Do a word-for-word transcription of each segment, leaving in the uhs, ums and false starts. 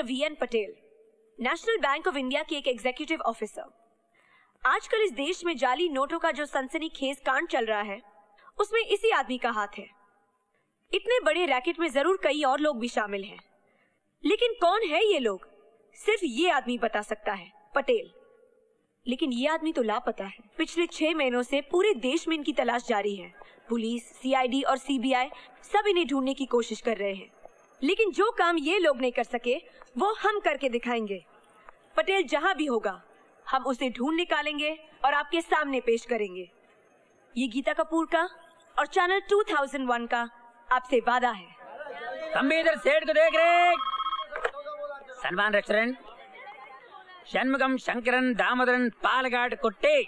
We N Patel, national bank of India के एक executive officer. आजकल इस देश में जाली नोटों का जो सनसनीखेज कांड चल रहा है, उसमें इसी आदमी का हाथ है। इतने बड़े रैकेट में जरूर कई और लोग भी शामिल हैं, लेकिन कौन है ये लोग सिर्फ ये आदमी बता सकता है, पटेल। लेकिन ये आदमी तो लापता है। पिछले छह महीनों से पूरे देश में इनकी तलाश जारी है। पुलिस, सी आई डी और सी बी आई सब इन्हें ढूंढने की कोशिश कर रहे हैं, लेकिन जो काम ये लोग नहीं कर सके वो हम करके दिखाएंगे। पटेल जहां भी होगा हम उसे ढूंढ निकालेंगे और आपके सामने पेश करेंगे। ये गीता कपूर का और चैनल दो हज़ार एक का आपसे वादा है। हम भी इधर सेठ को देख रहे। सलमान रेस्टोरेंट, षणमुगम शंकरन दामोदरन पालघाट कुट्टे,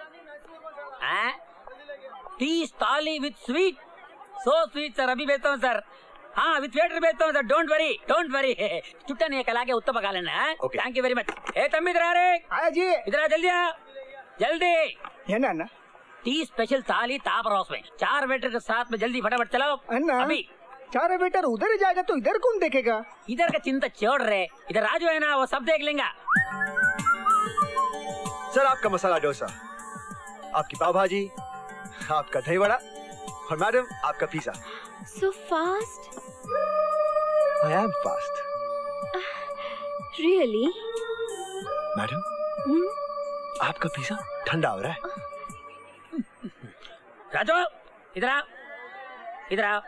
tea thali with sweet, so sweet sir. अभी भेजता हूँ सर। हाँ, विद वेटर भेजता हूँ sir. Don't worry, don't worry. चुट्टा नहीं कला के उत्तर पका लेना। Thank you very much. ए तम्बी इधर आ रहे। आया जी। इधर आ, जल्दी आ, जल्दी। ये ना ना टी स्पेशल थाली ताप रहा उसमें, चार वेटर के साथ में। जल्दी फटाफट चलाओ। अन्ना, अभी चार वेटर उधर ही जाएगा तो इधर कौन देखेगा? इधर का चिंता छोड़ रहे, इधर राजू है ना, वो सब देख लेंगे। सर आपका मसाला डोसा, आपकी पाव भाजी, आपका दही वड़ा और मैडम आपका pizza. So fast? I am fast. Uh, really? Madam, hmm? आपका पिज़्ज़ा ठंडा हो रहा है। राजू इधर आ, इधर आ।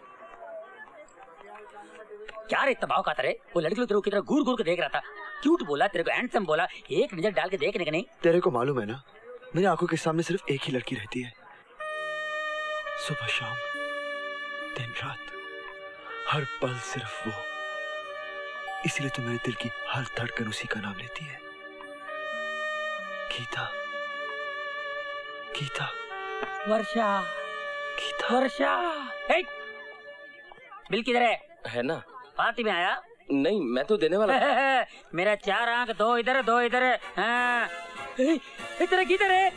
क्या रे इतना भाव खाता रे? वो लड़की तेरे को कितना घूर घूर के देख रहा था। क्यूट बोला, तेरे को हैंडसम बोला, एक नजर डाल के देखने का नहीं। तेरे को मालूम है ना, मेरी आंखों के सामने सिर्फ एक ही लड़की रहती है। सुबह शाम दिन रात हर पल सिर्फ वो। इसलिए तो मेरे दिल की हर धड़कन उसी का नाम लेती है। गीता, गीता, वर्षा, गीता, वर्षा। हे, बिल किधर है? है ना, पार्टी में आया? नहीं, मैं तो देने वाला था। मेरा चार आंख, दो इधर दो इधर। हाँ, इधर किधर है?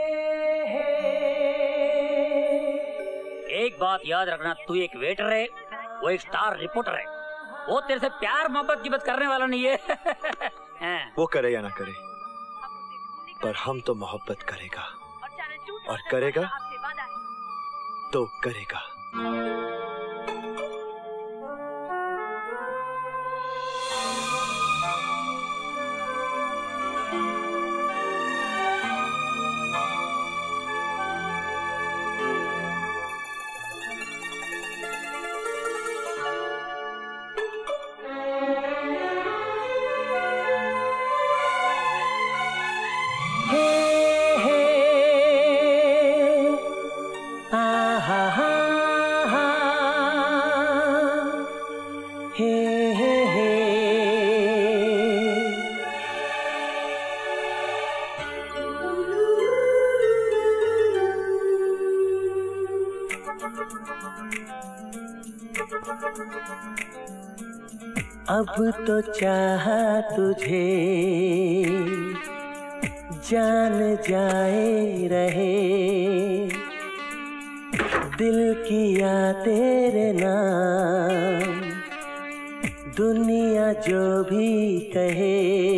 एक बात याद रखना, तू एक वेटर है, वो एक स्टार रिपोर्टर है। वो तेरे से प्यार मोहब्बत की बात करने वाला नहीं है। वो करे या ना करे, पर हम तो मोहब्बत करेगा, और करेगा तो करेगा। अब तो चाहा तुझे जान जाए रहे, दिल किया तेरे नाम दुनिया जो भी कहे।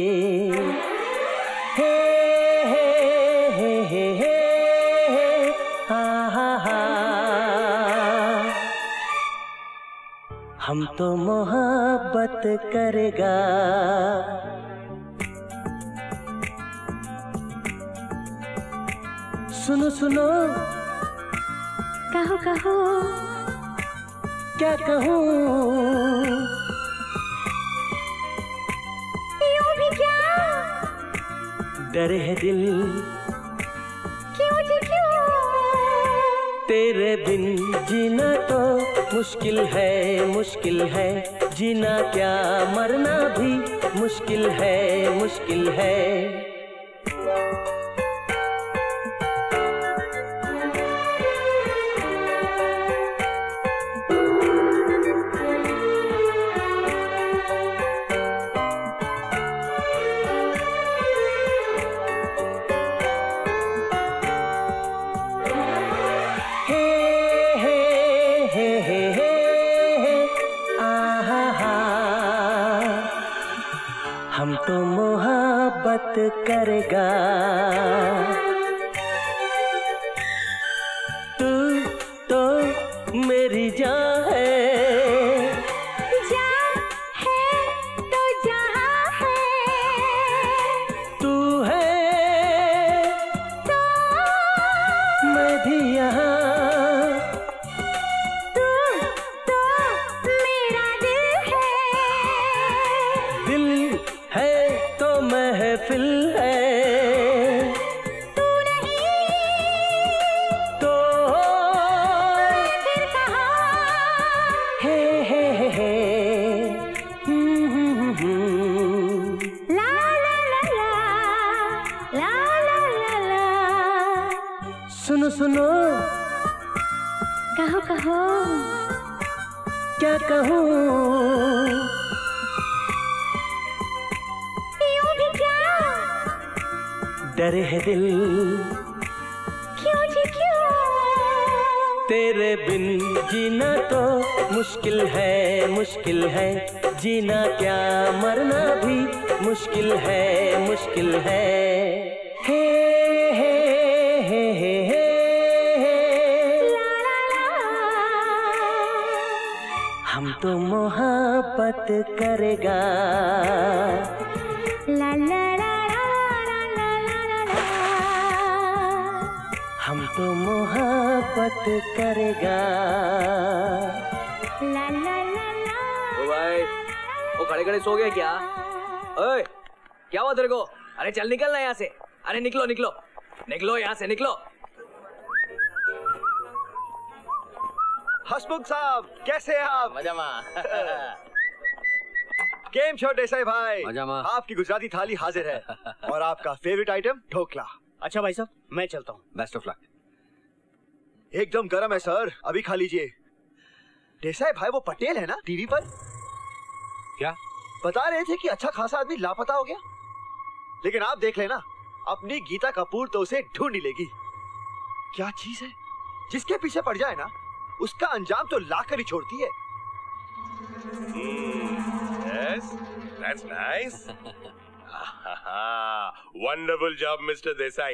हे हे हे हे हे हा हा हा, हम तो मोहब्बत करेगा। सुनो सुनो, कहो कहो, क्या कहूँ? यूं भी क्या? डरे है दिल, क्यों जी क्यों? तेरे बिन जीना तो मुश्किल है, मुश्किल है जीना, क्या मरना भी मुश्किल है, मुश्किल है। हम तो मोहब्बत करेगा, तू तो मेरी जान है, जान है तो जहां है, तू है तो मैं भी यहाँ, तू तो मेरा दिल है, दिल है तो महफिल है, तू नहीं तो फिर कहाँ? हे हे हे हे हम्म, हम्म, हम्म। ला ला ला ला ला ला ला ला। सुनो सुनो कहो कहो क्या कहूँ, यूं भी क्या, डरे है दिल क्यों जी क्यों, तेरे बिन जीना तो मुश्किल है, मुश्किल है जीना, क्या मरना भी मुश्किल है, मुश्किल है। हे हे हे हे हे ला ला ला। हम तो मोहब्बत करेगा, ला ला ला ला ला ला ला ला। हम तो मोहब्बत करेगा। ला ला ला ला। ओ भाई, वो खड़े खड़े सो गए क्या? ओए, क्या हुआ तेरे को? अरे चल निकलना यहाँ से। अरे निकलो निकलो निकलो यहाँ से निकलो। हसमुख साहब, कैसे हैं आप? मजा माँ। गेम शो देसाई भाई, मजा माँ। आपकी गुजराती थाली हाजिर है और आपका फेवरेट आइटम ढोकला। अच्छा भाई साहब, मैं चलता हूँ। Best of luck. एकदम गरम है सर, अभी खा लीजिए। देसाई भाई वो पटेल है ना टीवी पर? क्या बता रहे थे कि अच्छा खासा आदमी लापता हो गया, लेकिन आप देख लेना, अपनी गीता कपूर तो उसे ढूंढ ही लेगी। क्या चीज है, जिसके पीछे पड़ जाए ना, उसका अंजाम तो ला कर ही छोड़ती है। Yes, that's nice. Wonderful job, Mister Desai.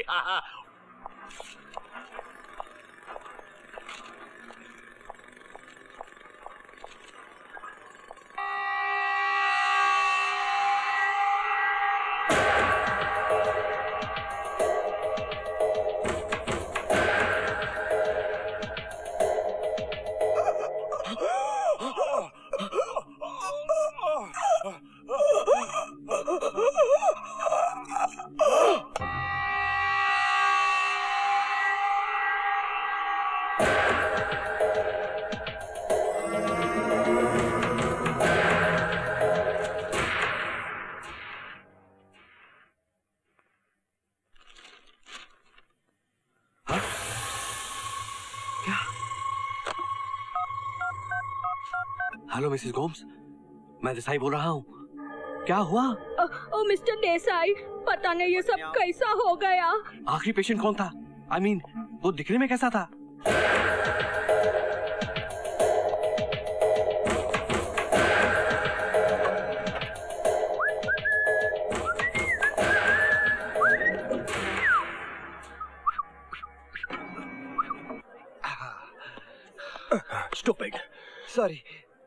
Hello Mrs Gomes, मैं देसाई बोल रहा हूँ। क्या हुआ? ओ, ओ मिस्टर देसाई, पता नहीं ये सब कैसा हो गया। आखिरी पेशेंट कौन था? आई I मीन mean, वो दिखने में कैसा था? Stupid. Sorry.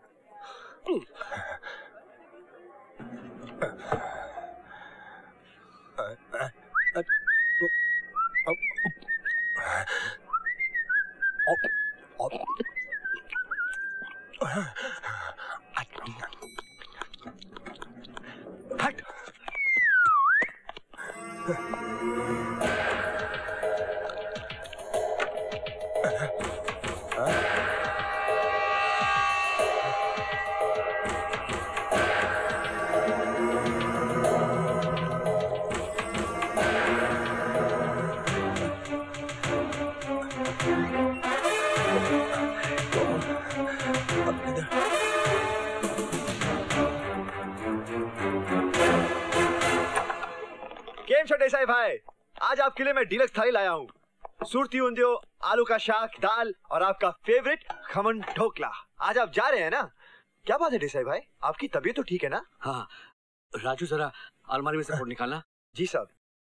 Game show Desai भाई, आज आपके लिए मैं डीलक्स थाली लाया हूँ। सुरती ऊंधियो, आलू का शाक, दाल और आपका फेवरेट खमन ढोकला। आज आप जा रहे हैं ना? क्या बात है देसाई भाई, आपकी तबीयत तो ठीक है ना? हाँ, राजू जरा अलमारी में से फोन निकालना। जी साहब।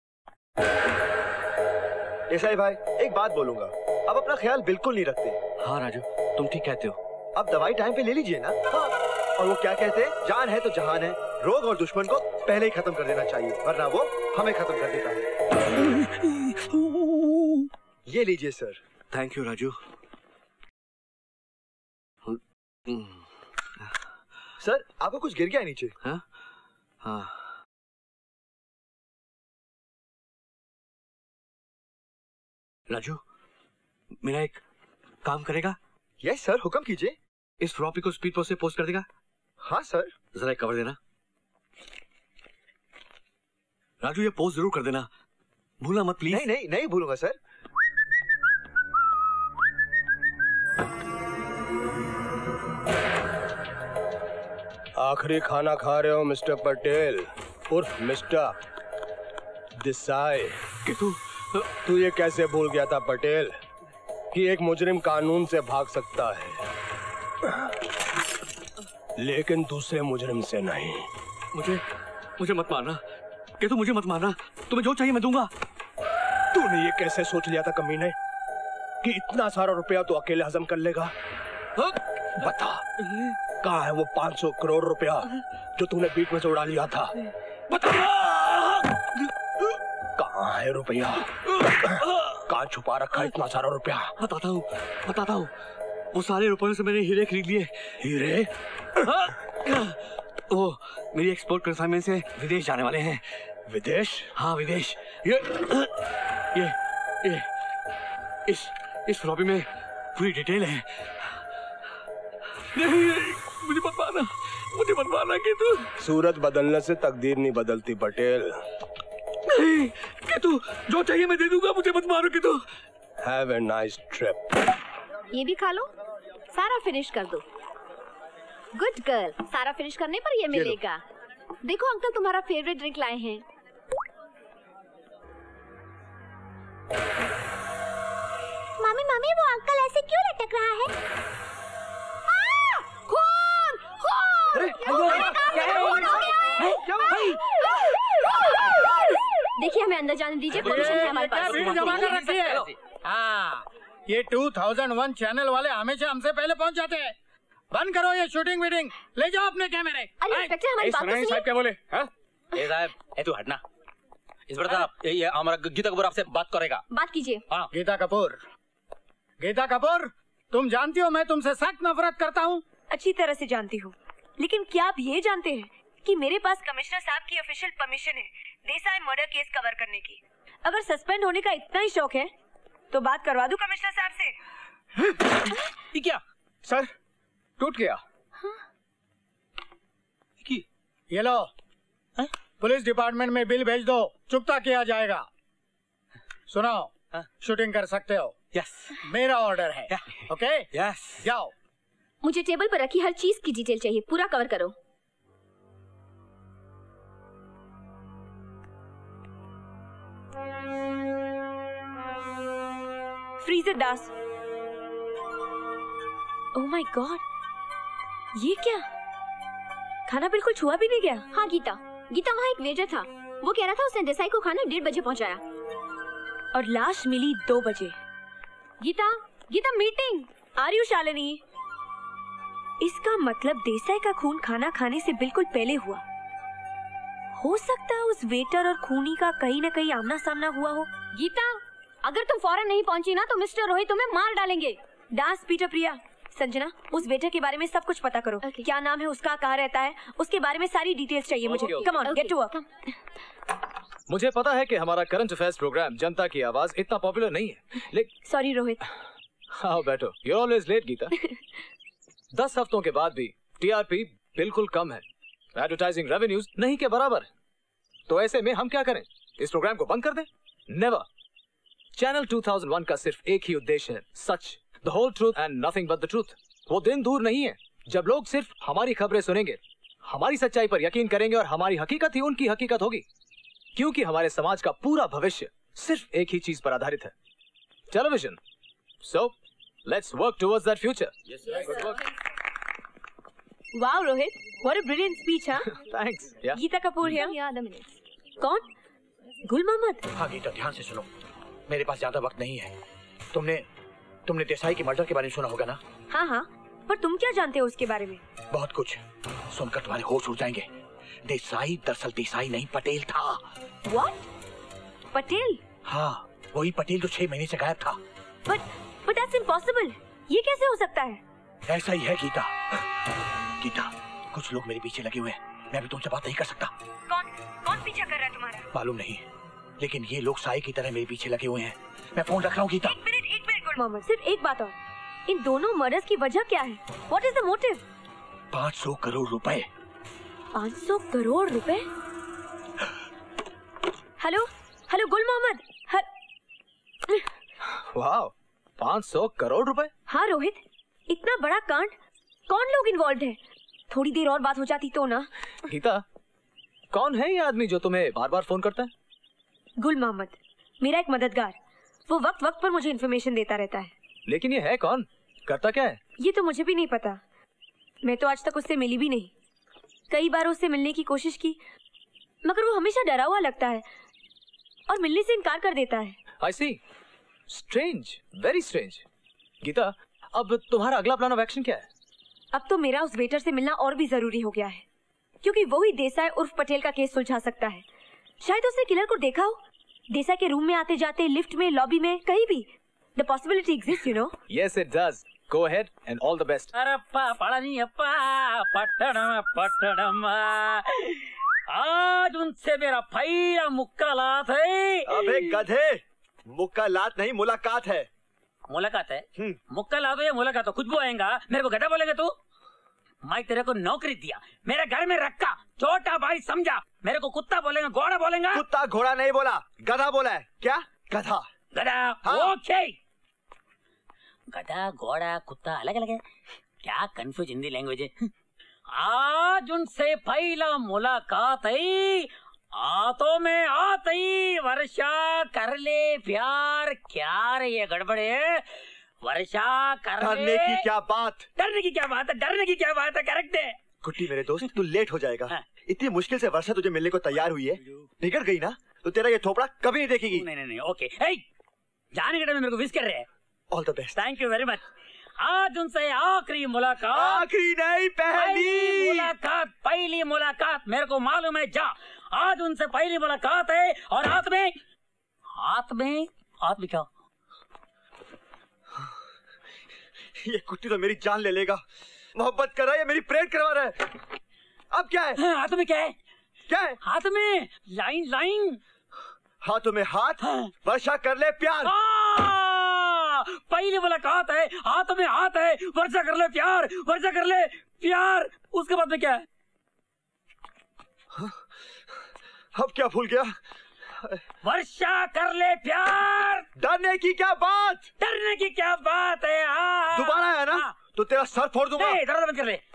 देसाई भाई एक बात बोलूंगा, अब अपना ख्याल बिल्कुल नहीं रखते। हाँ राजू तुम ठीक कहते हो। अब दवाई टाइम पे ले लीजिए ना। हाँ। और वो क्या कहते हैं, जान है तो जहान है। रोग और दुश्मन को पहले ही खत्म कर देना चाहिए, वरना वो हमें खत्म कर देता है। ये लीजिए sir. Thank you Raju. Sir आपको कुछ गिर गया नीचे? हाँ हाँ। राजू मेरा एक काम करेगा? यस सर, हुक्म कीजिए। इस फ्लॉपी को स्पीड पोस्ट से पोस्ट कर देगा? हाँ सर। जरा कवर देना राजू, ये पोस्ट जरूर कर देना, भूलना मत प्लीज। नहीं नहीं नहीं भूलूंगा सर। आखिरी खाना खा रहे हो मिस्टर पटेल उर्फ मिस्टर देसाई। कि तू तू ये कैसे भूल गया था पटेल कि एक मुजरिम कानून से भाग सकता है लेकिन दूसरे मुजरिम से नहीं। मुझे मुझे मत मारना कि तू मुझे मत मारना, तुम्हें जो चाहिए मैं दूंगा। तूने ये कैसे सोच लिया था कमीने कि इतना सारा रुपया तू अकेले हजम कर लेगा? बता कहाँ है वो पाँच सौ करोड़ रुपया जो तूने बीच में से उड़ा लिया था? बता कहाँ है रुपया? कहाँ छुपा रखा इतना सारा रुपया? बताता हूँ बताता हूँ वो सारे रुपयों से मैंने हीरे खरीद लिए। हीरे? वो मेरी एक्सपोर्ट कंसाइनमेंट से विदेश जाने वाले हैं। विदेश? हाँ विदेश। ये ये ये इस इस फ्लॉपी में पूरी डिटेल है। नहीं मुझे मत मारना, मुझे मत मारना कि तू। सूरत बदलने से तकदीर नहीं बदलती पटेल। नहीं कि तू जो चाहिए मैं दे दूंगा, मुझे मत मारो कि तू। Have a nice trip. ये भी खा लो, सारा फिनिश कर दो। गुड गर्ल, सारा फिनिश करने पर ये मिलेगा। देखो अंकल तुम्हारा फेवरेट ड्रिंक लाए हैं। मम्मी मम्मी वो अंकल ऐसे क्यों लटक रहा है? आ, खून खून! देखिए हमें अंदर जाने दीजिए, परमिशन है हमारे पास। जमा कर रखी है। हाँ ये दो हज़ार एक चैनल वाले हमेशा हमसे पहले पहुंच जाते हैं। बंद करो ये शूटिंग वीटिंग, ले जाओ अपने कैमरे। अरे इंस्पेक्टर हमारी बात तो सुनिए। साहब क्या बोले? हाँ? ए साहब, ए तू हटना। इंस्पेक्टर साहब, ये ये हमारा गीता कपूर आपसे बात करेगा। बात कीजिए। हाँ गीता कपूर, गीता कपूर तुम जानती हो मैं तुमसे सख्त नफरत करता हूँ। अच्छी तरह से जानती हूँ, लेकिन क्या आप ये जानते हैं कि मेरे पास कमिश्नर साहब की ऑफिशियल परमिशन है देसाई मर्डर केस कवर करने की। अगर सस्पेंड होने का इतना ही शौक है तो बात करवा दूं कमिश्नर साहब से। ये क्या? सर टूट गया। हाँ? ये लो, पुलिस डिपार्टमेंट में बिल भेज दो, चुकता किया जाएगा। सुनो, शूटिंग कर सकते हो। यस मेरा ऑर्डर है। ओके यस जाओ। मुझे टेबल पर रखी हर चीज की डिटेल चाहिए, पूरा कवर करो। Freezer Das. Oh my god, ये क्या? खाना बिल्कुल छुआ भी नहीं गया। हाँ गीता, गीता वहाँ एक वेटर था, वो कह रहा था उसने देसाई को खाना डेढ़ बजे पहुँचाया और लाश मिली दो बजे। Geeta, Geeta meeting. Are you Shalini? इसका मतलब देसाई का खून खाना खाने से बिल्कुल पहले हुआ। हो सकता है उस वेटर और खूनी का कहीं न कहीं आमना सामना हुआ हो। गीता, अगर तुम फौरन नहीं पहुंची ना तो मिस्टर रोहित तुम्हें मार डालेंगे। दास पीटर प्रिया। संजना, उस वेटर के बारे में सब कुछ पता करो। okay. क्या नाम है उसका, कहाँ रहता है, उसके बारे में सारी डिटेल्स चाहिए मुझे। Come on, get to work. मुझे पता है कि हमारा करंट अफेयर्स प्रोग्राम जनता की आवाज इतना पॉपुलर नहीं है, लेकिन सॉरी रोहित। हाँ बैठो, you are always late Geeta. दस हफ्तों के बाद भी टीआरपी बिल्कुल कम है, एडवर्टाइजिंग रेवेन्यूज नहीं के बराबर। तो ऐसे में हम क्या करें? इस प्रोग्राम को बंद कर दें? नेवर। चैनल दो हज़ार एक का सिर्फ एक ही उद्देश्य है, सच, the whole truth and nothing but the truth. वो दिन दूर नहीं है जब लोग सिर्फ हमारी खबरें सुनेंगे, हमारी सच्चाई पर यकीन करेंगे और हमारी हकीकत ही उनकी हकीकत होगी, क्योंकि हमारे समाज का पूरा भविष्य सिर्फ एक ही चीज पर आधारित है, television. So let's work towards that future. Good work. Wow Rohit, what a brilliant speech, हाँ? थैंक्स। या गीता कपूर है। कौन? गुल मोहम्मद। हाँ गीता, ध्यान से सुनो, मेरे पास ज्यादा वक्त नहीं है। तुमने तुमने देसाई की मर्डर के बारे में सुना होगा ना? हाँ हाँ, पर तुम क्या जानते हो उसके बारे में? बहुत कुछ। सुनकर तुम्हारे होश उड़ जाएंगे। देसाई दरअसल देसाई नहीं, पटेल था। What? पटेल? हाँ, वही पटेल जो छह महीने से गायब था। But, but that's impossible. ये कैसे हो सकता है? ऐसा ही है गीता। गीता, कुछ लोग मेरे पीछे लगे हुए हैं। मैं अभी तुमसे बात नहीं कर सकता। कौन? कौन पीछा कर रहा है तुम्हारा? मालूम नहीं, लेकिन ये लोग साई की तरह मेरे पीछे लगे हुए हैं। मैं फोन रख रहा हूँ गीता। एक मिनट, एक मिनट गुल मोहम्मद, सिर्फ एक बात और। इन दोनों मर्डर्स की वजह क्या है? What is the motive? पाँच सौ करोड़ रुपए। पाँच सौ करोड़ रुपए? हेलो, हेलो गुल मोहम्मद। वाह, पाँच सौ करोड़ रुपए? हाँ रोहित, इतना बड़ा कांड, कौन लोग इन्वॉल्व हैं? थोड़ी देर और बात हो जाती तो ना। गीता, कौन है ये आदमी जो तुम्हें बार बार फोन करता है? गुल मोहम्मद, मेरा एक मददगार। वो वक्त वक्त पर मुझे इन्फॉर्मेशन देता रहता है। लेकिन ये है कौन? करता क्या है? ये तो मुझे भी नहीं पता। मैं तो आज तक उससे मिली भी नहीं। कई बार उससे मिलने की कोशिश की, मगर वो हमेशा डरा हुआ लगता है और मिलने से इनकार कर देता है। I see. Strange, very strange. Gita, अब तुम्हारा अगला प्लान ऑफ एक्शन क्या है? अब तो मेरा उस वेटर से मिलना और भी जरूरी हो गया है, क्योंकि वो ही देसाई उर्फ पटेल का केस सुलझा सकता है। शायद उसने किलर को देखा हो, देसाई के रूम में आते जाते, लिफ्ट में, लॉबी में, कहीं भी। The possibility exists, you know. Yes, it does. Go ahead and all the best. अरप्पा पड़नियप्पा Pattanam Pattanam, आज उनसे मेरा पहला मुक्कालात है। अबे गधे, मुक्कालात नहीं मुलाकात है। मुलाकात है? मुक्कालात हो या मुलाकात हो, कुछ भी आएगा। मेरे को गधा बोलेगा तू? मैं तेरे को नौकरी दिया, मेरे घर में रखा, छोटा भाई समझा। मेरे को कुत्ता बोलेगा, घोड़ा बोलेगा? कुत्ता घोड़ा नहीं बोला, गधा बोला है। क्या? गधा। गधा। हाँ। ओके। गधा, घोड़ा, कुत्ता अलग अलग है क्या? कंफ्यूज हिंदी लैंग्वेज है। आज उनसे पहला मुलाकात है, आतो में आती वर्षा कर ले प्यार। क्या रे ये गड़बड़ है? वर्षा कर ले। डरने की क्या बात? डरने की क्या बात है? डरने की क्या बात है? करेक्ट है। कुट्टी मेरे दोस्त, तू लेट हो जाएगा। इतनी मुश्किल से वर्षा तुझे मिलने को तैयार हुई है, बिगड़ गई ना तो तेरा ये थोपड़ा कभी नहीं देखेगी। नहीं नहीं नहीं, ओके। जाने के टाइम मेरे को विश कर रहे हैं। All the best. Thank you very much. आज उनसे आखिरी मुलाकात। आखिरी नहीं, पहली मुलाकात। पहली मुलाकात, मेरे को मालूम है। जा, आज उनसे पहली मुलाकात है। और हाथ में, हाथ में, हाथ में क्या? ये कुट्टी तो मेरी जान ले लेगा। मोहब्बत कर रहा है या मेरी प्रेयर करवा रहा है? अब क्या है? हाँ, हाथ में क्या है? क्या है? हाथ में लाइन लाइन। हाथों में हाथ। हाँ। वर्षा कर ले प्यार। पहली मुलाकात है, हाथ में हाथ है, वर्षा कर ले प्यार, वर्षा कर ले प्यार। उसके बाद में क्या है? हाँ? अब क्या भूल गया? वर्षा कर ले प्यार। डरने की क्या बात? डरने की क्या बात है? दोबारा है ना? हाँ। तो तेरा सर फोड़ दूंगा। नहीं, दरवाजा बंद कर ले।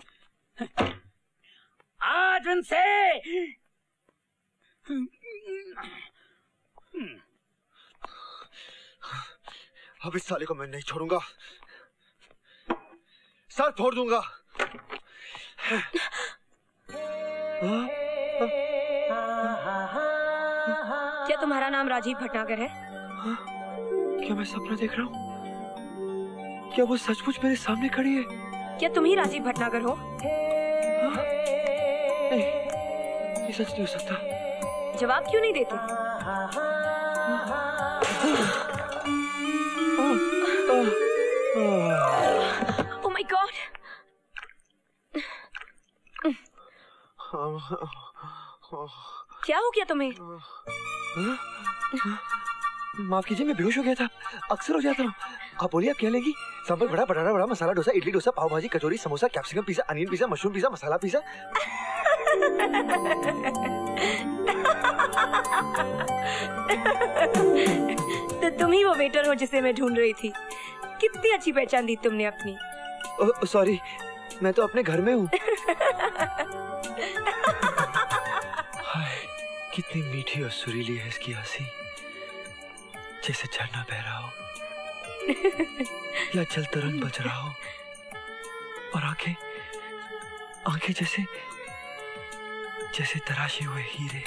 आज उनसे अब इस साले को मैं नहीं छोड़ूंगा, सर फोड़ दूंगा। क्या तुम्हारा नाम राजीव भटनागर है? क्या मैं सपना देख रहा हूँ? क्या वो सचमुच मेरे सामने खड़ी है? क्या तुम ही राजीव भटनागर हो? नहीं, ये सच नहीं हो सकता। जवाब क्यों नहीं देते? Oh my God! क्या हो गया तुम्हें? माफ कीजिए, मैं बेहोश हो गया था। अक्सर हो जाता हूँ। आप बोलिए, आप क्या लेगी? सांभर बड़ा, बटाटा बड़ा, masala dosa, idli dosa, pav bhaji, kachori, samosa, capsicum pizza, onion pizza, mushroom pizza, masala pizza. तो तुम ही वो वेटर हो जिसे मैं ढूंढ रही थी। कितनी अच्छी पहचान दी तुमने अपनी। सॉरी, मैं तो अपने घर में हूँ। कितनी मीठी और सुरीली है इसकी हंसी, जैसे झरना बह रहा हो या जल तरंग बज रहा हो। और आंखें आंखें जैसे जैसे तराशे हुए हीरे।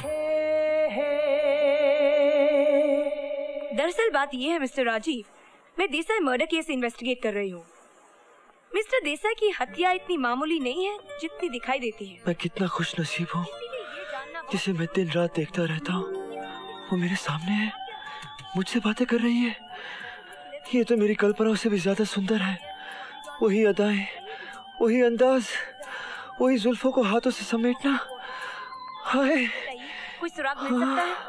दरअसल बात यह है मिस्टर राजीव, मैं देसाई मर्डर केस इन्वेस्टिगेट कर रही हूँ। मिस्टर देसाई की हत्या इतनी मामूली नहीं है जितनी दिखाई देती है। मैं कितना खुश नसीब हूँ जिसे मैं दिन रात देखता रहता हूँ, वो मेरे सामने है, मुझसे बातें कर रही है। ये तो मेरी कल्पनाओं से भी ज्यादा सुंदर है। वही अदाएं, वही अंदाज, वही जुल्फों को हाथों से समेटना। हाय, कोई सुराग मिल सकता है?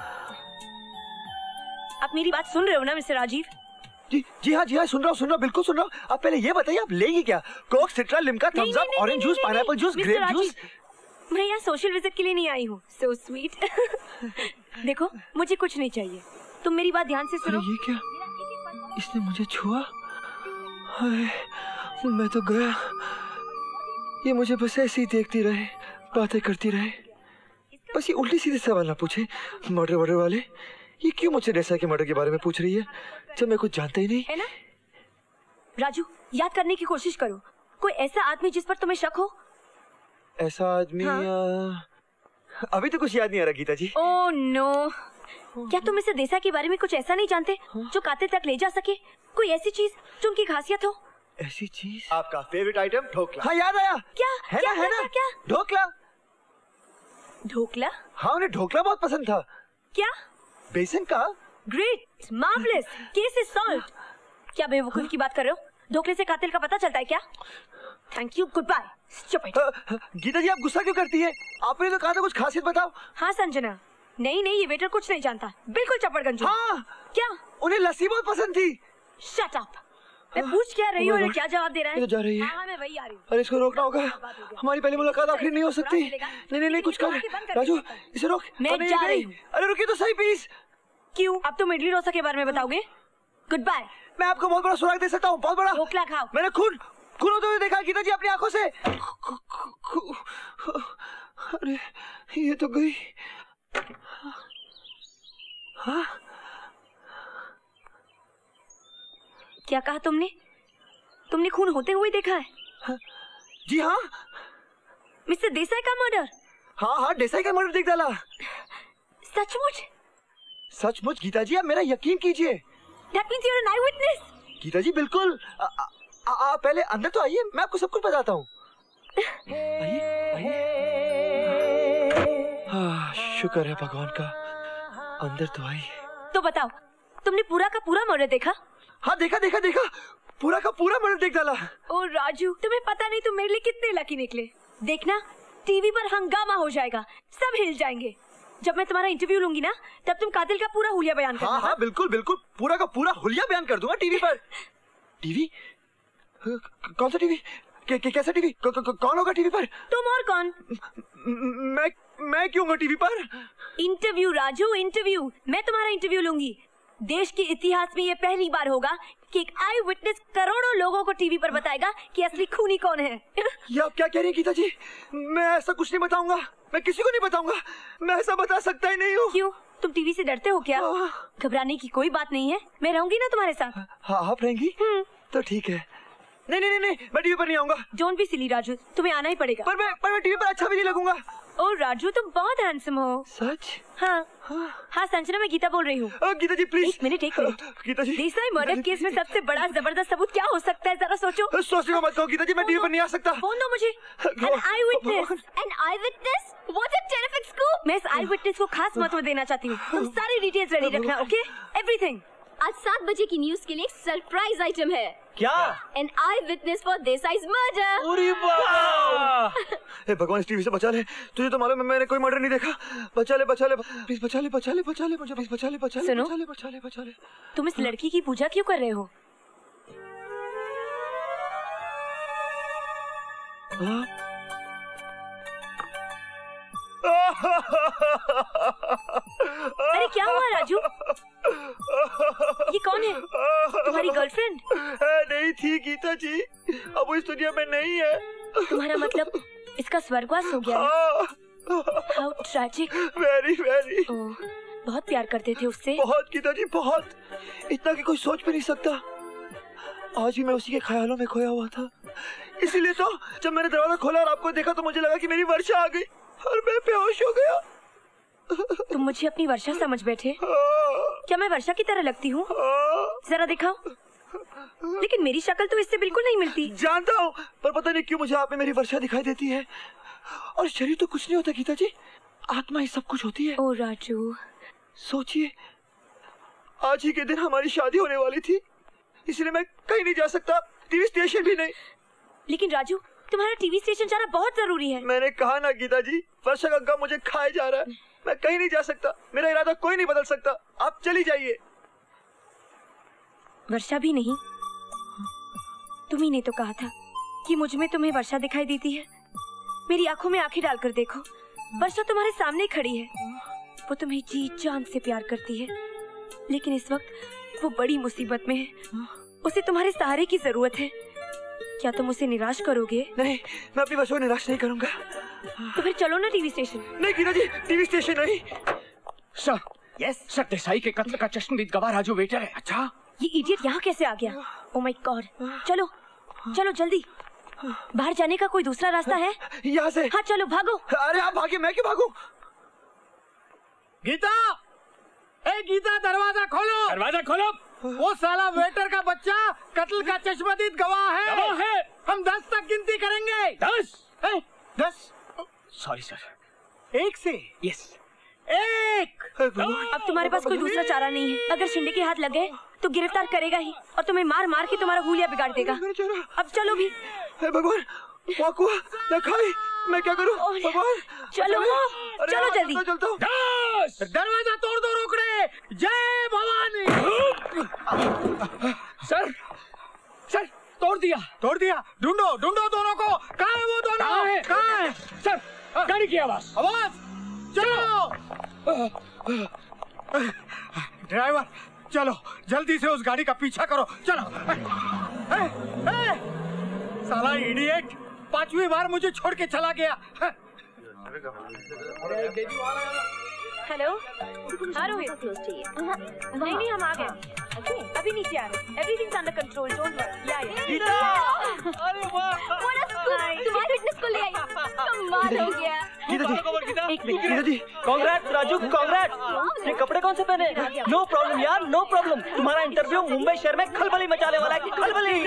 आप मेरी बात सुन रहे हो ना मिस्टर राजीव? जी जी हाँ जी हाँ सुन रहा हूँ सुन रहा हूँ बिल्कुल सुन रहा हूँ। आप पहले ये बताइए आप लेंगी क्या? Coke, Citra, Limca, Thums Up, orange juice, pineapple juice, grape juice? मैं यहाँ सोशल विजिट के लिए नहीं आई हूँ। So sweet. देखो मुझे कुछ नहीं चाहिए, तुम मेरी बात ध्यान से सुनो। ये क्या? इसने मुझे छुआ? हाय, मैं तो गया। ये मुझे बस ऐसे ही देखती रहे, बातें करती रहे, बस ये उल्टी सीधे सवाल ना पूछे। मर्डर वर्डर वाले ये क्यों मुझसे देसाई के मर्डर के बारे में पूछ रही है जब मैं कुछ जानता ही नहीं? है ना? राजू, याद करने की कोशिश करो, कोई ऐसा आदमी जिस पर तुम्हें शक हो। ऐसा आदमी? हाँ? आ... अभी तो कुछ याद नहीं आ रहा गीता जी। ओह नो, क्या तुम इसे देसाई के बारे में कुछ ऐसा नहीं जानते जो कातिल तक ले जा सके? कोई ऐसी चीज जो उनकी खासियत हो? ऐसी चीज? आपका फेवरेट आइटम ढोकला। हाँ याद आया। क्या? है क्या, ना, है ना? क्या? ढोकला। ढोकला? हाँ उन्हें ढोकला बहुत पसंद था। क्या? बेसन का? Great, marvellous, case is solved. क्या बेवकूफ की बात कर रहे हो? ढोकले से कातिल का पता चलता है क्या? Thank you, goodbye. Stupid. Geeta ji आप गुस्सा क्यों करती है? आपने तो कहा था कुछ खासियत बताओ। हाँ संजना, नहीं नहीं ये वेटर कुछ नहीं जानता, बिल्कुल चपड़गंजू। हाँ। क्या? उन्हें लस्सी बहुत पसंद थी। Shut up. मैं पूछ क्या रही हूँ और क्या जवाब दे रहा है? तो जा रही है। हाँ, मैं वही आ रही हूँ। अरे इसको रोकना होगा, हमारी पहली मुलाकात आखिरी नहीं हो सकती। नहीं नहीं नहीं कुछ कर राजू, इसे रोक। मैं जा रही हूँ। अरे रुकिए तो सही प्लीज। क्यों? अब तुम इडली डोसा के बारे में बताओगे? Goodbye. मैं आपको बहुत बड़ा सुराग दे सकता हूँ, बहुत बड़ा। ढोकला खाओ। मैंने खून खून होते हुए देखा गीता जी अपनी आंखों से। अरे ये तो गई। हाँ? क्या कहा तुमने? तुमने खून होते हुए देखा है? हाँ, जी हाँ। मिस्टर देसाई का मर्डर? हाँ हाँ देसाई का मर्डर देख डाला। सचमुच? सचमुच गीता जी आप मेरा यकीन कीजिए। That means you're an eyewitness? Gita जी बिल्कुल। आ, आ, आ, आ, पहले अंदर तो आइए, मैं आपको सब कुछ बताता हूँ। आइए आइए। हाँ शुक्र है भगवान का, अंदर तो आई। तो बताओ, तुमने पूरा का पूरा मर्डर देखा? हाँ देखा देखा देखा, पूरा का पूरा मर्डर देख डाला। ओ राजू, तुम्हें पता नहीं तुम मेरे लिए कितने लकी निकले। देखना टीवी पर हंगामा हो जाएगा, सब हिल जाएंगे। जब मैं तुम्हारा इंटरव्यू लूंगी ना, तब तुम कातिल का पूरा हुलिया बयान करना। हाँ हाँ बिल्कुल बिल्कुल, पूरा का पूरा हुलिया बयान कर दूंगा टीवी पर। टीवी? कौन सा टीवी? कैसा टीवी? कौन होगा टीवी पर? तुम और कौन? मैं मैं क्यों होगा टीवी पर? Interview Raju, interview. मैं तुम्हारा इंटरव्यू लूंगी। देश के इतिहास में ये पहली बार होगा कि एक आई विटनेस करोड़ों लोगों को टीवी पर बताएगा कि असली खूनी कौन है। ये आप क्या कह रही हैं गीता जी? मैं ऐसा कुछ नहीं बताऊंगा, मैं किसी को नहीं बताऊंगा, मैं ऐसा बता सकता ही नहीं हूँ। क्यों? तुम टीवी से डरते हो क्या? घबराने की कोई बात नहीं है, मैं रहूंगी ना तुम्हारे साथ। हाँ आप रहेंगी? तो ठीक है। नहीं नहीं नहीं, मैं टीवी पर नहीं आऊंगा। डोंट बी सिली राजू, तुम्हें आना ही पड़ेगा। पर मैं पर मैं टीवी पर अच्छा भी नहीं लगूंगा। ओ राजू, तुम बहुत हैंडसम हो। सच? हाँ हाँ संजना, मैं गीता बोल रही हूँ। गीता जी प्लीज। एक मिनट एक minute. Geeta ji, Desai murder case में सबसे बड़ा जबरदस्त सबूत क्या हो सकता है, जरा सोचो। सोचने को मत कहो गीता जी, मैं टीवी पर नहीं आ सकता। फोन दो मुझे। An eyewitness. An eyewitness? What a terrific scoop! मैं इस eyewitness को खास महत्व देना चाहती हूँ। तुम सारी डिटेल्स रेडी रखना, ओके? एवरीथिंग। आज सात बजे की न्यूज के लिए एक सरप्राइज आइटम है। क्या? An eyewitness for Desai's murder. अरे वाह! हे भगवान, इस टीवी से बचा ले। तुझे तो मालूम है मैंने कोई मर्डर नहीं देखा। बचा ले बचा ले प्लीज, बचा ले बचा ले बचा ले मुझे, प्लीज बचा ले बचा ले सुनो, बचा ले बचा ले बचा ले। तुम इस लड़की की पूजा क्यों कर रहे हो? हाँ? अरे क्या हुआ राजू? ये कौन है? तुम्हारी गर्लफ्रेंड? नहीं थी गीता जी, अब वो इस दुनिया में नहीं है। तुम्हारा मतलब इसका स्वर्गवास हो गया? How tragic. Very very. बहुत प्यार करते थे उससे? बहुत गीता जी बहुत, इतना कि कोई सोच भी नहीं सकता। आज ही मैं उसी के ख्यालों में खोया हुआ था। इसीलिए तो जब मैंने दरवाजा खोला और आपको देखा तो मुझे लगा कि मेरी वर्षा आ गई और मैं बेहोश हो गया। तुम मुझे अपनी वर्षा समझ बैठे? क्या मैं वर्षा की तरह लगती हूँ? जरा दिखाओ। लेकिन मेरी शक्ल तो इससे बिल्कुल नहीं मिलती। जानता हूँ, पर पता नहीं क्यों मुझे आप में मेरी वर्षा दिखाई देती है। और शरीर तो कुछ नहीं होता गीता जी, आत्मा ही सब कुछ होती है। ओ राजू, सोचिए आज ही के दिन हमारी शादी होने वाली थी, इसलिए मैं कहीं नहीं जा सकता, टीवी स्टेशन भी नहीं। लेकिन राजू, तुम्हारा टीवी स्टेशन जाना बहुत जरूरी है। मैंने कहा ना गीता जी, वर्षा का गम मुझे खाए जा रहा है। मैं कहीं नहीं जा सकता, मेरा इरादा कोई नहीं बदल सकता। आप चली जाइए। वर्षा भी नहीं? तुम्ही ने तो कहा था कि मुझ में तुम्हें वर्षा दिखाई देती है। मेरी आंखों में आंखें डालकर देखो, वर्षा तुम्हारे सामने खड़ी है। वो तुम्हें जी जान से प्यार करती है, लेकिन इस वक्त वो बड़ी मुसीबत में है। उसे तुम्हारे सहारे की जरूरत है। क्या तुम उसे निराश करोगे? नहीं, मैं अपनी वर्षा को निराश नहीं करूंगा। तो फिर चलो ना टीवी स्टेशन। नहीं गीता जी, टीवी स्टेशन नहीं। सर, यस सर, देसाई के कत्ल का चश्मदीद गवाह राजू वेटर है। अच्छा, ये इडियट यहाँ कैसे आ गया? ओह माय गॉड, चलो चलो जल्दी। बाहर जाने का कोई दूसरा रास्ता है? यहाँ से। हाँ चलो, भागो। अरे आप भागे, मैं क्यों भागूं? गीता, ए गीता, दरवाजा खोलो। दरवाजा खोलो। वो साला वेटर का बच्चा कत्ल का चश्मदीद गवाह है। गवाह है। हम दस तक गिनती करेंगे। दस? ए, दस? सॉरी सर, एक से। यस, एक। अब तुम्हारे पास कोई दूसरा चारा नहीं है। अगर शिंदे के हाथ लग गए तो गिरफ्तार करेगा ही और तुम्हें मार मार के तुम्हारा हुलिया बिगाड़ देगा। अब चलो भी। भगवान, वाकुआ, खाई, मैं क्या करूं? भगवान, चलो चलो जल्दी। चलता हूं। दरवाजा तोड़ दो रोकड़े। जय भवानी। सर, सर, तोड़ दिया, तोड़ दिया। ढूंढो, ढूंढो दोनों को। कहाँ है वो दोनों? कहाँ है? कहाँ है? सर, गाड़ी की आवाज, आवाज। चलो ड्राइवर, चलो जल्दी से उस गाड़ी का पीछा करो। चलो। ए, ए, साला इडियट, पांचवी बार मुझे छोड़ के चला गया। हेलो, हाँ रोहित। नहीं नहीं, हम आ गए। अभी नीचे आ रहे। Everything's under control, don't worry. या गीता, अरे वाह, तुम्हारी फिटनेस को ले आई। कमाल हो गया। गीता जी, एक minute. Geeta ji, congrats Raju, congrats. ये कपड़े कौन से पहने? नो प्रॉब्लम यार, नो प्रॉब्लम। तुम्हारा इंटरव्यू मुंबई शहर में खलबली मचाने वाला है। खलबली।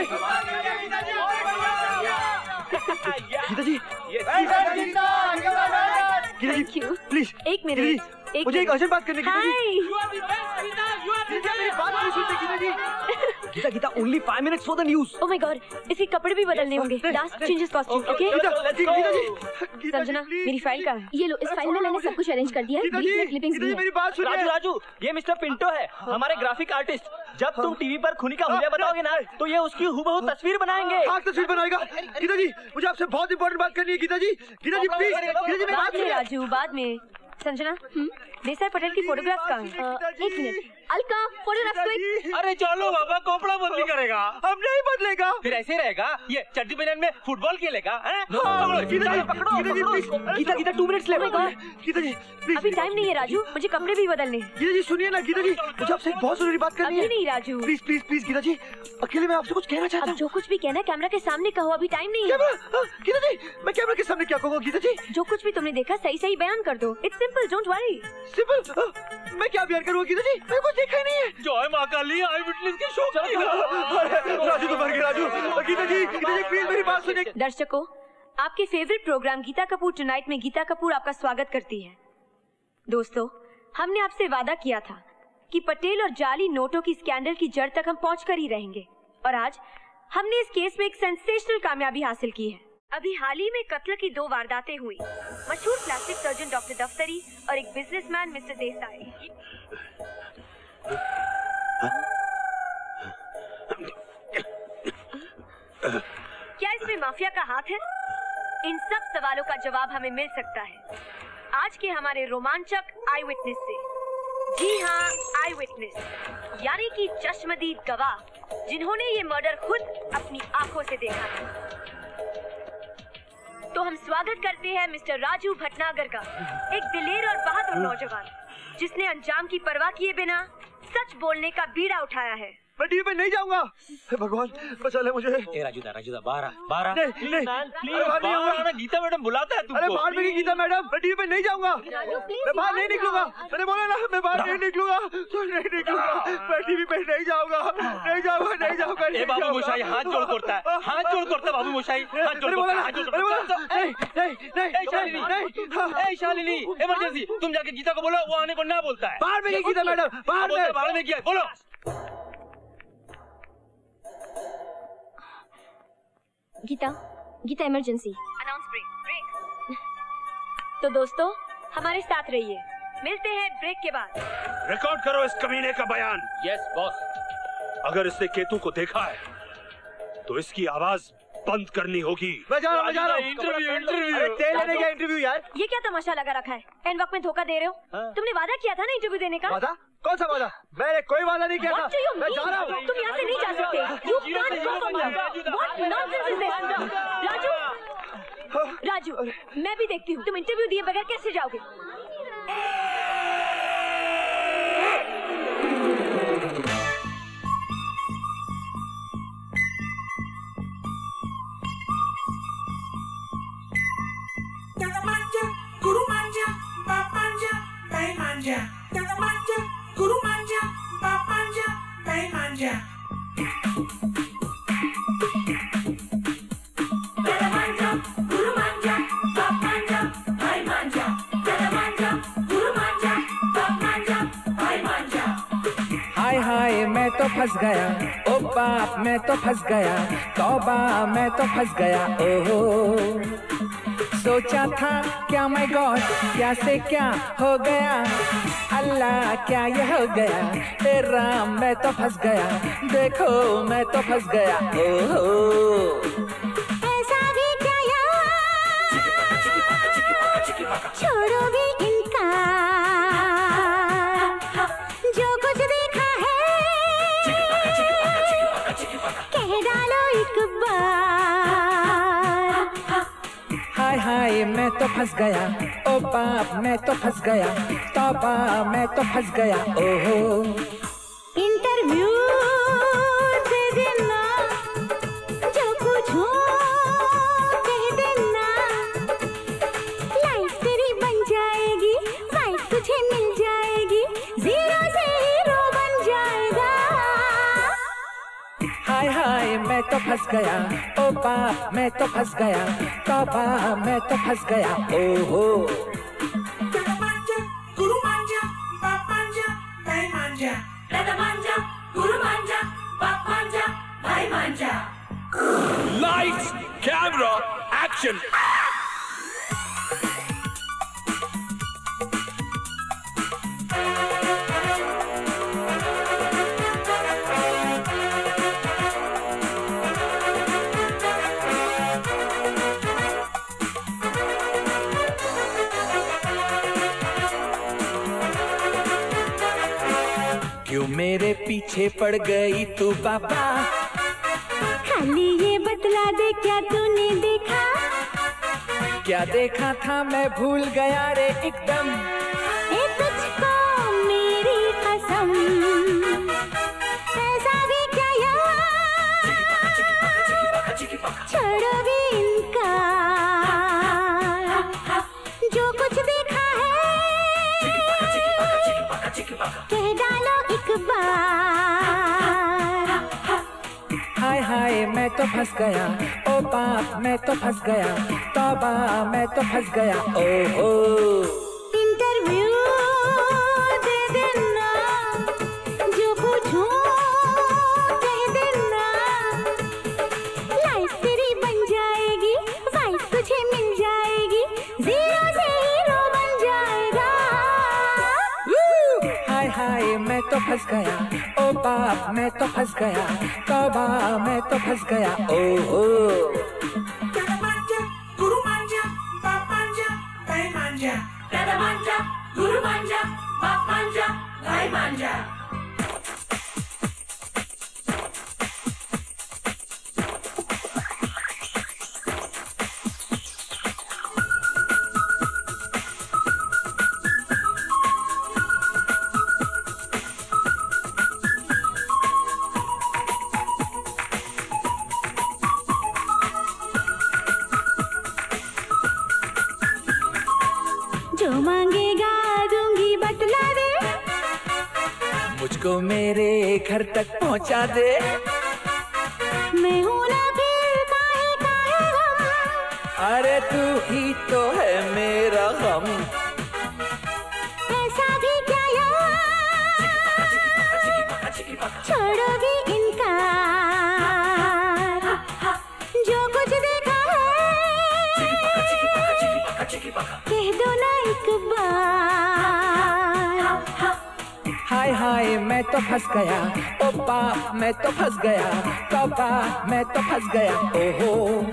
गीता जी, गीता जी, प्लीज एक मिनट, एक मुझे एक अर्जेंट बात करनी है। Geeta, Geeta, only five minutes for the news. Oh my god, इसके कपड़े भी बदलने होंगे। Last changes costume, okay? Sanjana, मेरी फाइल कहाँ है? ये लो, इस फाइल में मैंने सब कुछ अरेंज कर दिया है। बीच में क्लिपिंग्स भी मेरी बात सुनिए। राजू, राजू, ये मिस्टर पिंटो है, हमारे ग्राफिक आर्टिस्ट। जब तुम टीवी पर खूनी का हुलिया बताओगे ना, तो ये उसकी हूबहू तस्वीर बनाएंगे। हाँ, तस्वीर बनाएगा। गीता जी, मुझे आपसे बहुत इंपॉर्टेंट बात करनी है। गीता जी, गीता जी प्लीज। गीता जी, मेरी बात सुनिए। राजू, बाद में। संजना, देसाई पटेल की फोटोग्राफ कहाँ है? एक मिनट, अलका, फोटोग्राफ क्विक। अरे चलो बाबा, कपड़ा बदली करेगा। हम नहीं बदलेगा। फिर ऐसे रहेगा, ये चड्डी बनियान में फुटबॉल खेलेगा। Geeta ji, Geeta ji please. Geeta, Geeta, two minutes ले। गीता जी प्लीज। अभी टाइम नहीं है राजू, मुझे कपड़े भी बदलने हैं। गीता जी सुनिए ना। गीता जी, मुझे आपसे बहुत जरूरी बात करनी है। अभी नहीं Raju. Please please please Geeta ji, अकेले मैं आपसे कुछ कहना चाहता हूँ। जो कुछ भी कहना कैमरा के सामने कहो, अभी टाइम नहीं है। गीता जी, मैं कैमरा के सामने क्या कहूँगा? गीता जी, जो कुछ भी तुमने देखा सही सही बयान कर दो। It's simple, don't worry. Simple? मैं क्या बयान करूँगा गीता जी? मैं कुछ देखा ही नहीं है। जय माँ काली, आई विटनेस के शो। राजू तो मर गया। राजू, गीता जी, गीता जी प्लीज मेरी बात सुनिए। दर्शकों, आपके favourite programme Geeta Kapoor tonight में गीता कपूर आपका स्वागत करती है। दोस्तों, हमने आपसे वादा किया था कि पटेल और जाली नोटों की स्कैंडल की जड़ तक हम पहुंच कर ही रहेंगे, और आज हमने इस केस में एक सेंसेशनल कामयाबी हासिल की है। अभी हाल ही में कत्ल की दो वारदातें हुई। मशहूर प्लास्टिक सर्जन डॉक्टर दफ्तरी और एक बिजनेसमैन मिस्टर देसाई। क्या इसमें माफिया का हाथ है? इन सब सवालों का जवाब हमें मिल सकता है आज के हमारे रोमांचक आई विटनेस से। जी हाँ, आई विटनेस, यानी कि चश्मदीद गवाह, जिन्होंने ये मर्डर खुद अपनी आंखों से देखा है। तो हम स्वागत करते हैं मिस्टर राजू भटनागर का, एक दिलेर और बहादुर नौजवान जिसने अंजाम की परवाह किए बिना सच बोलने का बीड़ा उठाया है। मैं टीवी पे नहीं जाऊंगा। भगवान बचा ले मुझे। ए राजू दा राजू दा बाहर आ बाहर आ। नहीं नहीं बाहर आना, गीता मैडम बुलाता है तुमको। अरे बाहर में गीता मैडम, मैं टीवी पे नहीं जाऊंगा। मैं बाहर नहीं निकलूंगा। मैंने बोला ना मैं बाहर नहीं निकलूंगा, नहीं निकलूंगा। मैं टीवी पे नहीं जाऊंगा, नहीं जाऊंगा, नहीं जाऊंगा। ए बाबू मोशाई हाथ जोड़ करता है, हाथ जोड़ करता है बाबू मोशाई, हाथ जोड़ करता है, हाथ जोड़ करता है। नहीं नहीं नहीं ए शालिनी, नहीं ए शालिनी, इमरजेंसी, तुम जाके गीता को बोलो वो आने को ना बोलता है। बाहर में गीता मैडम, बाहर में बाहर में क्या बोलो। Geeta, Geeta emergency. Announce break, break. तो दोस्तों हमारे साथ रहिए, मिलते हैं ब्रेक के बाद। रिकॉर्ड करो इस कमीने का बयान। Yes boss. अगर इसने केतु को देखा है तो इसकी आवाज बंद करनी होगी। मैं जा रहा हूँ, मैं जा रहा हूँ। Interview interview. अरे तेल लेने गया इंटरव्यू यार। ये क्या तमाशा लगा रखा है? एंड वक्त में धोखा दे रहे हो। हाँ। तुमने वादा किया था ना इंटरव्यू देने का। वादा? कौन सा वादा? मैंने कोई वादा नहीं किया था। What do you मैं mean? जा रहा हूँ। तुम यहाँ से नहीं जा सकते। You can't go from here. What nonsense is this? Raju, Raju, मैं भी देखती हूँ तुम इंटरव्यू दिए बगैर कैसे जाओगे। Guru manja, bap manja, bai manja. Dada manja, guru manja, bap manja, bai manja. Dada manja, guru manja, bap manja, bai manja. Dada manja, guru manja, bap manja, bai manja. हाय हाय मैं तो फंस गया, ओ बाप मैं तो फंस गया, तौबा मैं तो फंस गया, ओहो। सोचा था क्या माय गॉड क्या से क्या हो गया, अल्लाह क्या ये हो गया, हे राम मैं तो फंस गया, देखो मैं तो फंस गया, ओहो। ऐसा भी क्या यार, छोड़ो भी इनका, जो कुछ देखा है कह डालो एक बार। हाय हाय मैं तो फंस गया, ओ बाप मैं तो फंस गया, तौबा मैं तो फंस गया, ओहो। इंटरव्यू दे देना, जो कुछ हो कह देना, लाइफ तेरी बन जाएगी, वाइफ तुझे मिल जाएगी, जीरो से हीरो बन जाएगा। हाय हाय मैं तो फंस गया, ओ बाप मैं तो फंस गया, तौबा मैं तो फंस गया, ओहो। Dada manja, guru manja, bap manja, bai manja. Dada manja, guru manja, bap manja, bai manja. Lights, camera, action. क्यों मेरे पीछे पड़ गई तू बाबा, खाली ये बतला दे क्या तूने देखा, क्या देखा था मैं भूल गया रे एकदम, ए तुझको मेरी कसम। ऐसा भी क्या यार, छोड़ो भी इनका, जो कुछ देखा है कह डालो एक बार। हाय हाय मैं तो फंस गया, ओ बाप मैं तो फंस गया, तौबा मैं तो फंस गया, ओहो। इंटरव्यू दे देना, जो कुछ हो कह देना, लाइफ तेरी बन जाएगी, वाइफ तुझे मिल जाएगी, जीरो से हीरो बन जाएगा। हाय हाय मैं तो फंस गया, ओ बाप मैं तो फंस गया, तौबा मैं तो फंस गया, ओहो। Dada manja, guru manja, bap manja, bai manja. Dada manja, guru manja, bap manja, bai manja. मुझको मेरे घर तक पहुंचा दे। मैं हूँ ना फिर काहे काहे गम, अरे तू ही तो है मेरा गम। ऐसा भी क्या यार छोड़ोगी इनकार, जो कुछ देखा है कह दो ना एक बार। हाय हाय मैं तो फंस गया, ओ बाप मैं तो फंस गया, तौबा मैं तो फंस गया, ओहो।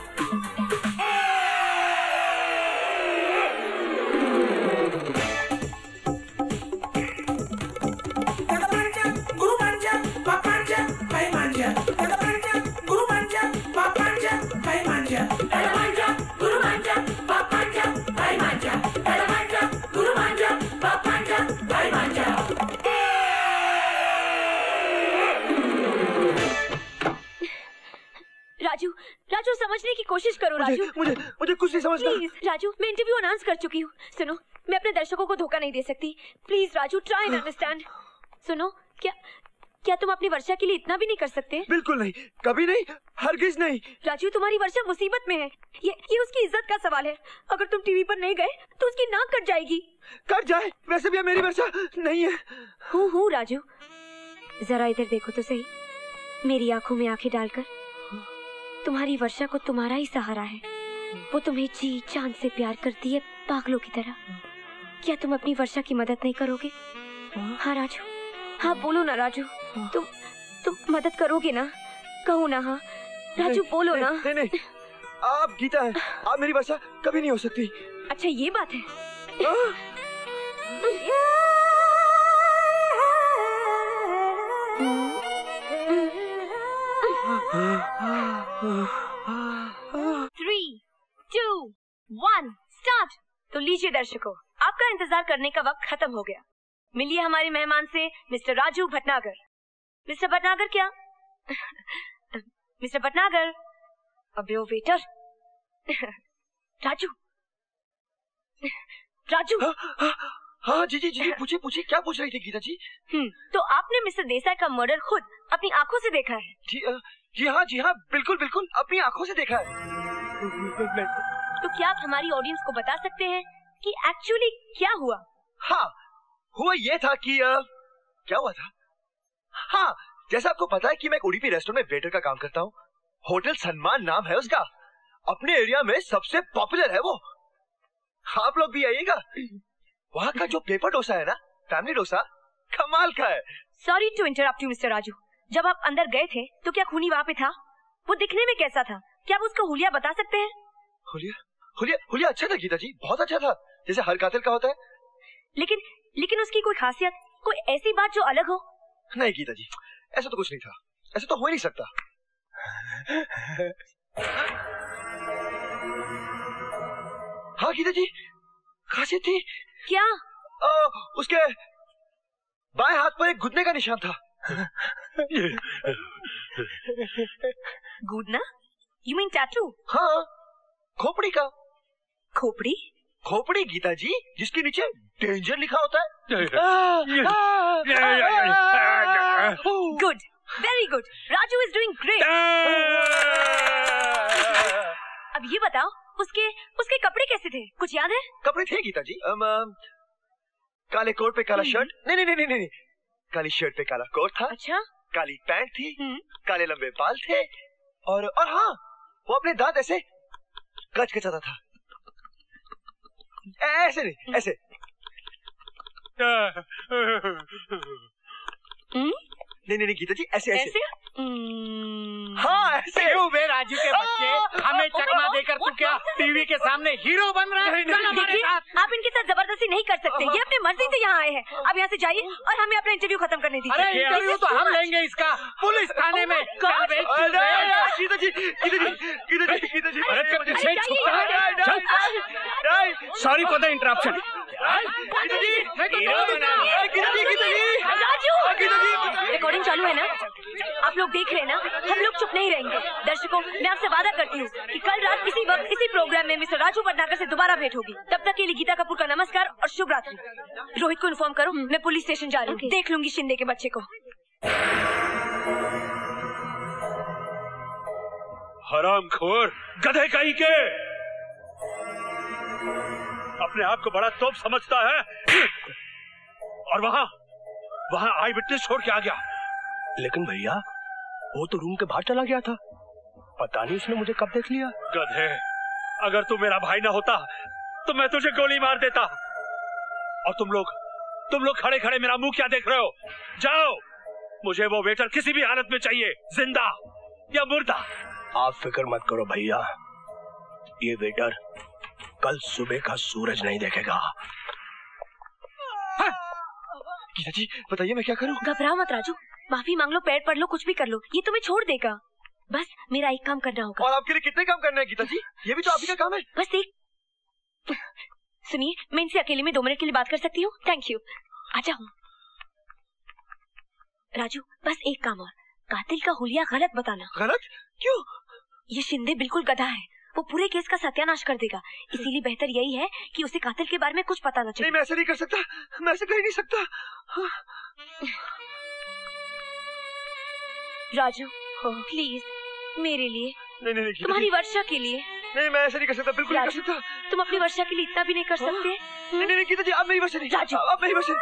राजू, राजू समझने की कोशिश करो राजू। मुझे मुझे, मुझे कुछ नहीं समझना। प्लीज राजू, मैं इंटरव्यू अनाउंस कर चुकी हूँ। सुनो, मैं अपने दर्शकों को धोखा नहीं दे सकती। Please Raju, try and understand. सुनो, क्या क्या तुम अपनी वर्षा के लिए इतना भी नहीं कर सकते? बिल्कुल नहीं, कभी नहीं, हरगिज नहीं। राजू, तुम्हारी वर्षा मुसीबत में है। ये ये उसकी इज्जत का सवाल है। अगर तुम टीवी पर नहीं गए तो उसकी नाक कट जाएगी। कट जाए, वैसे भी मेरी वर्षा नहीं है। हूँ हूँ राजू, जरा इधर देखो तो सही। मेरी आंखों में आंखें डालकर, तुम्हारी वर्षा को तुम्हारा ही सहारा है। वो तुम्हें जी जान से प्यार करती है, पागलों की तरह। क्या तुम अपनी वर्षा की मदद नहीं करोगे? हाँ राजू, हाँ बोलो ना राजू, तुम तुम मदद करोगे ना? कहो ना हाँ राजू, बोलो ना। नहीं नहीं, आप गीता हैं, आप मेरी वर्षा कभी नहीं हो सकती। अच्छा ये बात है। Three two one start. तो लीजिए दर्शकों, आपका इंतजार करने का वक्त खत्म हो गया। मिलिए हमारे मेहमान से, मिस्टर राजू भटनागर। मिस्टर भटनागर क्या मिस्टर भटनागर, अबे ओ वेटर। राजू राजू हाँ, हाँ जी जी जी, पूछिए पूछिए, क्या पूछ रही थी गीता जी? हम्म, तो आपने मिस्टर देसाई का मर्डर खुद अपनी आंखों से देखा है? जी जी हाँ जी हाँ, बिल्कुल बिल्कुल, अपनी आंखों से देखा है। तो क्या आप हमारी ऑडियंस को बता सकते हैं कि एक्चुअली क्या हुआ? हाँ, हुआ ये था कि आ, क्या हुआ था? हाँ, जैसा आपको पता है कि मैं एक उडुपी रेस्टोरेंट में वेटर का काम करता हूँ। होटल सन्मान नाम है उसका। अपने एरिया में सबसे पॉपुलर है वो। आप लोग भी आइएगा। वहाँ का जो पेपर डोसा है ना, फैमिली डोसा, कमाल का है। Sorry to interrupt you mister Raju, जब आप अंदर गए थे तो क्या खूनी वहाँ पे था? वो दिखने में कैसा था? क्या आप उसका हुलिया बता सकते हैं? हुलिया हुलिया हुलिया अच्छा था गीता जी, बहुत अच्छा था, जैसे हर कातिल का होता है। लेकिन लेकिन उसकी कोई खासियत, कोई ऐसी बात जो अलग हो? नहीं गीता जी, ऐसा तो कुछ नहीं था, ऐसा तो हो ही नहीं सकता। हाँ गीता जी, खासियत थी। क्या? आ, उसके बाएं हाथ पर एक घुटने का निशान था। घुटना? You mean tattoo? हाँ, खोपड़ी का। खोपड़ी? खोपड़ी गीता जी, जिसके नीचे डेंजर लिखा होता है। Good, very good, Raju is doing great. अब ये बताओ, उसके उसके कपड़े कैसे थे, कुछ याद है? कपड़े थे गीता जी, अम, काले कोट पे काला शर्ट, नहीं नहीं नहीं नहीं नहीं, काली शर्ट पे काला कोट था। अच्छा। काली पैंट थी, काले लंबे बाल थे, और और हाँ, वो अपने दांत ऐसे कच कचाता था। ऐसे नहीं, ऐसे। नहीं नहीं नहीं गीता जी, ऐसे ऐसे, ऐसे? हाँ ऐसे। क्यों बे राजू के बच्चे, हमें चकमा देकर तू क्या टीवी के सामने हीरो बन रहा है? देखिए, आप इनके साथ जबरदस्ती नहीं कर सकते, ये अपनी मर्जी से यहाँ आए हैं। अब यहाँ से जाइए और हमें अपना इंटरव्यू खत्म करने दीजिए। अरे इंटरव्यू तो हम लेंगे इसका, पुलिस थाने में। गीता जी, गीता जी, गीता जी, गीता जी, अरे कब पीछे छुपता है? Sorry for the interruption. Geeta ji, Geeta ji, Geeta ji, Raju, Geeta ji, recording चालू है ना? आप आप लोग देख रहे हैं ना, हम लोग चुप नहीं रहेंगे। दर्शकों, मैं आपसे वादा करती हूँ कि कल रात इसी वक्त इसी प्रोग्राम में मिस्टर राजू भटनागर से दोबारा भेंट होगी। तब तक के लिए गीता कपूर का नमस्कार और शुभ रात्रि। रोहित को इन्फॉर्म करो, मैं पुलिस स्टेशन जा रही हूँ। देख लूंगी शिंदे के बच्चे को। हरामखोर, गधे कहीं के, अपने आप को बड़ा तोप समझता है और वहाँ वहाँ आई विटनेस छोड़ के आ गया। लेकिन भैया वो तो रूम के बाहर चला गया था, पता नहीं उसने मुझे कब देख लिया। गधे, अगर तू मेरा भाई ना होता तो मैं तुझे गोली मार देता। और तुम लोग तुम लोग खड़े खड़े मेरा मुंह क्या देख रहे हो? जाओ, मुझे वो वेटर किसी भी हालत में चाहिए, जिंदा या मुर्दा। आप फिक्र मत करो भैया, ये वेटर कल सुबह का सूरज नहीं देखेगा। हाँ। गीता जी बताइए मैं क्या करूं? घबराओ मत राजू, माफी मांग लो, पैर पड़ लो, कुछ भी कर लो, ये तुम्हें छोड़ देगा। बस मेरा एक काम करना होगा। और आपके लिए कितने काम करने हैं गीता जी? ये भी तो आप ही का काम है। बस एक सुनिए, मैं इनसे अकेले में दो मिनट के लिए बात कर सकती हूँ? थैंक यू, आ जाओ। राजू बस एक काम और, कातिल का हुलिया गलत बताना। गलत? क्यों? ये शिंदे बिल्कुल गधा है, वो पूरे केस का सत्यानाश कर देगा। इसीलिए बेहतर यही है कि उसे कातिल के बारे में कुछ पता न चले। नहीं, मैं ऐसे नहीं कर सकता, मैं ऐसे कर ही नहीं सकता। राजू प्लीज मेरे लिए, नहीं नहीं, नहीं तुम्हारी वर्षा के लिए। नहीं, मैं ऐसे नहीं कर सकता, बिल्कुल नहीं कर सकता। तुम अपनी वर्षा के लिए इतना भी नहीं कर सकते? नहीं नहीं गीता जी, आप मेरी वर्षा नहीं। राजू आप मेरी वर्षा।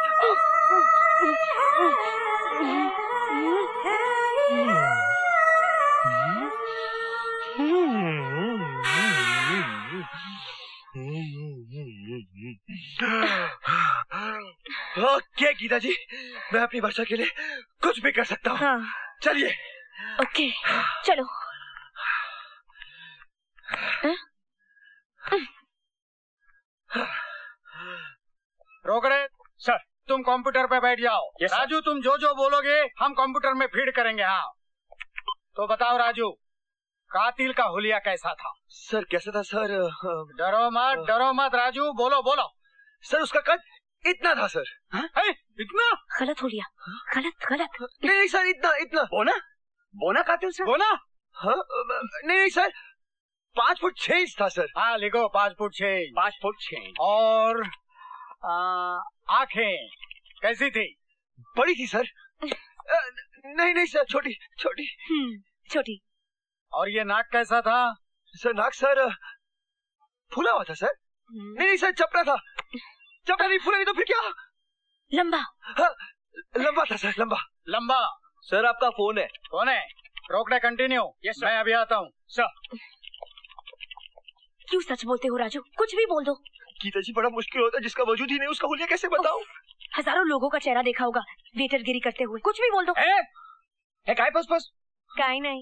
ओके गीता जी, मैं अपनी वर्षा के लिए कुछ भी कर सकता हूँ। हाँ। चलिए। ओके चलो। रोकड़े सर, तुम कंप्यूटर पे बैठ जाओ। राजू तुम जो जो बोलोगे हम कंप्यूटर में फीड करेंगे। हाँ तो बताओ राजू, कातिल का हुलिया कैसा था? सर कैसा था सर? डरो मत डरो मत राजू, बोलो बोलो। सर उसका कद इतना था सर। हाँ? इतना? गलत हुलिया, गलत गलत। नहीं नहीं सर, इतना इतना। बोना बोना कातिल सर? बोना? हाँ नहीं नहीं सर, पाँच फुट छह इंच था सर। हाँ लिखो, पाँच फुट छह इंच। पाँच फुट छह इंच। और आंखें कैसी थी? बड़ी थी सर। आ, नहीं नहीं सर, छोटी छोटी छोटी। और ये नाक कैसा था? सर नाक सर फूला हुआ था सर। नहीं नहीं सर, चपटा था। चपटा नहीं, फूला नहीं तो फिर क्या? लंबा। हाँ लंबा था सर, लंबा लंबा। सर आपका फोन है। फोन है? रोकड़े कंटिन्यू। यस मैं अभी आता हूँ सर। क्यों सच बोलते हो राजू, कुछ भी बोल दो। गीता जी बड़ा मुश्किल होता है, जिसका वजूद ही नहीं उसका हुलिया कैसे बताऊं? हजारों लोगों का चेहरा देखा होगा वेटरगिरी करते हुए, कुछ भी बोल दो। ए, ए, काय पस पस? काय नहीं।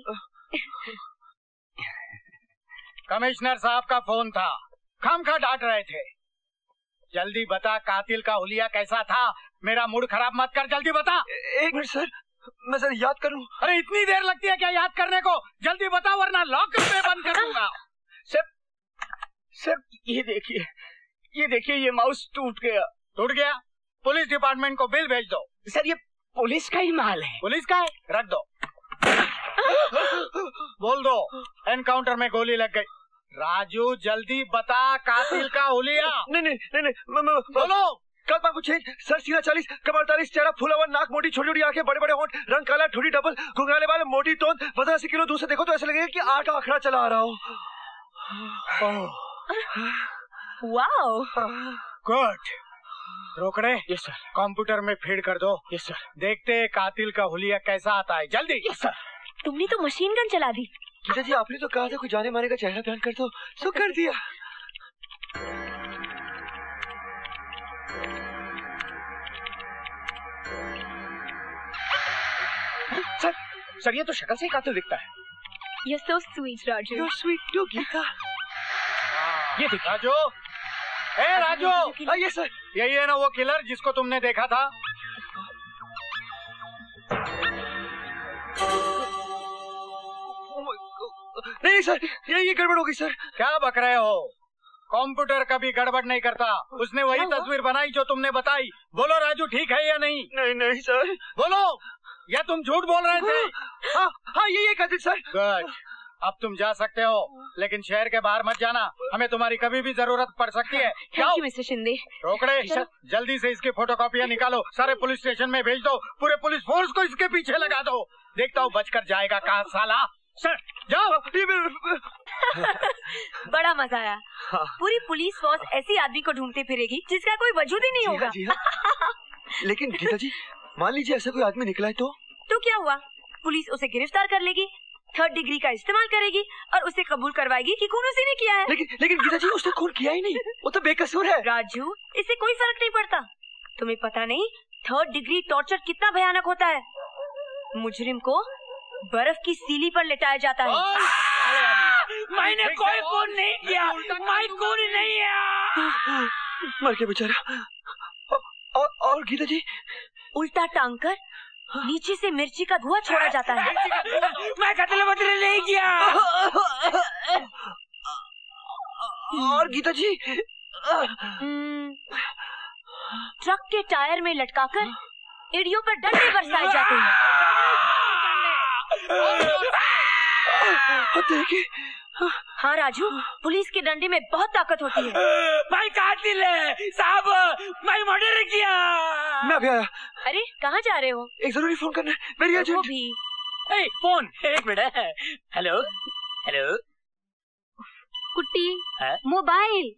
कमिश्नर साहब का फोन था, खामखा डांट रहे थे। जल्दी बता कातिल का हुलिया कैसा था? मेरा मूड खराब मत कर, जल्दी बता। ए, एक मिनट सर, मैं सर याद कर लूं। अरे इतनी देर लगती है क्या याद करने को? जल्दी बता वरना लॉक में बंद कर दूंगा। सर सर ये देखिए, ये देखिए ये माउस टूट गया। टूट गया? पुलिस डिपार्टमेंट को बिल भेज दो। सर ये पुलिस का ही माल है। पुलिस का है? रख दो। बोल दो एनकाउंटर में गोली लग गई। राजू जल्दी बता कातिल का हुलिया। नहीं नहीं नहीं नहीं बोलो। कल पाँच फुट छह, सर सीना चालीस, कमर अड़तालीस, चेहरा फूला हुआ, नाक मोटी, छोटी छोटी आंखें, बड़े बड़े होंठ, रंग काला, ठोड़ी डबल, घुंघराले वाले, मोटी तोंद, वजन अस्सी किलो। दूर से देखो तो ऐसा लगेगा कि आठ का आंकड़ा चला आ रहा हो। Wow good. Rokde yes sir, computer में फीड कर दो। Yes sir. देखते हैं कातिल का हुलिया कैसा आता है, जल्दी। Yes sir. तुमने तो मशीन गन चला दी। गीता जी आपने तो कहा था कोई जाने माने का चेहरा बयान कर दो, सो कर दिया। सर सर ये तो शक्ल से ही कातिल दिखता है। You're so sweet, Raju. You're sweet too, Gita. ये देख राजू। ए राजू, ये सर, यही है ना वो किलर जिसको तुमने देखा था? नहीं सर, ये ये गड़बड़ हो गई सर। क्या बक रहे हो? कंप्यूटर कभी गड़बड़ नहीं करता। उसने वही तस्वीर बनाई जो तुमने बताई। बोलो राजू, ठीक है या नहीं? नहीं नहीं सर। बोलो। या तुम झूठ बोल रहे थे? हाँ हाँ यही है कातिल सर। गुड, अब तुम जा सकते हो, लेकिन शहर के बाहर मत जाना, हमें तुम्हारी कभी भी जरूरत पड़ सकती है। Thank you mister Shinde. Rokde, जल्दी से इसकी फोटोकॉपियाँ निकालो, सारे पुलिस स्टेशन में भेज दो, पूरे पुलिस फोर्स को इसके पीछे लगा दो। देखता हूँ बचकर जाएगा कहाँ साला। सर जाओ। बड़ा मजा आया। हाँ। पूरी पुलिस फोर्स ऐसी आदमी को ढूंढते फिरेगी जिसका कोई वजूद ही नहीं होगा। जी हाँ। लेकिन गीता जी, मान लीजिए ऐसा कोई आदमी निकला है तो तो क्या हुआ? पुलिस उसे गिरफ्तार कर लेगी, थर्ड डिग्री का इस्तेमाल करेगी और उसे कबूल करवाएगी कि खून उसी ने किया है। लेकिन लेकिन गीता जी, उसने खून किया ही नहीं, वो तो बेकसूर है। राजू, इससे कोई फर्क नहीं पड़ता। तुम्हें पता नहीं थर्ड डिग्री टॉर्चर कितना भयानक होता है। मुजरिम को बर्फ की सीली पर लेटाया जाता है। मैंने कोई खून नहीं किया, मैं खून नहीं है। मर के बेचारा। और, और गीता जी, उल्टा टांग कर नीचे से मिर्ची का धुआं छोड़ा जाता है। मैं कत्ल बदले नहीं किया। और गीता जी, ट्रक के टायर में लटकाकर एड़ियों पर डंडे बरसाए जाते हैं। देखिए। हाँ राजू, पुलिस के डंडे में बहुत ताकत होती है। मैं कातिल है साहब, मैं मर्डर किया। मैं अभी आया। अरे कहाँ जा रहे हो? एक जरूरी फोन करना है, मेरी एजेंट भी। ए, फोन एक minute. Hello hello Kutty, mobile.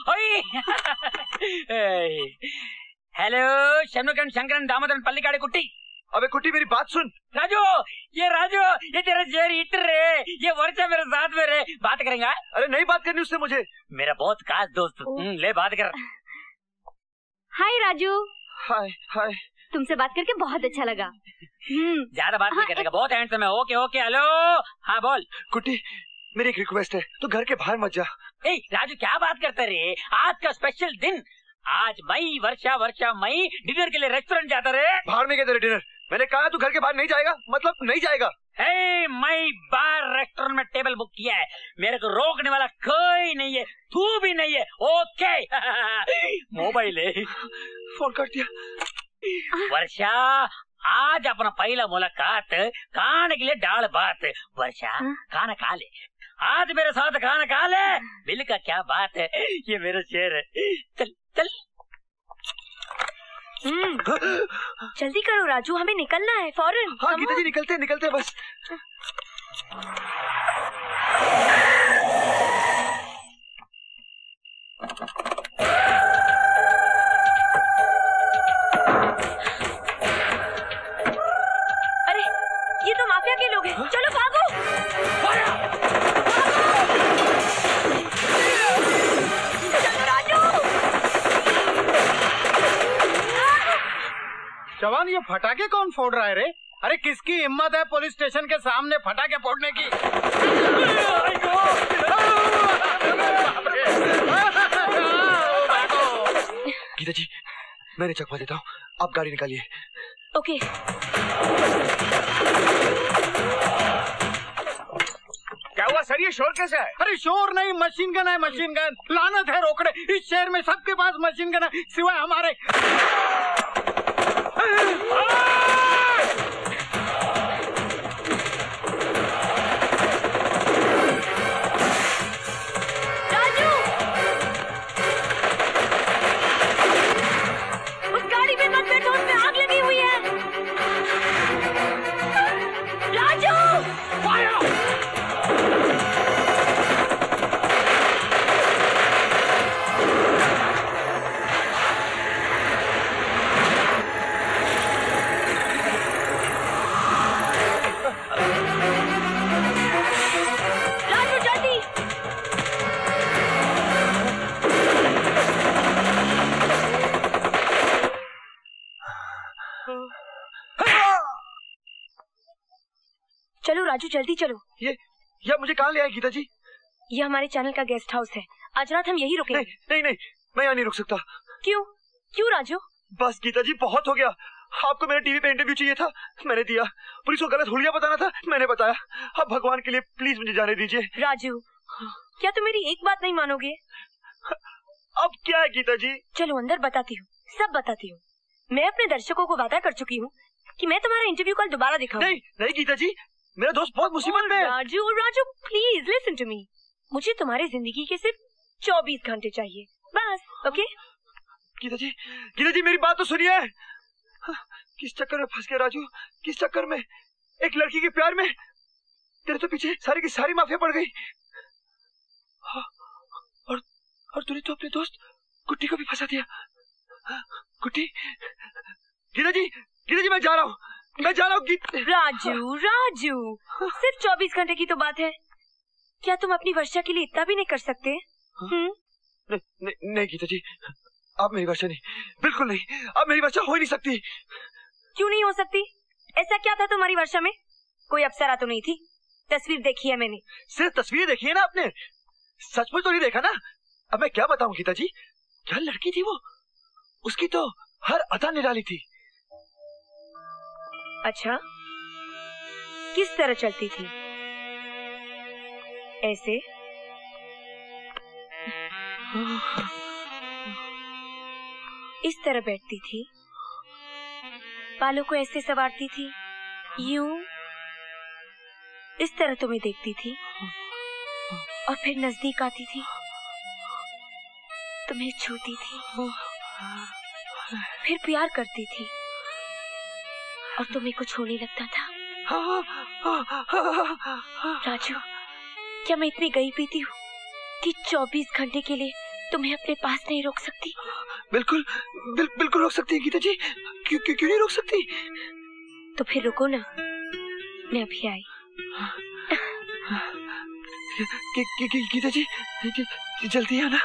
Hello Shamnukan Shankaran Damodaran Pallikade Kutty. अबे कुट्टी, मेरी बात सुन। राजू, ये राजू, ये तेरा जेर हिटर रे, ये वर्षा मेरे साथ में रे, बात करेंगा? अरे नहीं बात करनी उससे मुझे, मेरा बहुत खास दोस्त। ले बात कर। हाय राजू। हाय हाय। तुमसे बात करके बहुत अच्छा लगा। हम्म ज्यादा बात नहीं करने का, बहुत हैंडसम है। Okay okay. हेलो हाँ बोल। कुट्टी, मेरी एक रिक्वेस्ट है, तो घर के बाहर मत जा। ए राजू, क्या बात करते रे, आज का स्पेशल दिन। आज मई वर्षा वर्षा मई डिनर के लिए रेस्टोरेंट जाता रे। बाहर नहीं गए तेरे डिनर, मैंने कहा तू घर के बाहर नहीं जाएगा, मतलब नहीं जाएगा। हे, मैं बार रेस्टोरेंट में टेबल बुक किया है, मेरे को रोकने वाला कोई नहीं है, तू भी नहीं है। ओके। मोबाइल है, फोन कर दिया। वर्षा, आज अपना पहला मुलाकात, खाने के लिए दाल भात। वर्षा खाना खा ले, आज मेरे साथ खाना खा ले। बिल का क्या बात है, ये मेरा शेर है। चल चल। हम्म जल्दी करो राजू, हमें निकलना है फौरन। हाँ गीता जी, निकलते निकलते बस। अरे ये तो माफिया के लोग हैं। हाँ? चलो भागो। चलो राजू। जवान, ये फटाके कौन फोड़ रहा है रे? अरे किसकी हिम्मत है पुलिस स्टेशन के सामने फटाके फोड़ने की? गीता जी, मैंने चकमा देता हूँ, आप गाड़ी निकालिए। ओके। क्या हुआ सर, ये शोर कैसे है? अरे शोर नहीं, मशीन गन है, मशीन गन। लानत है रोकड़े, इस शहर में सबके पास मशीन गन है सिवाय हमारे। राजू, उस गाड़ी में मत बैठो, उसमें आग लगी हुई है। राजू, चलो राजू, जल्दी चलो। ये ये मुझे कहाँ ले आए गीता जी? ये हमारे चैनल का गेस्ट हाउस है, आज रात हम यही रुकेंगे। नहीं नहीं नहीं, मैं यहाँ नहीं रुक सकता। क्यों क्यों राजू? बस गीता जी, बहुत हो गया। आपको मेरे टीवी पे इंटरव्यू चाहिए था, मैंने दिया। पुलिस को गलत हुलिया बताना था, मैंने बताया। अब भगवान के लिए प्लीज मुझे जाने दीजिए। राजू, क्या तुम मेरी एक बात नहीं मानोगे? अब क्या है गीता जी? चलो अंदर बताती हूँ, सब बताती हूँ। मैं अपने दर्शकों को वादा कर चुकी हूँ कि मैं तुम्हारा इंटरव्यू कॉल दोबारा दिखाऊं? नहीं नहीं गीता जी, मेरा दोस्त बहुत मुसीबत में है। Raju Raju please listen to me. मुझे तुम्हारी जिंदगी के सिर्फ चौबीस घंटे चाहिए बस। ओके गीता जी, गीता जी मेरी बात तो सुनिए। किस चक्कर में फंस गया राजू, किस चक्कर में? एक लड़की के प्यार में तेरे तो पीछे सारी की सारी माफिया पड़ गई। और और तूने तो अपने दोस्त गुड्डी को भी फंसा दिया। गुड्डी, गीता जी, गीता जी मैं जा रहा हूँ, मैं जा रहा हूँ। राजू राजू सिर्फ चौबीस घंटे की तो बात है, क्या तुम अपनी वर्षा के लिए इतना भी नहीं कर सकते? हम्म नहीं, नहीं, नहीं गीता जी, अब मेरी वर्षा नहीं, बिल्कुल नहीं, अब मेरी वर्षा हो ही नहीं सकती। क्यों नहीं हो सकती? ऐसा क्या था तुम्हारी वर्षा में? कोई अप्सरा तो नहीं थी? तस्वीर देखी है मैंने। सिर्फ तस्वीर देखी है ना आपने, सचमुच तो नहीं देखा ना। अब मैं क्या बताऊं गीता जी, क्या लड़की थी वो, उसकी तो हर अदा निराली थी। अच्छा, किस तरह चलती थी? ऐसे? इस तरह बैठती थी, बालों को ऐसे संवारती थी, यूं इस तरह तुम्हें देखती थी और फिर नजदीक आती थी, तुम्हें छूती थी, फिर प्यार करती थी और तुम्हें कुछ होने लगता था। राजू, क्या मैं इतनी गई पीती हूँ कि चौबीस घंटे के लिए तुम्हें अपने पास नहीं रोक सकती? बिल्कुल बिल, बिल्कुल रोक सकती है गीता जी, क्यों क्यों क्यों नहीं रोक सकती? तो फिर रुको ना, मैं अभी आई। गीता जी जल्दी आना।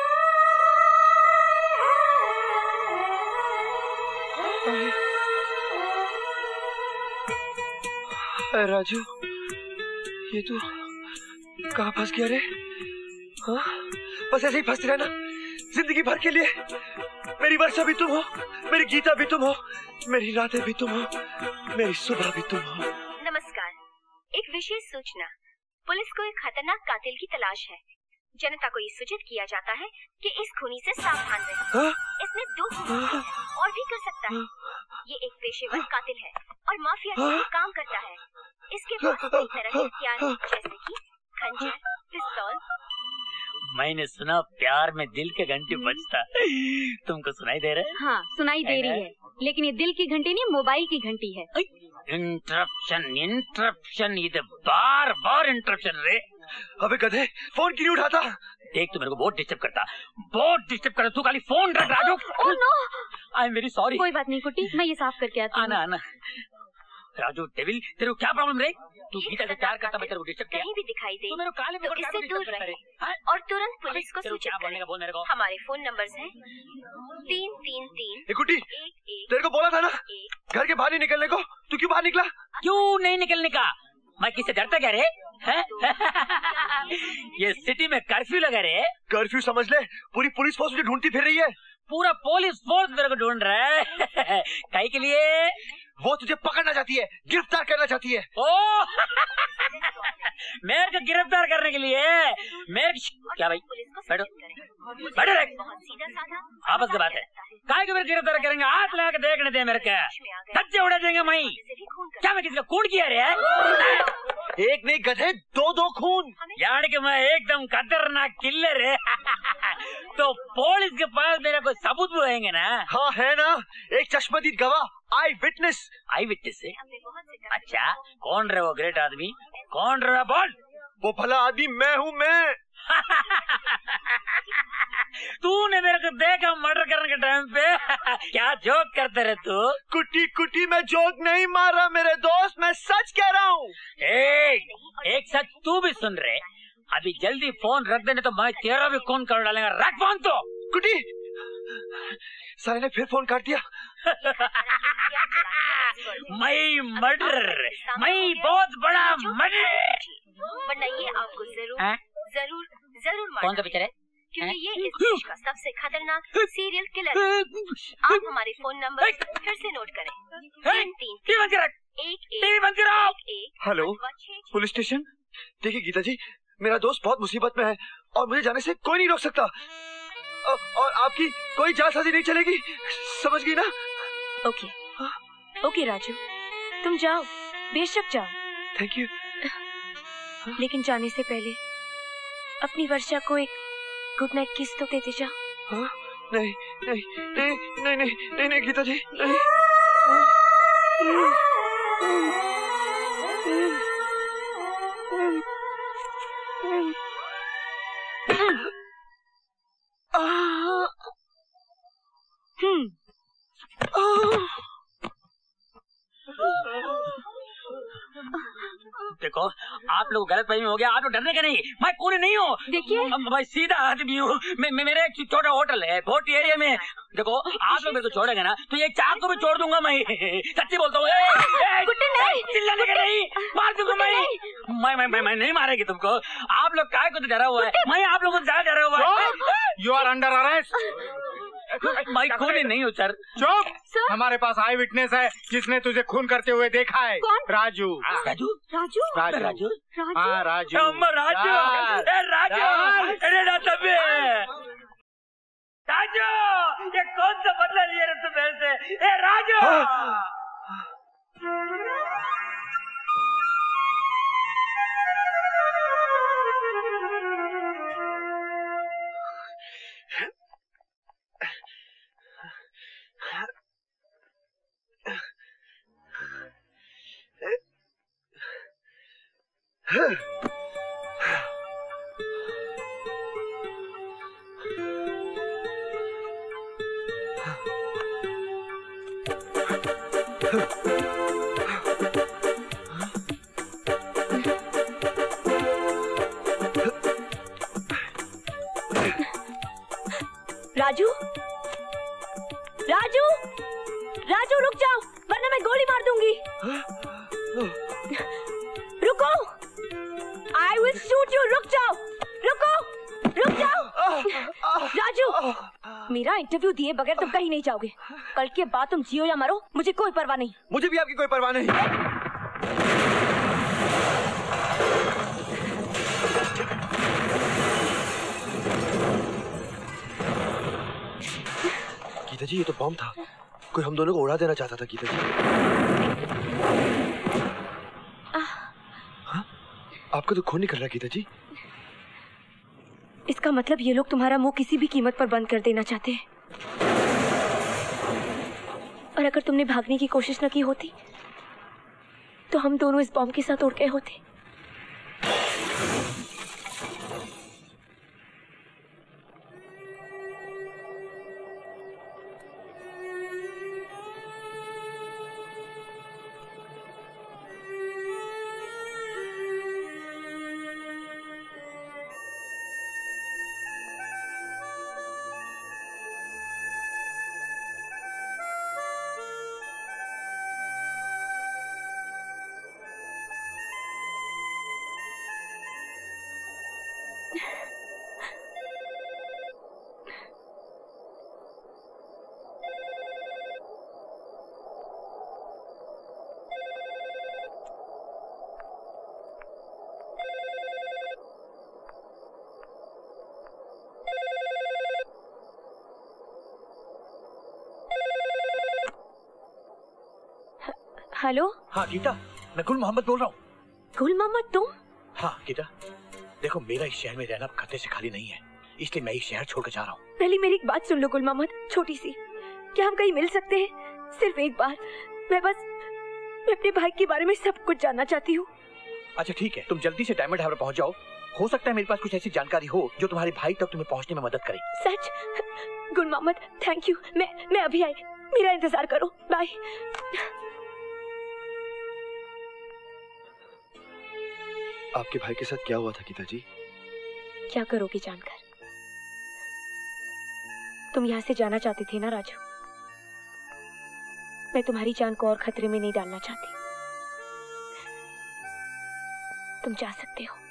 राजू, ये तो कहाँ फंस गया रे? हाँ, बस ऐसे ही फंसते रहना जिंदगी भर के लिए। मेरी वर्षा भी तुम हो, मेरी गीता भी तुम हो, मेरी रातें भी तुम हो, मेरी सुबह भी तुम हो। नमस्कार, एक विशेष सूचना। पुलिस को एक खतरनाक कातिल की तलाश है। जनता को ये सूचित किया जाता है कि इस खूनी से सावधान रहें। इसने दो खून किए हैं और भी कर सकता है। ये एक पेशेवर कातिल है और माफिया के लिए काम करता है। इसके पास कई तरह के हथियार हैं, जैसे कि खंजर, पिस्तौल। मैंने सुना प्यार में दिल के घंटे बजता, तुमको सुनाई दे रहा है? हाँ, सुनाई दे रही है, लेकिन ये दिल की घंटी नहीं, मोबाइल की घंटी है। इंटरप्शन इंटरप्शन, ये तो बार बार इंटरप्शन रे। अबे गधे, फोन क्यों नहीं उठाता? देख, तू मेरे को बहुत डिस्टर्ब करता, बहुत डिस्टर्ब करता। तू खाली फोन रख Raju. Oh no, I am very sorry. कोई बात नहीं कुटी, मैं ये साफ करके आती हूँ। आना आना। राजू डेविल, तेरे को क्या प्रॉब्लम रे? तू गीता से प्यार करता, मैं तेरे को डिस्टर्ब किया? कहीं भी दिखाई दे तू मेरे को काले तो इससे दूर रहे और तुरंत पुलिस को सूचित करें। हमारे फोन नंबर्स हैं तीन तीन तीन गुड्डी, तेरे को बोला था ना घर के बाहर नहीं निकलने को, तू क्यों बाहर निकला? क्यों नहीं निकलने का? मैं किससे डरता क्या रे? ये सिटी में कर्फ्यू लगा रे। कर्फ्यू समझ ले, पूरी पुलिस फोर्स मुझे ढूंढती फिर रही है। पूरा पुलिस फोर्स मेरे को ढूंढ रहा है। काहे के लिए? वो तुझे पकड़ना चाहती है, गिरफ्तार करना चाहती है। ओ मेरे को गिरफ्तार करने के लिए? मेरे क्या भाई, बैठो बैठो रे। आपस की बात है, काहे को मेरे गिरफ्तार करेंगे? हाथ लगा के देखने दे मेरे को, धज्जे उड़ा देंगे। मैं क्या, मैं किसी का खून किया रे? एक नहीं गधे, दो दो खून। यार कि मैं एकदम खतरनाक किलर है। तो पुलिस के पास मेरा कोई सबूत भी होंगे ना? हाँ है ना, एक चश्मदीद गवाह, आई विटनेस। आई विटनेस है? अच्छा, कौन रहे वो ग्रेट आदमी? कौन रहे बोल? वो भला आदमी मैं हूँ, मैं। तूने मेरे को देखा मर्डर करने के टाइम पे। क्या जोक करते रहे तू? कुटी कुटी, मैं जोक नहीं मार रहा मेरे दोस्त, मैं सच कह रहा हूँ। एक, एक सच तू भी सुन रहे। अभी जल्दी फोन रख देने तो मैं तेरा भी खून कर डालेगा। रख फोन तो। कुटी, सारे ने फिर फोन काट दिया। मैं मर्डर, मैं बहुत बड़ा मर्डर। वरना ये आपको जरूर है? जरूर जरूर मारना। कौन सा पिक्चर है? क्योंकि ये इस देश का सबसे खतरनाक सीरियल किलर है। आप हमारे फोन नंबर फिर से नोट करें। तीन तीन तीन एक एक। Hello, police station. देखिए गीता जी, मेरा दोस्त बहुत मुसीबत में है और मुझे जाने से कोई नहीं रोक सकता। और आपकी कोई जालसाजी नहीं चलेगी, समझ गई ना? ओके, ओके राजू, तुम जाओ, बेशक जाओ। Thank you. लेकिन जाने से पहले अपनी वर्षा को एक गुड नाइट किस तो देते जाओ। हाँ? नहीं नहीं नहीं नहीं नहीं नहीं नहीं गीता जी नहीं। हम्म देखो आप लोग गलत फहमी हो गया, आप लोग डरने के नहीं, मैं कूली नहीं हूँ। देखिए मैं सीधा आदमी हूँ, मैं मेरे एक छोटा होटल है फोर्टी एरिया में। देखो आप लोग मेरे को छोड़ेंगे ना तो ये चाकू भी छोड़ दूंगा मैं, सच्ची बोलता हूँ। चिल्लाने का नहीं, मार दूंगा मैं। मैं मैं मैं, मैं नहीं मारेगी तुमको। आप लोग काय को तो डरा हुआ है, मैं आप लोगों को ज्यादा डरा हुआ है। You are under arrest. मैं खूनी नहीं हूँ सर। चुप, हमारे पास आई विटनेस है जिसने तुझे खून करते हुए देखा है। कौन? राजू। राजू राजू राजू राजू हाँ राजू अम्मा राजू ए राजू अरे ना तबे राजू, ये कौन सा बदला लिया रे तू मेरे से? ए राजू राजू राजू राजू रुक जाओ वरना मैं गोली मार दूंगी। रुको, आई विल शूट यू। रुक जाओ, रुको, रुक जाओ। राजू, मेरा इंटरव्यू दिए बगैर तुम कहीं नहीं जाओगे। कल के बाद तुम जियो या मरो मुझे कोई परवाह नहीं। मुझे भी आपकी कोई परवाह नहीं। गीता जी ये तो बॉम्ब था, कोई हम दोनों को उड़ा देना चाहता था। गीता जी हाँ? आपका तो खून निकल रहा है गीता जी। इसका मतलब ये लोग तुम्हारा मुंह किसी भी कीमत पर बंद कर देना चाहते हैं। और अगर तुमने भागने की कोशिश न की होती तो हम दोनों इस बॉम्ब के साथ उड़ गए होते। हेलो। हाँ गीता, मैं गुल मोहम्मद बोल रहा हूँ। गुल मोहम्मद तुम? हाँ गीता, देखो मेरा इस शहर में रहना खतरे से खाली नहीं है, इसलिए मैं इस शहर छोड़कर जा रहा हूँ। पहले मेरी एक बात सुन लो गुल मोहम्मद, छोटी सी। क्या हम कहीं मिल सकते हैं? सिर्फ एक बार। मैं बस मैं अपने भाई के बारे में सब कुछ जानना चाहती हूँ। अच्छा ठीक है, तुम जल्दी से डायमंड हार्बर पहुँच जाओ। हो सकता है मेरे पास कुछ ऐसी जानकारी हो जो तुम्हारे भाई तक तुम्हें पहुँचने में मदद करे। सच? गुल मोहम्मद थैंक यू। मैं मैं अभी आई, मेरा इंतजार करो। बाय। आपके भाई के साथ क्या हुआ था गीता जी? क्या करोगी जानकर? तुम यहाँ से जाना चाहते थे ना राजू? मैं तुम्हारी जान को और खतरे में नहीं डालना चाहती। तुम जा सकते हो।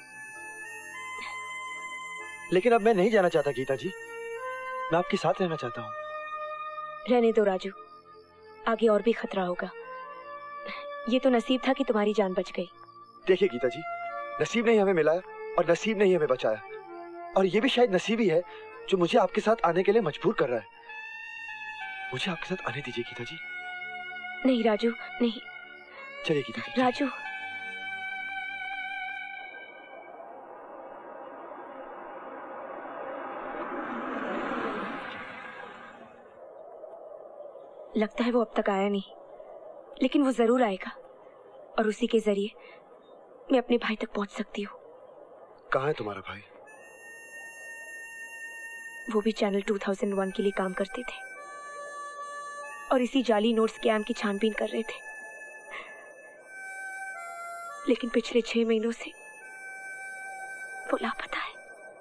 लेकिन अब मैं नहीं जाना चाहता गीता जी, मैं आपके साथ रहना चाहता हूँ। रहने दो राजू, आगे और भी खतरा होगा। ये तो नसीब था कि तुम्हारी जान बच गई। देखिए गीता जी, नसीब ने ही हमें मिलाया और नसीब ने ही हमें बचाया, और ये भी शायद नसीब ही है जो मुझे आपके साथ आने के लिए मजबूर कर रहा है। मुझे आपके साथ आने दीजिए गीता जी। नहीं राजू, नहीं। चलिए गीता जी। राजू, लगता है वो अब तक आया नहीं, लेकिन वो जरूर आएगा और उसी के जरिए मैं अपने भाई तक पहुंच सकती हूँ। कहाँ है तुम्हारा भाई? वो भी चैनल दो हज़ार एक के लिए काम करते थे और इसी जाली नोट स्कैम की छानबीन कर रहे थे, लेकिन पिछले छह महीनों से वो लापता है।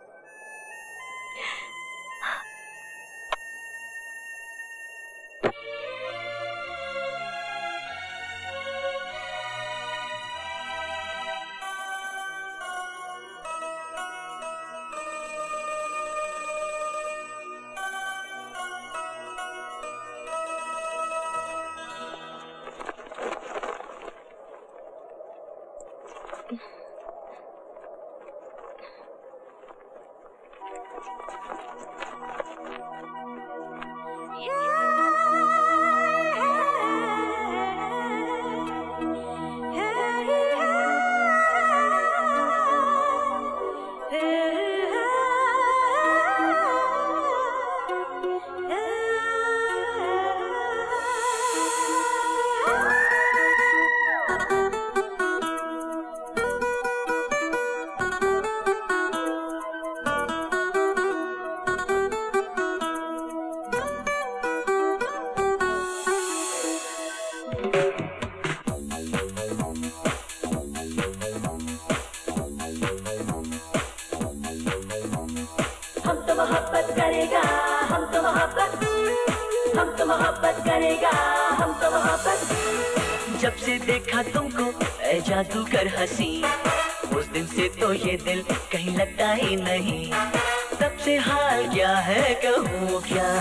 जब से देखा तुमको ऐ जादूगर हंसी, उस दिन से तो ये दिल कहीं लगता ही नहीं। तब से हाल क्या है कहूँ क्या,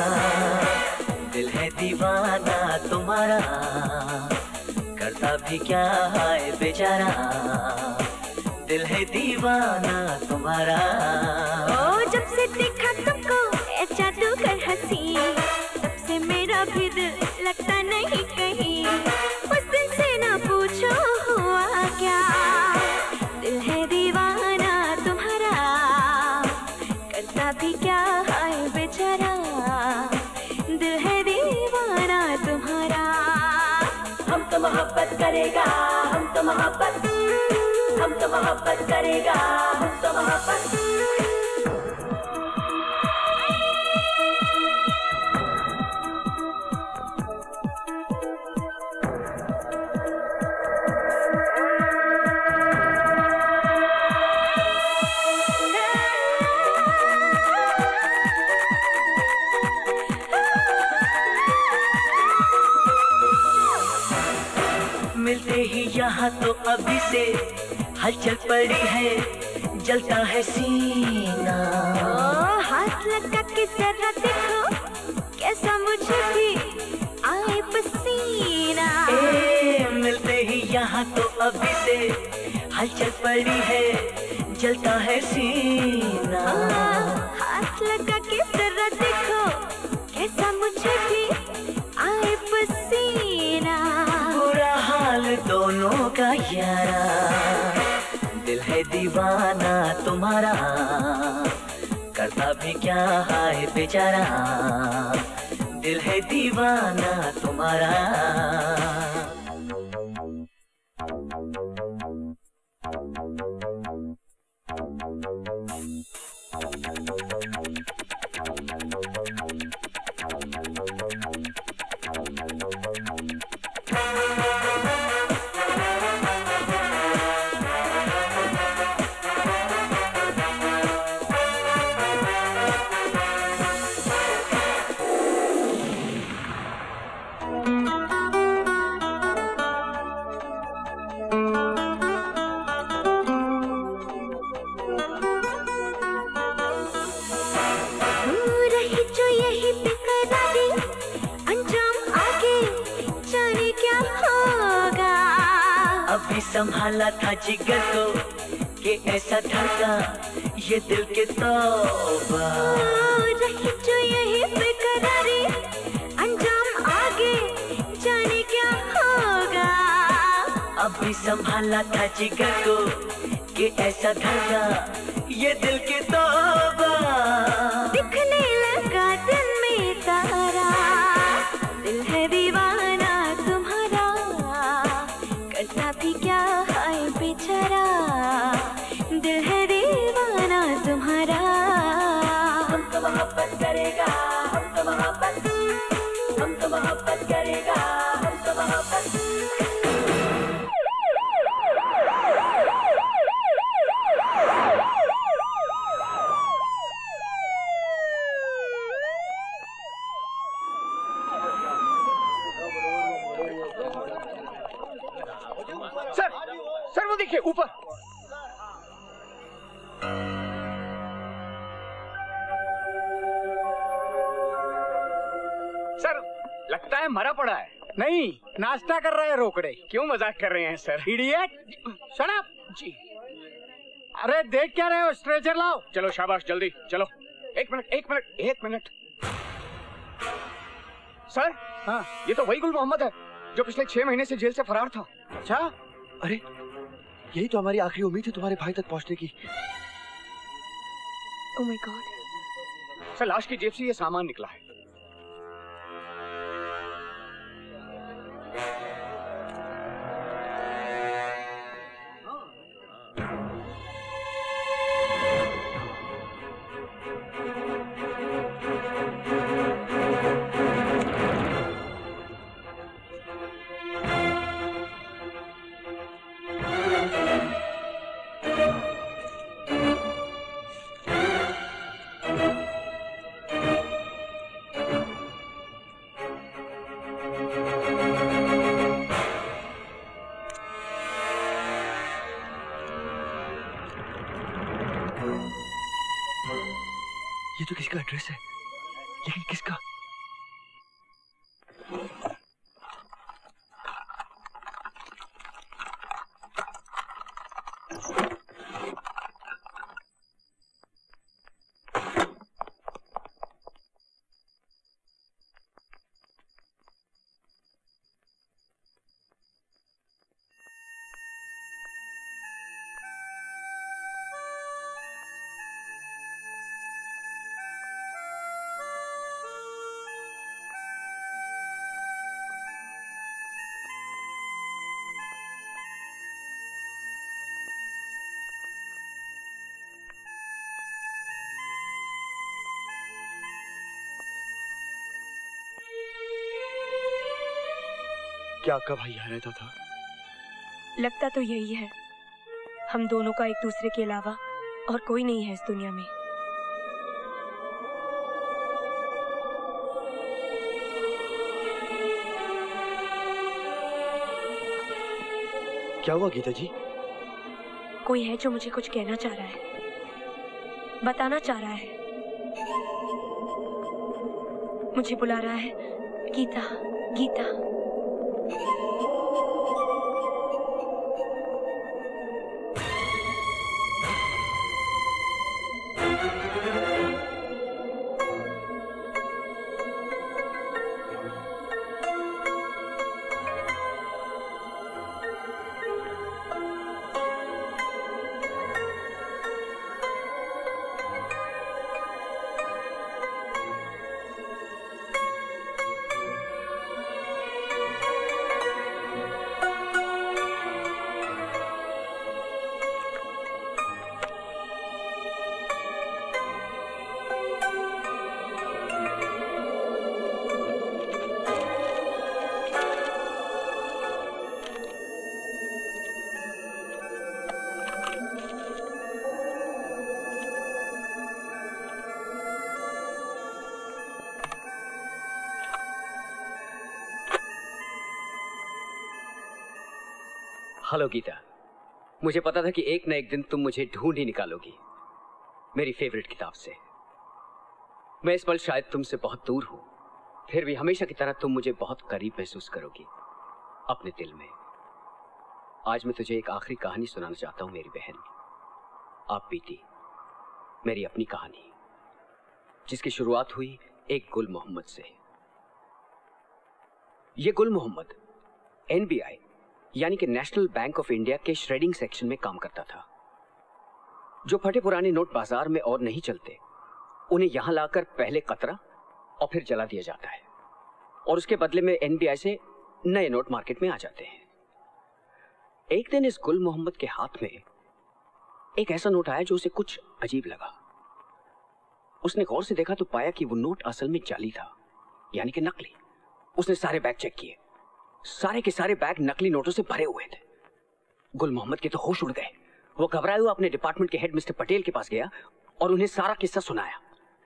दिल है दीवाना तुम्हारा, करता भी क्या है बेचारा, दिल है दीवाना तुम्हारा। ओ जब से देखा तुमको ऐ जादूगर हंसी, तब से मेरा भी दिल लगता नहीं कहीं। उस दिन से ना पूछो हुआ क्या, दिल है दीवाना तुम्हारा, करता भी क्या है बेचारा, दिल है दीवाना तुम्हारा। हम तो मोहब्बत करेगा, हम तो मोहब्बत, हम तो मोहब्बत करेगा, हम तो मोहब्बत। मिलते ही यहाँ तो अभी से हलचल पड़ी है, जलता है सीना। ओ हाथ लगा के जरा देखो, कैसा मुझे भी आए पसीना। ए, मिलते ही यहाँ तो अभी से हलचल पड़ी है, जलता है सीना। हाथ लगा के जरा देखो, कैसा मुझे भी आए पसीना। बुरा हाल दोनों का यारा, दिल है दीवाना तुम्हारा, करता भी क्या है बेचारा, दिल है दीवाना तुम्हारा। अभी संभाला था जिगर को कि ऐसा धड़का ये दिल के तौबा। रही जो यही बेकरारी, अंजाम आगे जाने क्या अभी संभाला था जिगर को कि ऐसा धड़का ये दिल के तौबा। दिखने लगा दिन में तारा, दिल है दीवाना तुम्हारा, करता भी क्या है बेचारा, दिल है दीवाना तुम्हारा। हम तो मोहब्बत करेगा, हम तो मोहब्बत, हम तो मोहब्बत करेगा, हम तो मोहब्बत। सर, सर वो देखिए ऊपर। सर लगता है मरा पड़ा है। नहीं, नाश्ता कर रहे हैं रोकड़े। क्यों मजाक कर रहे हैं सर? Idiot, shut up. जी। अरे देख क्या रहे हो, स्ट्रेचर लाओ। चलो शाबाश, जल्दी चलो। एक मिनट एक मिनट एक मिनट सर। हाँ, ये तो वही गुल मोहम्मद है जो पिछले छह महीने से जेल से फरार था। अच्छा, अरे यही तो हमारी आखिरी उम्मीद थी तुम्हारे भाई तक पहुंचने की। ओह माय गॉड। सर लाश की जेब से ये सामान निकला है। ये तो किसी का एड्रेस है, लेकिन किसका? क्या आपका भाई यहाँ रहता था? लगता तो यही है। हम दोनों का एक दूसरे के अलावा और कोई नहीं है इस दुनिया में। क्या हुआ गीता जी? कोई है जो मुझे कुछ कहना चाह रहा है, बताना चाह रहा है, मुझे बुला रहा है। गीता, गीता। हेलो गीता, मुझे पता था कि एक न एक दिन तुम मुझे ढूंढ ही निकालोगी मेरी फेवरेट किताब से। मैं इस पल शायद तुमसे बहुत दूर हूं, फिर भी हमेशा की तरह तुम मुझे बहुत करीब महसूस करोगी अपने दिल में। आज मैं तुझे एक आखिरी कहानी सुनाना चाहता हूं मेरी बहन। आप बीती, मेरी अपनी कहानी, जिसकी शुरुआत हुई एक गुल मोहम्मद से। ये गुल मोहम्मद एन बी आई यानी कि नेशनल बैंक ऑफ इंडिया के श्रेडिंग सेक्शन में काम करता था। जो फटे पुराने नोट बाजार में और नहीं चलते, उन्हें यहां लाकर पहले कतरा और फिर जला दिया जाता है, और उसके बदले में एनबीआई से नए नोट मार्केट में आ जाते हैं। एक दिन इस गुल मोहम्मद के हाथ में एक ऐसा नोट आया जो उसे कुछ अजीब लगा। उसने गौर से देखा तो पाया कि वो नोट असल में जाली था, यानी कि नकली। उसने सारे बैग चेक किए, सारे के सारे बैग नकली नोटों से भरे हुए थे। गुल मोहम्मद के तो होश उड़ गए। वो घबराए हुए अपने डिपार्टमेंट के हेड मिस्टर पटेल के पास गया और उन्हें सारा किस्सा सुनाया।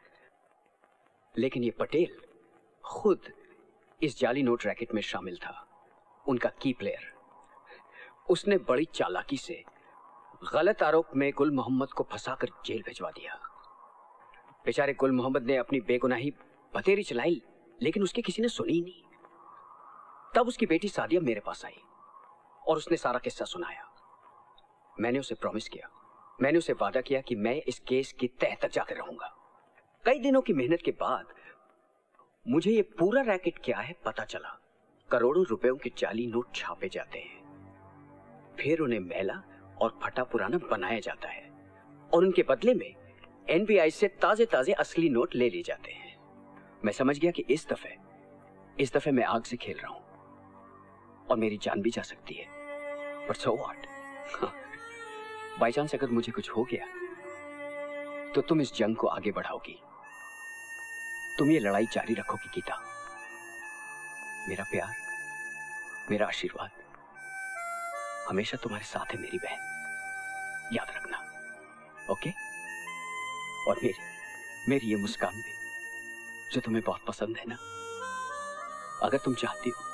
लेकिन ये पटेल खुद इस जाली नोट रैकेट में शामिल था, उनका की प्लेयर। उसने बड़ी चालाकी से गलत आरोप में गुल मोहम्मद को फंसाकर जेल भिजवा दिया। बेचारे गुल मोहम्मद ने अपनी बेगुनाही बतेरी चलाई, लेकिन उसकी किसी ने सुनी ही नहीं। तब उसकी बेटी सादिया मेरे पास आई और उसने सारा किस्सा सुनाया। मैंने उसे प्रॉमिस किया, मैंने उसे वादा किया कि मैं इस केस की तह तक जाकर रहूंगा। कई दिनों की मेहनत के बाद मुझे ये पूरा रैकेट क्या है पता चला। करोड़ों रुपयों के जाली नोट छापे जाते हैं, फिर उन्हें मैला और फटा पुराना बनाया जाता है, और उनके बदले में एनबीआई से ताजे ताजे असली नोट ले लिए जाते हैं। मैं समझ गया कि इस दफे इस दफे मैं आग से खेल रहा हूं और मेरी जान भी जा सकती है। But so what, by chance अगर मुझे कुछ हो गया तो तुम इस जंग को आगे बढ़ाओगी, तुम ये लड़ाई जारी रखोगी गीता। मेरा प्यार, मेरा आशीर्वाद हमेशा तुम्हारे साथ है मेरी बहन, याद रखना, ओके? और मेरी मेरी ये मुस्कान भी जो तुम्हें बहुत पसंद है ना, अगर तुम चाहती हो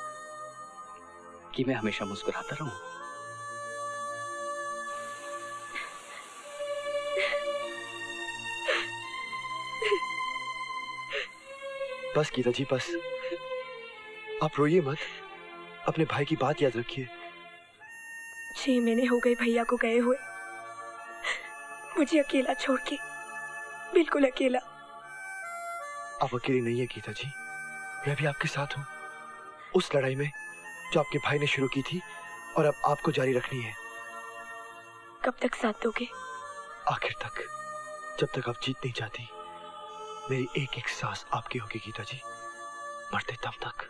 कि मैं हमेशा मुस्कुराता रहूं, बस गीता जी बस, आप रोइए मत, अपने भाई की बात याद रखिए। छह महीने हो गए भैया को गए हुए, मुझे अकेला छोड़ के, बिल्कुल अकेला। आप अकेली नहीं है गीता जी, मैं भी आपके साथ हूँ उस लड़ाई में जो आपके भाई ने शुरू की थी और अब आपको जारी रखनी है। कब तक साथ दोगे? आखिर तक, जब तक आप जीत नहीं जाती। मेरी एक एक सांस आपकी होगी गीता जी, मरते दम तक।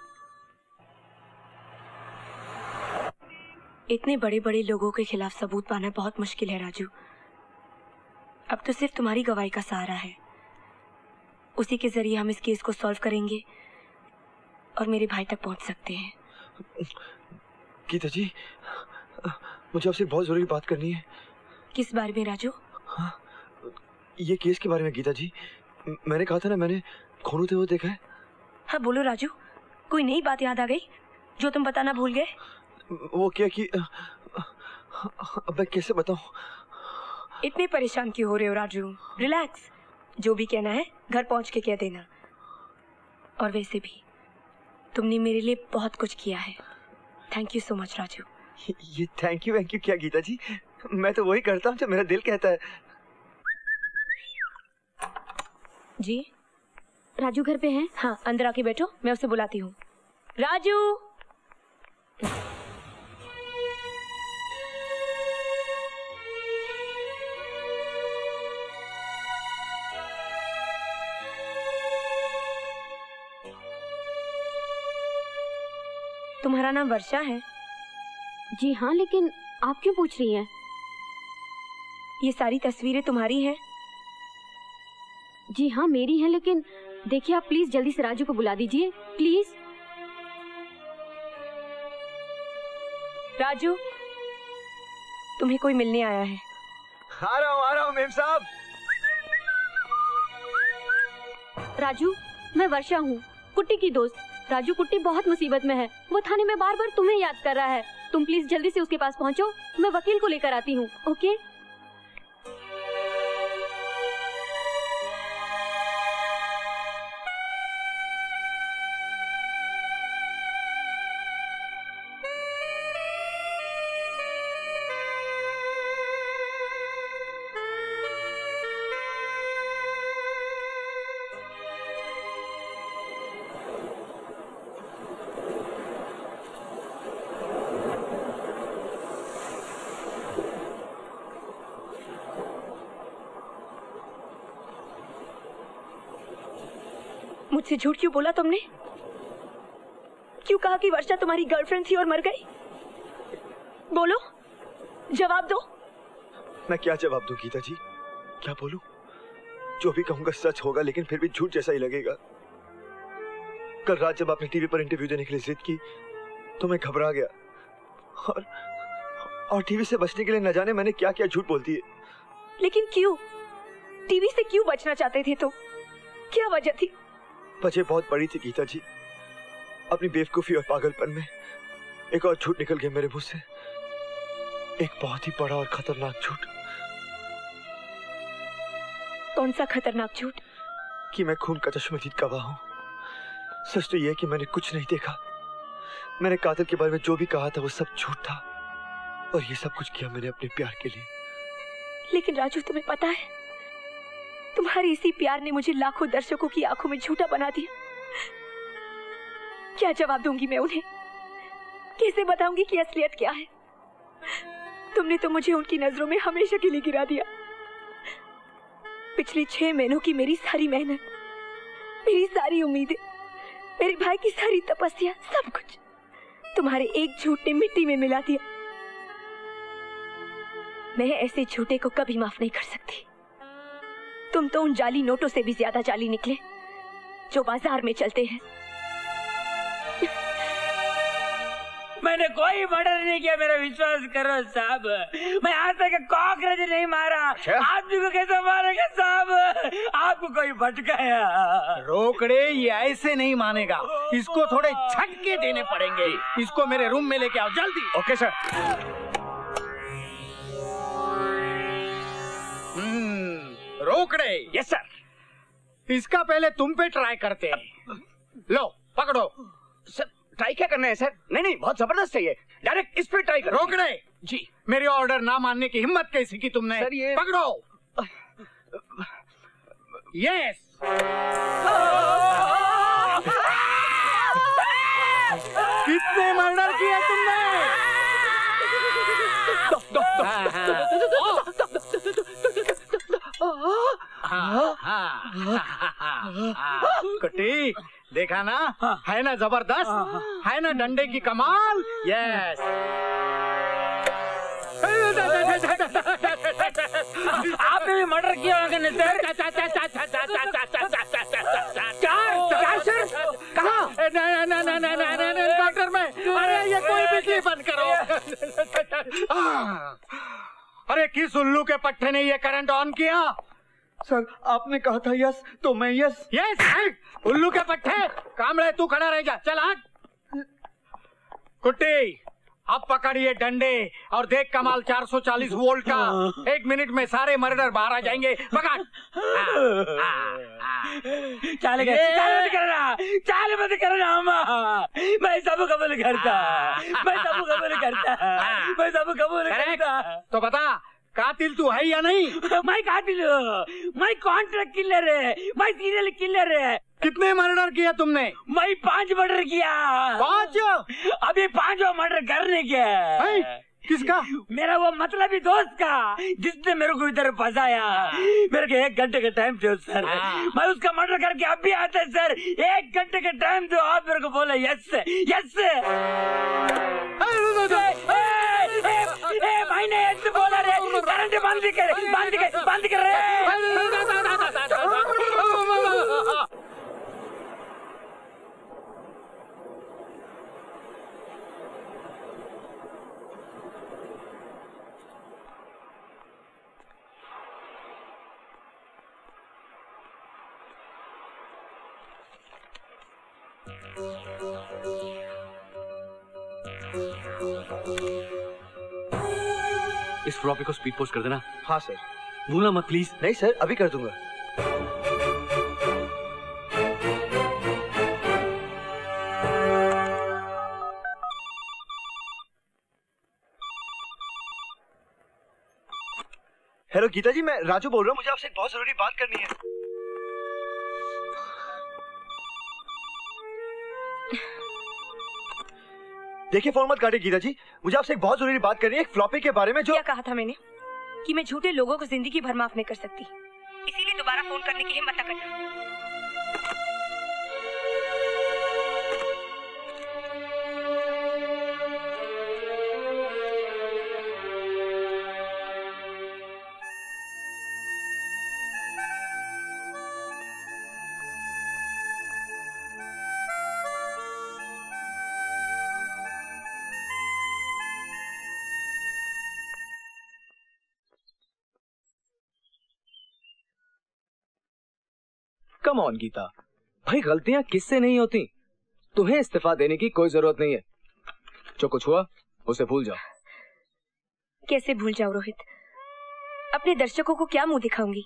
इतने बड़े बड़े लोगों के खिलाफ सबूत पाना बहुत मुश्किल है राजू। अब तो सिर्फ तुम्हारी गवाही का सहारा है, उसी के जरिए हम इस केस को सॉल्व करेंगे और मेरे भाई तक पहुंच सकते हैं। गीता जी, मुझे आपसे बहुत जरूरी बात करनी है। किस बारे में राजू? हाँ, ये केस के बारे में गीता जी। मैंने कहा था ना, मैंने खून होते हुए देखा है। हाँ बोलो राजू, कोई नई बात याद आ गई जो तुम बताना भूल गए? वो क्या कि अब मैं कैसे बताऊं? इतने परेशान क्यों हो रहे हो राजू? रिलैक्स, जो भी कहना है घर पहुंच के कह देना। और वैसे भी तुमने मेरे लिए बहुत कुछ किया है। Thank you so much Raju. ये थैंक यू थैंक यू क्या गीता जी, मैं तो वही करता हूँ जो मेरा दिल कहता है। जी राजू घर पे हैं? हाँ अंदर आके बैठो, मैं उसे बुलाती हूँ। राजू, तुम्हारा नाम वर्षा है? जी हाँ, लेकिन आप क्यों पूछ रही हैं? ये सारी तस्वीरें तुम्हारी हैं? जी हाँ मेरी है, लेकिन देखिए आप प्लीज जल्दी से राजू को बुला दीजिए प्लीज। राजू, तुम्हें कोई मिलने आया है। आ रहा हूँ आ रहा हूँ मेम साहब। राजू, मैं वर्षा हूँ, कुट्टी की दोस्त। राजू, कुट्टी बहुत मुसीबत में है, वो थाने में बार बार तुम्हें याद कर रहा है। तुम प्लीज जल्दी से उसके पास पहुँचो, मैं वकील को लेकर आती हूँ। ओके? मुझसे झूठ क्यों बोला तुमने? क्यों कहा कि वर्षा तुम्हारी गर्लफ्रेंड थी और मर गई? बोलो, जवाब दो। मैं क्या जवाब दूं गीता जी? क्या बोलूं? जो भी कहूंगा सच होगा, लेकिन फिर भी झूठ जैसा ही लगेगा। कल रात जब आपने टीवी पर इंटरव्यू देने के लिए जिद की तो मैं घबरा गया, और और टीवी से बचने के लिए न जाने मैंने क्या क्या झूठ बोल दिए। लेकिन क्यों? टीवी से क्यों बचना चाहते थे तो? क्या वजह थी? वजह बहुत बड़ी थी गीता जी। अपनी बेवकूफी और पागलपन में एक और झूठ निकल गया मेरे मुंह से, एक बहुत ही बड़ा और खतरनाक झूठ। कौन सा खतरनाक झूठ? कि मैं खून का चश्मदीद गवाह हूं। सच तो यह है कि मैंने कुछ नहीं देखा। मैंने कातिल के बारे में जो भी कहा था वो सब झूठ था, और ये सब कुछ किया मैंने अपने प्यार के लिए। लेकिन राजू, तुम्हें पता है, तुम्हारे इसी प्यार ने मुझे लाखों दर्शकों की आंखों में झूठा बना दिया। क्या जवाब दूंगी मैं उन्हें? कैसे बताऊंगी कि असलियत क्या है? तुमने तो मुझे उनकी नजरों में हमेशा के लिए गिरा दिया। पिछले छह महीनों की मेरी सारी मेहनत, मेरी सारी उम्मीदें, मेरे भाई की सारी तपस्या, सब कुछ तुम्हारे एक झूठ ने मिट्टी में मिला दिया। मैं ऐसे झूठे को कभी माफ नहीं कर सकती। तुम तो उन जाली नोटों से भी ज्यादा जाली निकले जो बाजार में चलते हैं। मैंने कोई मर्डर नहीं किया, मेरा विश्वास करो साहब। मैं आज तक कॉकरोच नहीं मारा। आदमी को कैसे मारेगा साहब? आपको कोई भटकाया? रोकड़े, ये ऐसे नहीं मानेगा। इसको थोड़े झटके देने पड़ेंगे। इसको मेरे रूम में लेके आओ जल्दी। Okay sir. Hmm, Rokde. Yes sir. इसका पहले तुम पे ट्राई करते हैं। लो पकड़ो। सर ट्राई क्या करना है सर? नहीं नहीं, बहुत जबरदस्त है ये। डायरेक्ट इस पे ट्राई करो। रोकड़े जी। मेरे ऑर्डर ना मानने की हिम्मत कैसी की तुमने? सर ये पकड़ो। यस। कितने मर्डर किए तुमने? दो, दो, दो, हाँ, हाँ, हाँ, कुट्टी, देखा ना? है ना जबरदस्त? है ना डंडे की कमाल? यस। आपने भी मर्डर किया होगा ना सर? चार सर? कहाँ? डॉक्टर में। अरे ये कोई बिजली बंद करो। अरे किस उल्लू के पट्टे ने ये करंट ऑन किया? सर आपने कहा था यस, तो मैं यस। यस उल्लू के पट्टे। काम रहे, तू खड़ा रह जा। चल हट। कुट्टी, अब पकड़िए डंडे और देख कमाल चार सौ चालीस वोल्ट का। एक मिनट में सारे मर्डर बाहर आ जाएंगे। पकड़। चाल मत करना, चाल मत करना अम्मा। मैं सब कबूल करता, मैं सब कबूल करता, मैं सब कबूल करता। तो बता, कातिल तू है या नहीं? मैं कातिल हूँ, मैं कॉन्ट्रैक्ट किलर है, मैं सीरियल किलर है। कितने मर्डर किया तुमने? मैं पांच मर्डर किया। पांच? अभी पांचों मर्डर करने के। किसका? मेरा वो मतलबी दोस्त का, जिसने मेरे को इधर फंसाया। मेरे को एक घंटे का टाइम दो सर, मैं उसका मर्डर करके अब भी आता है सर। एक घंटे का टाइम दो। आप मेरे को बोले यस यस। मैंने यस बोला रे। करंट बंद कर, बंद कर, बंद कर रहे। इस फ्लॉपी को स्पीड पोस्ट कर देना। हाँ सर। भूलना मत प्लीज। नहीं सर, अभी कर दूंगा। हेलो गीता जी, मैं राजू बोल रहा हूँ। मुझे आपसे एक बहुत जरूरी बात करनी है। देखिए फोन मत काटिए गीता जी, मुझे आपसे एक बहुत जरूरी बात करनी है, एक फ्लॉपी के बारे में। जो क्या कहा था मैंने कि मैं झूठे लोगों को जिंदगी भर माफ नहीं कर सकती, इसीलिए दोबारा फोन करने की हिम्मत न करना। कम ऑन गीता, भाई गलतियां किससे नहीं होती। तुम्हें इस्तीफा देने की कोई जरूरत नहीं है। जो कुछ हुआ उसे भूल जाओ। कैसे भूल जाओ रोहित? अपने दर्शकों को क्या मुंह दिखाऊंगी?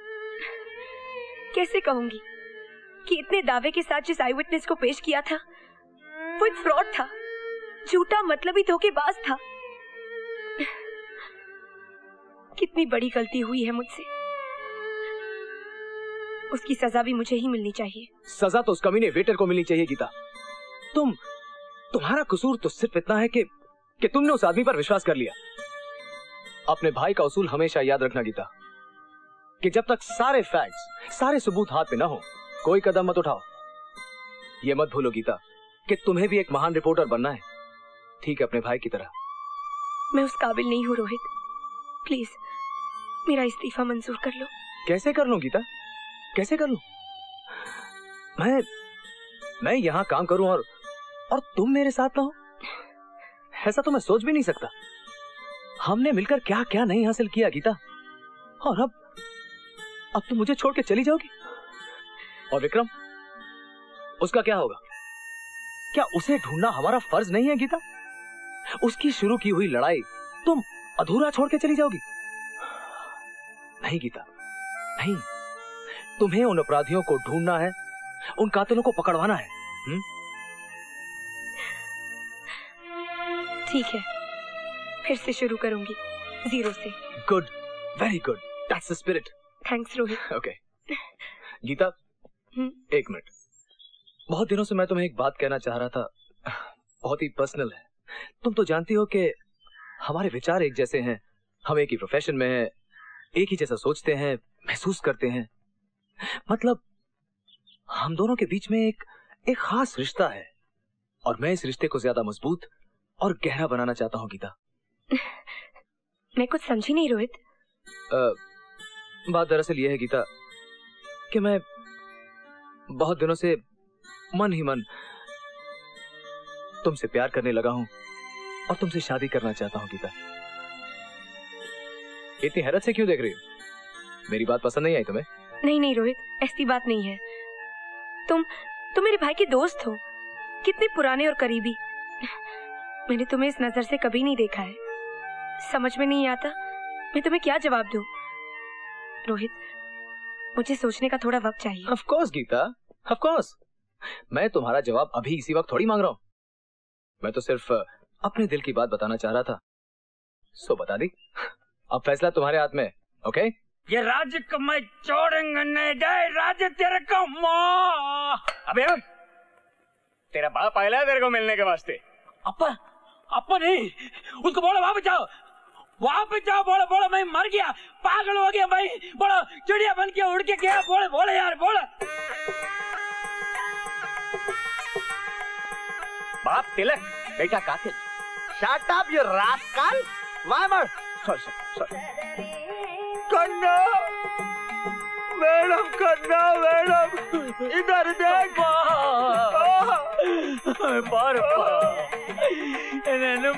कैसे कहूंगी कि इतने दावे के साथ जिस आई विटनेस को पेश किया था वो एक फ्रॉड था, झूठा मतलबी धोखेबाज था। कितनी बड़ी गलती हुई है मुझसे, उसकी सजा भी मुझे ही मिलनी चाहिए। सजा तो उस कमीने वेटर को मिलनी चाहिए गीता। तुम तुम्हारा कसूर तो सिर्फ इतना है कि कि तुमने उस आदमी पर विश्वास कर लिया। अपने भाई का उसूल हमेशा याद रखना गीता, कि जब तक सारे फैक्ट्स, सारे सबूत हाथ में न हो, कोई कदम मत उठाओ। ये मत भूलो गीता कि तुम्हें भी एक महान रिपोर्टर बनना है, ठीक है, अपने भाई की तरह। मैं उस काबिल नहीं हूँ रोहित, प्लीज मेरा इस्तीफा मंजूर कर लो। कैसे कर लूं गीता, कैसे कर लूं? मैं मैं यहाँ काम करूं और और तुम मेरे साथ ना हो, ऐसा तो मैं सोच भी नहीं सकता। हमने मिलकर क्या क्या नहीं हासिल किया गीता, और अब अब तुम मुझे छोड़ के चली जाओगी। और विक्रम, उसका क्या होगा? क्या उसे ढूंढना हमारा फर्ज नहीं है गीता? उसकी शुरू की हुई लड़ाई तुम अधूरा छोड़ के चली जाओगी? नहीं गीता, नहीं। तुम्हें उन अपराधियों को ढूंढना है, उन कातिलों को पकड़वाना है। हुँ? ठीक है, फिर से शुरू करूंगी, जीरो से। Good, very good, that's the spirit. Thanks Rohit. Okay Geeta, एक मिनट। बहुत दिनों से मैं तुम्हें एक बात कहना चाह रहा था, बहुत ही पर्सनल है। तुम तो जानती हो कि हमारे विचार एक जैसे हैं, हम एक ही प्रोफेशन में हैं, एक ही जैसा सोचते हैं, महसूस करते हैं। मतलब हम दोनों के बीच में एक एक खास रिश्ता है, और मैं इस रिश्ते को ज्यादा मजबूत और गहरा बनाना चाहता हूँ गीता। मैं कुछ समझी नहीं रोहित। आ, बात दरअसल यह है गीता कि मैं बहुत दिनों से मन ही मन तुमसे प्यार करने लगा हूं और तुमसे शादी करना चाहता हूं गीता। इतनी हैरत से क्यों देख रही हो? मेरी बात पसंद नहीं आई तुम्हें? नहीं नहीं रोहित, ऐसी बात नहीं है। तुम तुम मेरे भाई के दोस्त हो, कितने पुराने और करीबी। मैंने तुम्हें इस नजर से कभी नहीं देखा है, समझ में नहीं आता मैं तुम्हें क्या जवाब दूं। रोहित, मुझे सोचने का थोड़ा वक्त चाहिए। Of course Geeta, of course. मैं तुम्हारा जवाब अभी इसी वक्त थोड़ी मांग रहा हूँ। मैं तो सिर्फ अपने दिल की बात बताना चाह रहा था, सो बता दी। अब फैसला तुम्हारे हाथ में, ओके? ये राज्य को मैं छोड़ूंगा नहीं, जाए राज्य तेरे को माँ। अबे तेरा बाप आया है तेरे को मिलने के वास्ते। अपा अपा नहीं, उसको बोलो वहां पे जाओ, वहां पे जाओ। बोलो बोलो मैं मर गया, पागल हो गया भाई। बोलो चिड़िया बन के उड़ के गया। बोले बोले यार बोले। बाप तिलक, बेटा कातिल। Shut up you rascal. Why मर? Sorry sorry. Kanna, madam Kanna, madam इधर देख। बार मैडम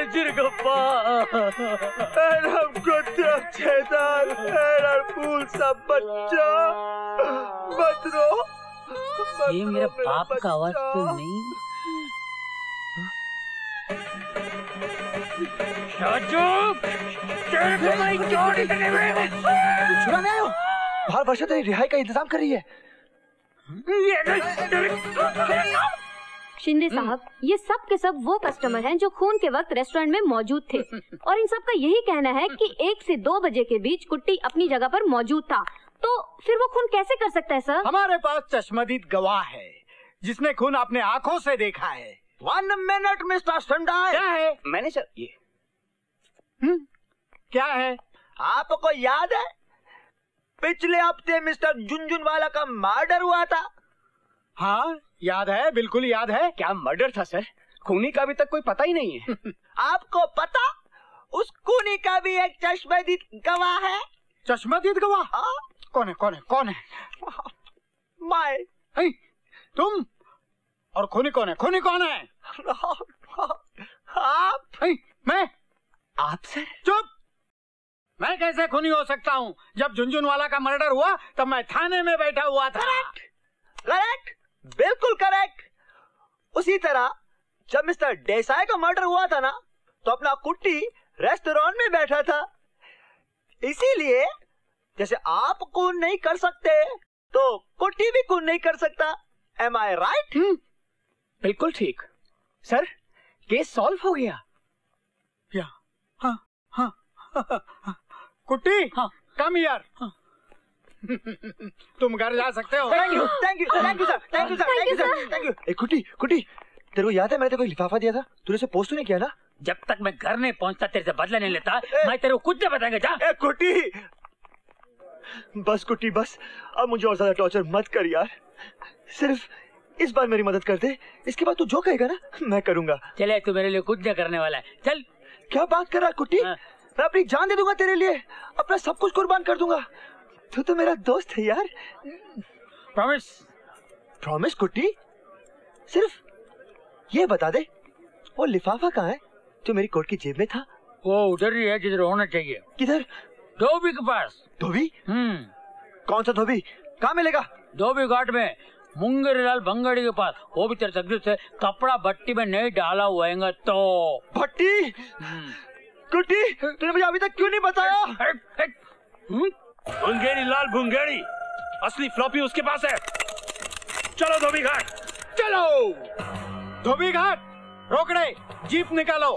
कुत्ते छेदार, मैडम फूल सब बच्चा, मत रो। ये मेरा बाप का आवाज तो नहीं? छुड़ाने आए हो? बाहर वर्षा तेरी रिहाई का इंतजाम कर रही है। शिंदे साहब, ये सब के सब वो कस्टमर हैं जो खून के वक्त रेस्टोरेंट में मौजूद थे, और इन सब का यही कहना है कि एक से दो बजे के बीच कुट्टी अपनी जगह पर मौजूद था। तो फिर वो खून कैसे कर सकता है सर? हमारे पास चश्मदीद गवाह है जिसने खून अपने आंखों से देखा है। One minute mister Sandai. क्या है मैनेजर? ये हुँ? क्या है? आपको याद है पिछले हफ्ते मिस्टर झुनझुनवाला का मर्डर हुआ था? हाँ याद है, बिल्कुल याद है। क्या मर्डर था सर? खूनी का अभी तक कोई पता ही नहीं है। आपको पता उस खूनी का भी एक चश्मदीद गवाह है? चश्मदीद गवाह? हाँ? कौन है कौन है कौन है? मैं। तुम? और खूनी कौन है? खूनी कौन है? आप। मैं? आप सर? चुप। मैं कैसे खूनी हो सकता हूँ? जब झुनझुनवाला का मर्डर हुआ तब मैं थाने में बैठा हुआ था। करेक्ट, करेक्ट, बिल्कुल करेक्ट। उसी तरह जब मिस्टर देसाई का मर्डर हुआ था ना, तो अपना कुट्टी रेस्टोरेंट में बैठा था। इसीलिए जैसे आप खून नहीं कर सकते तो कुट्टी भी खून नहीं कर सकता। Am I right? बिल्कुल ठीक। सर, केस सॉल्व हो गया। या हाँ हाँ, हाँ। कुट्टी हाँ। कम यार हाँ। तुम घर जा सकते हो। Thank you thank you thank you sir thank you sir thank you sir thank you. ए कुट्टी कुट्टी, तेरे को याद है मैंने तेरे को लिफाफा दिया था, तूने उसे पोस्ट नहीं किया ना? जब तक मैं घर नहीं पहुंचता तेरे से बदला नहीं लेता मैं तेरे को कुछ नहीं बताएंगे। जा। ए कुट्टी, बस कुट्टी बस, अब मुझे और ज्यादा टॉर्चर मत कर यार। सिर्फ इस बार मेरी मदद कर दे, इसके बाद तू जो कहेगा ना मैं करूंगा। चले, तू मेरे लिए कुछ नहीं करने वाला है। चल। क्या बात कर रहा है कुट्टी? हाँ। मैं अपनी जान दे दूंगा तेरे लिए, अपना सब कुछ कुर्बान कर दूंगा। तू तो मेरा दोस्त है यार। प्रॉमिस? प्रॉमिस कुट्टी? सिर्फ ये बता दे, वो लिफाफा कहाँ है जो मेरी कोट की जेब में था? वो उधर ही है जिधर होना चाहिए। किधर? धोबी के पास। धोबी? हम्म। कौन सा धोबी? कहाँ मिलेगा? धोबी घाट में मुंगेरीलाल भंगड़ी के पास। वो भी तेरे तकलीफ से कपड़ा भट्टी में नहीं डाला हुआ तो। भट्टी? कुट्टी, तूने मुझे अभी तक क्यों नहीं बताया? भंगेरीलाल भंगड़ी, असली फ्लॉपी उसके पास है। चलो धोबी घाट। चलो धोबी घाट। रोकड़े, जीप निकालो।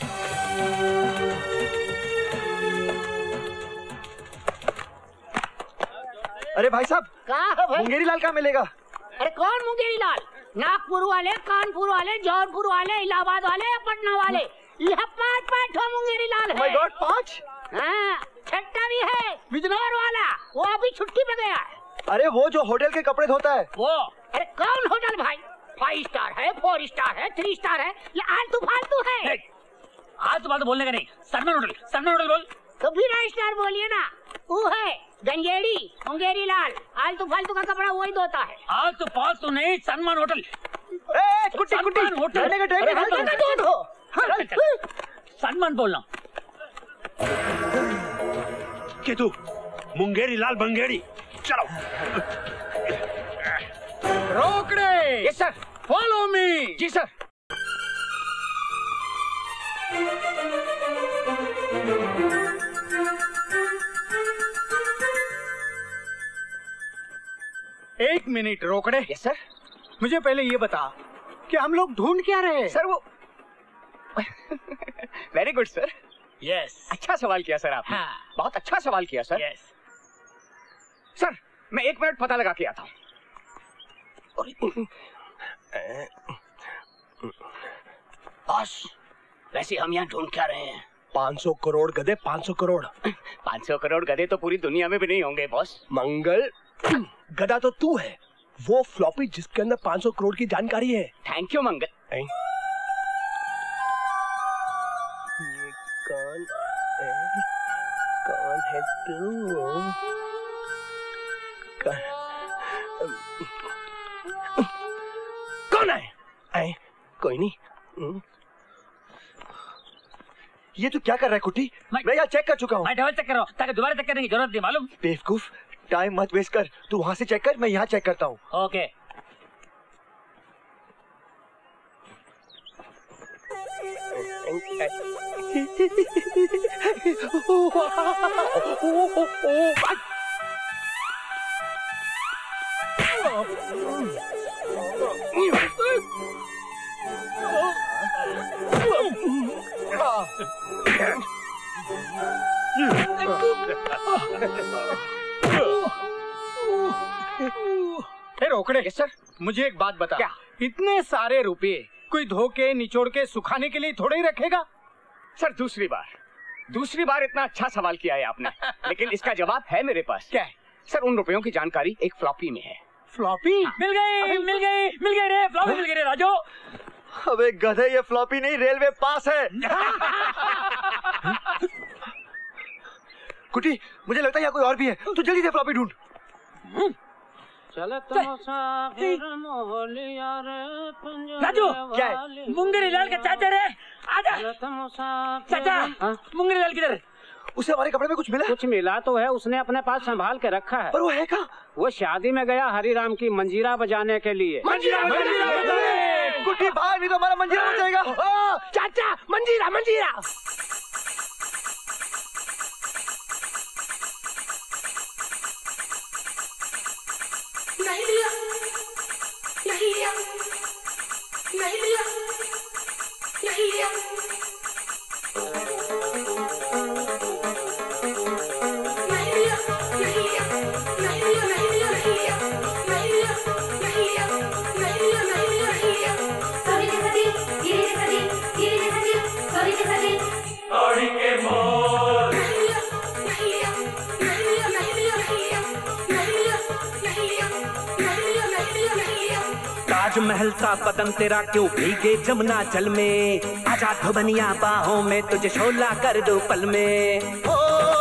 अरे भाई साहब, कहाँ है भाई? मुंगेरीलाल कहाँ मिलेगा? अरे कौन मुंगेरीलाल? नागपुर वाले, कानपुर वाले, जौनपुर वाले, इलाहाबाद वाले या पटना वाले? यह पाँच पाँच ठो मुंगेरीलाल है। Oh my God, पाँच? हाँ, छठा भी है, बिजनौर वाला, वो अभी छुट्टी पे गया है। अरे वो जो होटल के कपड़े धोता है वो। अरे कौन होटल भाई? फाइव स्टार है, फोर स्टार है, थ्री स्टार है, या आलतू फालतू है? आलतू फालतू बोलने का नहीं, सलमान होटल, सलमान होटल बोल। तो बिना स्टार बोलिए ना। वो है गंजेड़ी, मुंगेरीलाल। आलतू फालतू का कपड़ा वही धोता है। आलतू फालतू नहीं, सलमान होटल। ए, कुट्टी कुट्टी, होटल। सलमान बोलना। के तू मुंगेरीलाल भंगेड़ी, चलो। Rokde. Yes sir. Follow me. जी सर। एक मिनट रोकड़े। Yes sir. मुझे पहले ये बता कि हम लोग ढूंढ क्या रहे हैं? सर वो वेरी गुड सर। यस। अच्छा सवाल किया सर आपने। हाँ। बहुत अच्छा सवाल किया सर। यस। सर मैं एक मिनट पता लगा के आता हूँ। बॉस, वैसे हम यहाँ ढूंढ क्या रहे हैं? पाँच सौ करोड़ गधे, पाँच सौ करोड़। पाँच सौ करोड़ गधे तो पूरी दुनिया में भी नहीं होंगे बॉस। मंगल, गधा तो तू है, वो फ्लॉपी जिसके अंदर पाँच सौ करोड़ की जानकारी है। Thank you Mangal. ये कौन है? कौन है तू? कौन है? ऐ, कोई नहीं। ये तू क्या कर रहा है कुट्टी? मैं, मैं यहाँ चेक कर चुका हूँ। मैं डबल चेक कर रहा हूँ ताकि दोबारा चेक करने की जरूरत नहीं। मालूम? बेवकूफ, टाइम मत वेस्ट कर। तू वहाँ से चेक कर, मैं यहाँ चेक करता हूँ। ओके। रोकड़े। सर मुझे एक बात बता। क्या? इतने सारे रुपए कोई धोके निचोड़ के सुखाने के लिए थोड़े ही रखेगा? सर दूसरी बार दूसरी बार इतना अच्छा सवाल किया है आपने, लेकिन इसका जवाब है मेरे पास। क्या है? सर उन रुपयों की जानकारी एक फ्लॉपी में है। फ्लॉपी? मिल गई मिल गई मिल गई रे, फ्लॉपी मिल गई रे राजू। अबे गधे, ये फ्लॉपी नहीं रेलवे पास है। कुटी, मुझे लगता है यहाँ कोई और भी है, तू जल्दी से फ्लॉपी ढूंढ। राजू, क्या है? मुंगेरीलाल का चाचा रे, आजा। चाचा, मुंगेरीलाल किधर? उसे हमारे कपड़े में कुछ मिला? कुछ मिला तो है, उसने अपने पास संभाल के रखा है। पर वो है कहाँ? वो शादी में गया हरिराम की मंजीरा बजाने के लिए। मंजीरा मंजीरा बजाए। कुटी भाग, नहीं तो हमारा मंजीरा बच जाएगा। चाचा मंजीरा मंजीरा। नहीं लिया, नहीं लिया, नहीं लिया, नहीं लिया। ताजमहल सा बदन तेरा क्यों भीगे जमुना जल में, आजा धुबनिया बाहों में तुझे शोला कर दो पल में। ओ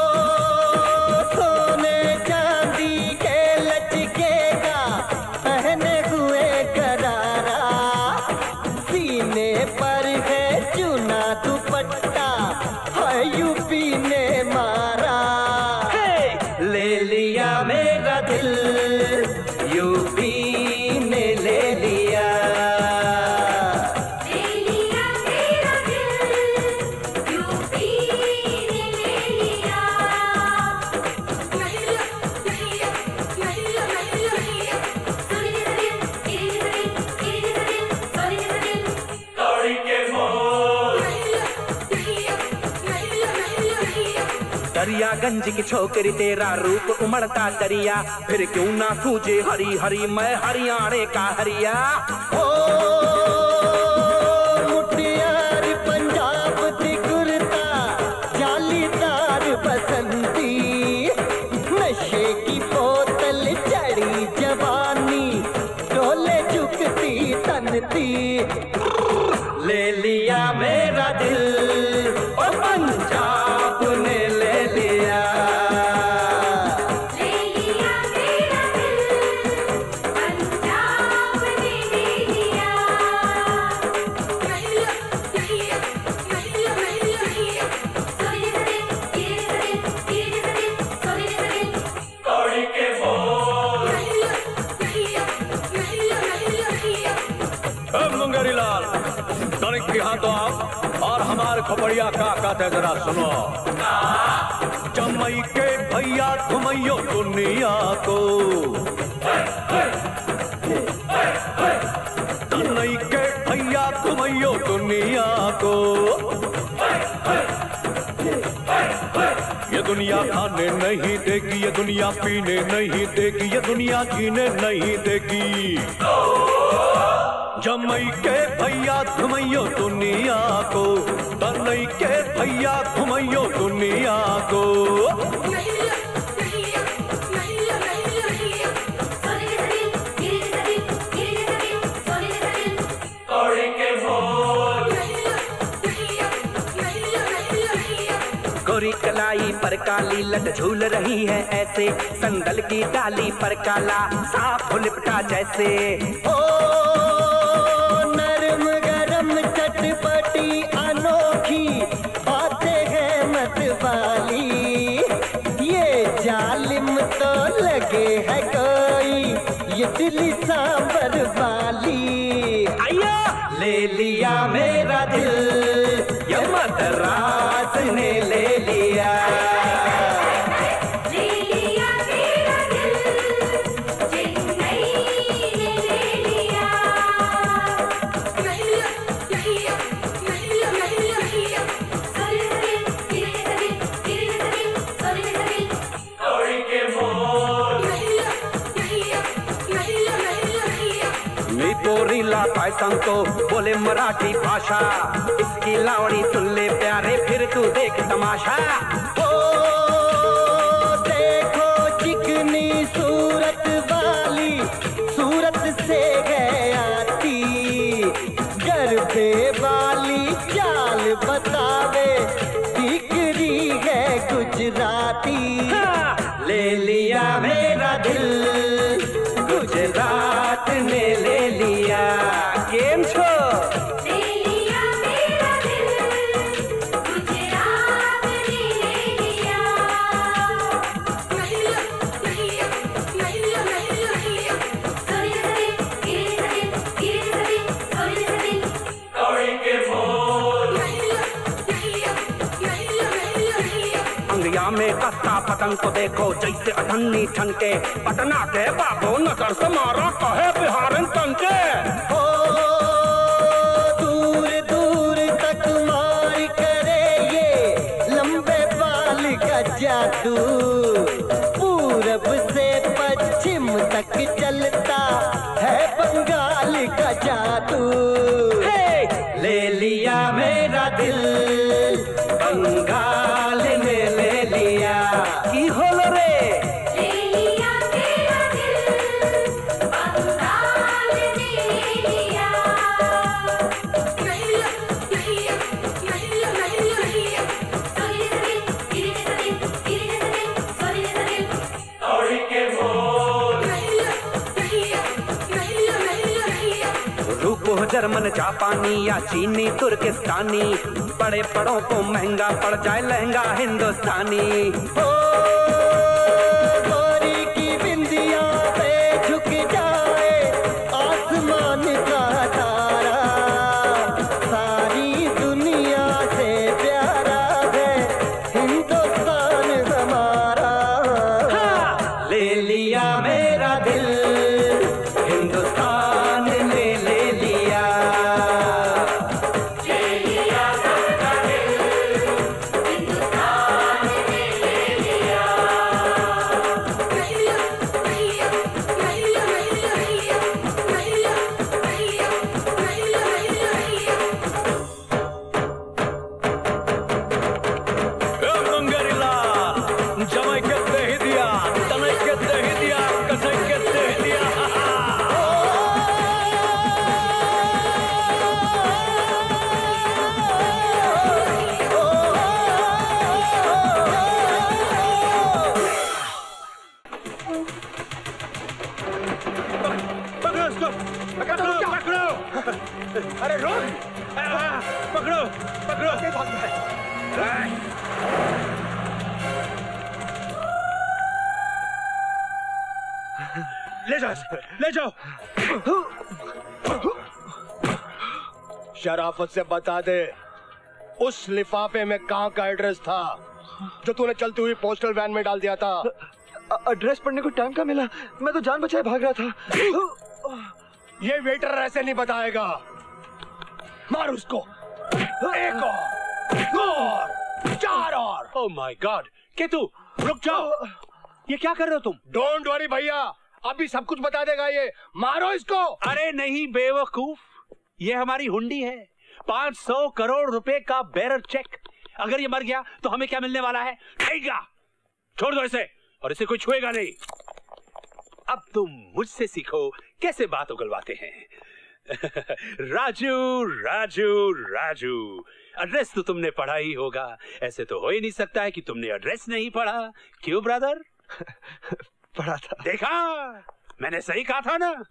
सोने चांदी के लचकेगा पहने हुए करारा, सीने पर है चुना दुपट्टा है यूपी ने मारा। ले लिया मेरा दिल यूपी ने ले लिया, ले लिया मेरा दिल यूपी ने ले लिया। नहीं लिया, नहीं लिया, नहीं लिया, नहीं लिया, नहीं लिया। सोने जैसा दिल, हीरे जैसा दिल, हीरे जैसा दिल, सोने जैसा दिल। कौड़ी के मोर। नहीं लिया, नहीं लिया, नहीं लिया, नहीं लिया, नहीं लिया। दरियागंज की छोकरी तेरा रूप उमड़ता दरिया, फिर क्यों ना सूझे हरी हरी मैं हरियाणे का हरिया। ओ मुटियार पंजाब दी कुर्ता जालीदार बसंती, नशे की बोतल चढ़ी जवानी डोले झुकती तनती। ले लिया मेरा दिल ओ पंजाब ने ले लिया, ले लिया मेरा दिल पंजाब ने ले लिया। नहीं लिया, नहीं लिया, नहीं लिया, नहीं लिया, नहीं लिया। सोने जैसा दिल, हीरे जैसा दिल, हीरे जैसा दिल, सोने जैसा दिल। कौड़ी के मोर। नहीं लिया, नहीं लिया, नहीं लिया, नहीं लिया, नहीं लिया। मुंगेरी लाल तनिक यहाँ तो आप और हमारे खोपड़िया का कहते जरा सुनो। जमई के भैया घुमैयो दुनिया को, तनई के भैया घुमैयो दुनिया को। ये दुनिया खाने नहीं देगी, ये दुनिया पीने नहीं देगी, ये दुनिया जीने नहीं देगी। जमई के भैया घुमैयो दुनिया को, तनई के भैया घुमैयो दुनिया को। नहीं लिया, नहीं लिया, नहीं लिया, नहीं लिया, नहीं लिया। सोने जैसा दिल, हीरे जैसा दिल, हीरे जैसा दिल, सोने जैसा दिल। कौड़ी के मोर। नहीं लिया, नहीं लिया, नहीं लिया, नहीं लिया, नहीं लिया। गोरी कलाई पर काली लट झूल रही है ऐसे, संदल की डाली पर काला सांप लिपटा जैसे। ओ नरम गरम चटपटी अनोखी बातें हैं मत वाली, ये जालिम तो लगे है कोई इडली सांबर वाली। आया ले लिया मेरा दिल ये मद्रास ने ले लिया, ले लिया मेरा दिल चेन्नई ने ले लिया। नहीं लिया, नहीं लिया, नहीं लिया, नहीं लिया, नहीं लिया। सोने जैसा दिल, हीरे जैसा दिल, हीरे जैसा दिल, सोने जैसा दिल। कौड़ी के मोर। नहीं लिया, नहीं लिया, नहीं लिया, नहीं लिया, नहीं लिया। मी पोरीला काय सांगतो बोले मराठी भाषा, इसकी लावणी सुन ले प्यारे फिर तू देख तमाशा। ओ देखो चिकनी सूरत वाली सूरत से है आती, गरबे वाली चाल बतावे दिखरी है गुजराती। ले लिया मेरा दिल गुजरात ने ले लिया। केम छो? ले लिया मेरा दिल गुजरात ने ले लिया। मंगिया में कस्ता पतंग को देखो जैसे अठन्नी ठनके, पटना के बाबू नजर से मारा कहे बिहारन तंके। हो दूर दूर तक मार करे ये लंबे बाल का जादू, पूरब से पश्चिम तक चलता है बंगाल का जादू। ले लिया मेरा दिल बंगाल ने ले लिया, की होल रे ले लिया तेरा दिल बंगाल ने ले लिया। नहीं लिया, नहीं लिया, नहीं लिया, नहीं लिया, नहीं लिया। सोनी जैसा दिल, गिरी जैसा दिल, गिरी जैसा दिल, सोनी जैसा दिल। कौड़ी के मोर। नहीं लिया, नहीं लिया, नहीं लिया, नहीं लिया, नहीं लिया। रूप हो जर्मन जापानी या चीनी तुर्किस्तानी, बड़े बड़ों को महंगा पड़ जाए लहंगा हिंदुस्तानी। हो गोरी की बिंदिया पे झुक जाए आसमान का तारा, सारी दुनिया से प्यारा है हिंदुस्तान हमारा। हाँ! ले लिया मेरा दिल हिंदुस्तान ने ले लिया। अरे रुक, पकड़ो पकड़ो। ले जाओ ले जाओ। शराफत से बता दे उस लिफाफे में कहाँ का एड्रेस था जो तूने चलती हुई पोस्टल वैन में डाल दिया था? एड्रेस पढ़ने को टाइम का मिला, मैं तो जान बचाए भाग रहा था। ये वेटर ऐसे नहीं बताएगा। मार उसको। एक और, दो और, चार और। ओह माय गॉड, केतु रुक जाओ। ये क्या कर रहे हो तुम? डोंट वरी भैया, अभी सब कुछ बता देगा ये। मारो इसको। अरे नहीं बेवकूफ, ये हमारी हुंडी है, पाँच सौ करोड़ रुपए का बेरर चेक। अगर ये मर गया तो हमें क्या मिलने वाला है? ठेगा। छोड़ दो इसे, और इसे कोई छुएगा नहीं। अब तुम मुझसे सीखो कैसे बात उगलवाते हैं। राजू राजू राजू, एड्रेस तो तुमने पढ़ा ही होगा। ऐसे तो हो ही नहीं सकता है कि तुमने एड्रेस नहीं पढ़ा। क्यों ब्रदर? पढ़ा था। देखा, मैंने सही कहा था ना।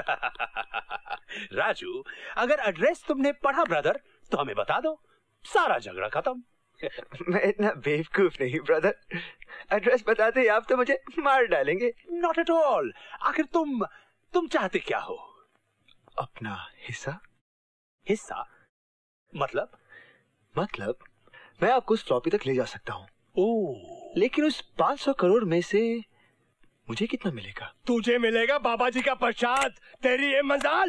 राजू, अगर एड्रेस तुमने पढ़ा ब्रदर तो हमें बता दो, सारा झगड़ा खत्म। मैं इतना बेवकूफ नहीं ब्रदर, एड्रेस बताते ही आप तो मुझे मार डालेंगे। Not at all. आखिर तुम तुम चाहते क्या हो? अपना हिस्सा। हिस्सा मतलब? मतलब मैं आपको उस फ्लॉपी तक ले जा सकता हूँ। ओह, लेकिन उस पाँच सौ करोड़ में से मुझे कितना मिलेगा? तुझे मिलेगा बाबा जी का प्रसाद। तेरी ये मजाल।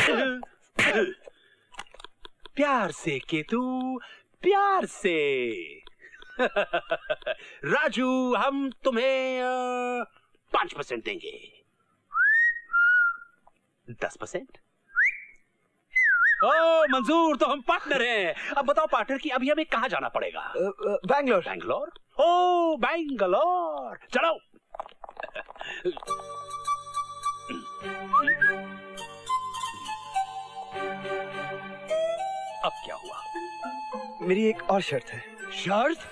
प्यार से केतु, प्यार से। राजू, हम तुम्हें पांच परसेंट देंगे। दस परसेंट? ओ मंजूर, तो हम पार्टनर हैं। अब बताओ पार्टनर की अभी हमें कहाँ जाना पड़ेगा? बैंगलोर। बैंगलोर? ओ बैंगलोर, चलो। अब क्या हुआ? मेरी एक और शर्त है। शर्त?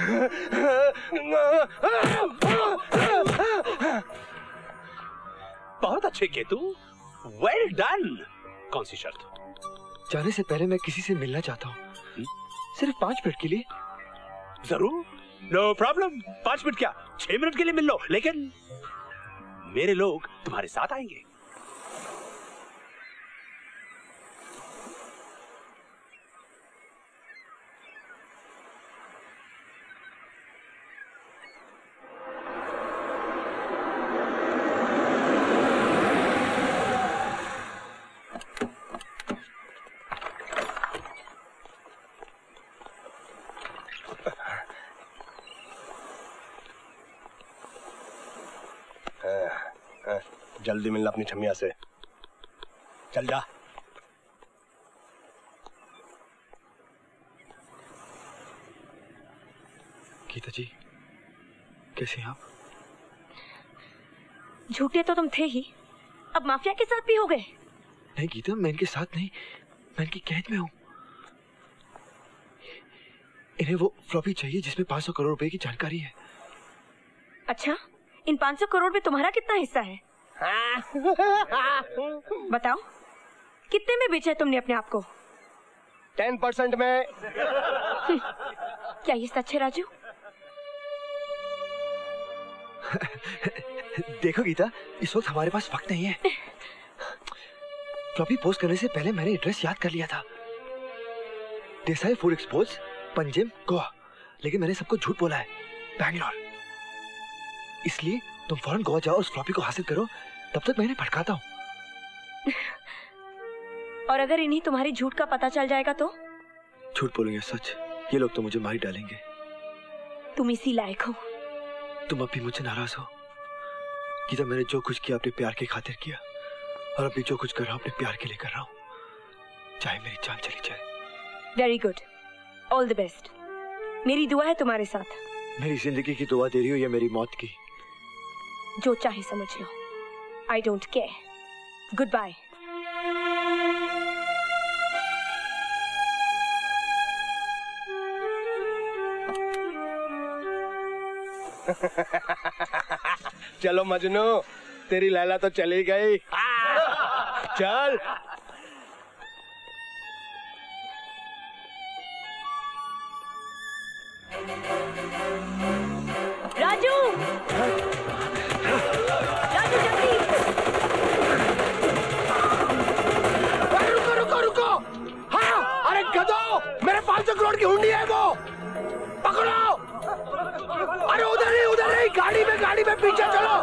बहुत अच्छे केतु, वेल डन। कौन सी शर्त? जाने से पहले मैं किसी से मिलना चाहता हूँ, सिर्फ पांच मिनट के लिए। जरूर, नो प्रॉब्लम। पांच मिनट क्या, छह मिनट के लिए मिल लो, लेकिन मेरे लोग तुम्हारे साथ आएंगे। जल्दी मिलना अपनी छमिया से। चल जा। गीता जी कैसे हैं आप? झूठे तो तुम थे ही, अब माफिया के साथ भी हो गए। नहीं गीता, मैं इनके साथ नहीं, मैं इनकी कैद में हूँ। इन्हें वो फ्लॉपी चाहिए जिसमें पाँच सौ करोड़ रुपए की जानकारी है। अच्छा, इन पाँच सौ करोड़ में तुम्हारा कितना हिस्सा है? बताओ, कितने में बेचा है तुमने अपने आप को? टेन परसेंट में। क्या ये सच है राजू? देखो गीता, इस वक्त हमारे पास वक्त नहीं है। फ्लॉपी पोस्ट करने से पहले मैंने एड्रेस याद कर लिया था, देसाई फूड एक्सपोर्ट्स, पंजिम, गोवा। लेकिन मैंने सबको झूठ बोला है, बैंगलोर। इसलिए तुम फौरन गोवा जाओ, उस फ्लॉपी को हासिल करो, तब तक मैं इन्हें भटकाता हूँ। और अगर इन्हें तुम्हारी झूठ का पता चल जाएगा तो? झूठ बोलूंगा सच, ये लोग तो मुझे मार डालेंगे। तुम इसी लायक हो। तुम अब भी मुझसे नाराज हो गीता? मैंने जो कुछ किया अपने प्यार की खातिर किया, और अभी जो कुछ कर रहा हूँ अपने प्यार के लिए कर रहा हूँ, चाहे मेरी जान चली जाए। Very good, all the best. मेरी दुआ है तुम्हारे साथ। मेरी जिंदगी की दुआ दे रही हो या मेरी मौत की? जो चाहे समझ लो, I don't care. Good bye. चलो मजनू, तेरी लैला तो चली गई। चल। राजू, राजू जल्दी। रुको रुको रुको। हाँ, अरे गधो, मेरे पाँच सौ करोड़ की हुंडी है वो, पकड़ो। अरे उधर नहीं, उधर नहीं, गाड़ी में गाड़ी में पीछे चलो।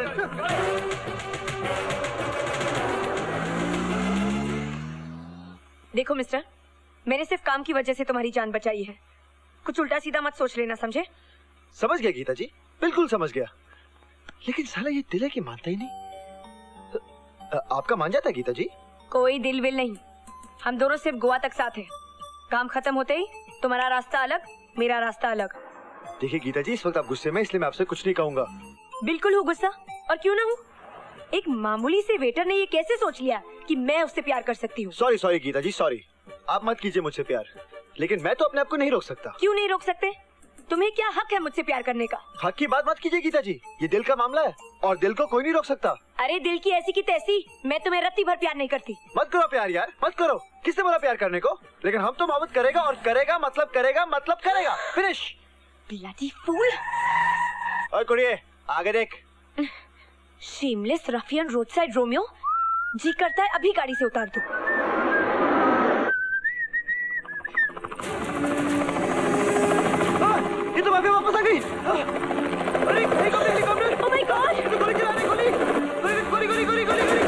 देखो मिस्टर, मैंने सिर्फ काम की वजह से तुम्हारी जान बचाई है, कुछ उल्टा सीधा मत सोच लेना, समझे? समझ गया गीता जी, बिल्कुल समझ गया। लेकिन साला ये दिल है कि मानता ही नहीं। आपका मान जाता है गीता जी? कोई दिल विल नहीं, हम दोनों सिर्फ गोवा तक साथ हैं। काम खत्म होते ही तुम्हारा रास्ता अलग, मेरा रास्ता अलग। देखिए गीता जी, इस वक्त आप गुस्से में, इसलिए मैं आपसे कुछ नहीं कहूंगा। बिल्कुल हूँ गुस्सा, और क्यों ना हूँ। एक मामूली से वेटर ने ये कैसे सोच लिया कि मैं उससे प्यार कर सकती हूँ? Sorry sorry Geeta ji, sorry. आप मत कीजिए मुझसे प्यार, लेकिन मैं तो अपने आप को नहीं रोक सकता। क्यों नहीं रोक सकते? तुम्हें क्या हक है मुझसे प्यार करने का? हक की बात मत कीजिए गीता जी, ये दिल का मामला है और दिल को कोई नहीं रोक सकता। अरे दिल की ऐसी की तैसी, मैं तुम्हें रत्ती भर प्यार नहीं करती। मत करो प्यार यार, मत करो। किसने बोला प्यार करने को? लेकिन हम तो मोहब्बत करेगा, और करेगा मतलब करेगा मतलब करेगा, फिनिश। Bloody fool. और कुड़िए, आगे देख। Shameless ruffian road side Romeo, जी करता है अभी गाड़ी से उतार दूं। ये तो माफिया वापस आ गई। अरे helicopter, helicopter. Oh my God, गोली चला रही, गोली गोली गोली गोली गोली गोली।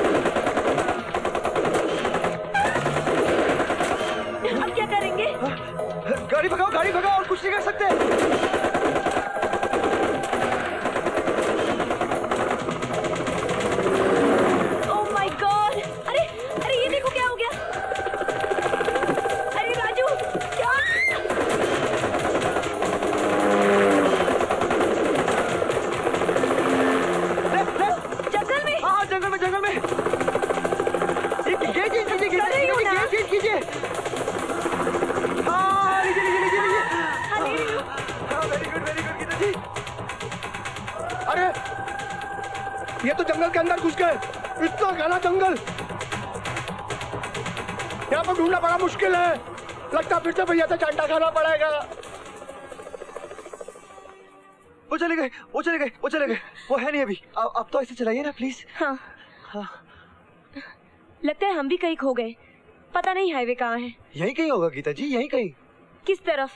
अब क्या करेंगे? गाड़ी भगाओ, गाड़ी भगाओ, और कुछ नहीं कर सकते। ओह माय गॉड, अरे अरे ये देखो क्या हो गया। अरे राजू, क्या? जंगल में? हाँ जंगल में, जंगल में। ये चीज कीजिए, कीजिए, चीज कीजिए। हाँ लीजिए, लीजिए, लीजिए, लीजिए। हाँ very good, very good Geeta ji. अरे ये तो जंगल के अंदर घुस गए, इतना घना जंगल। यहाँ पर ढूंढना बड़ा मुश्किल है, लगता फिर से भैया से चांटा खाना पड़ेगा। वो चले गए, वो चले गए, वो चले गए। वो है नहीं अभी। अब अब तो ऐसे चलाइए ना प्लीज। हाँ हाँ, लगता है हम भी कहीं खो गए। पता नहीं हाईवे कहाँ है। यहीं कहीं होगा गीता जी, यहीं कहीं। किस तरफ?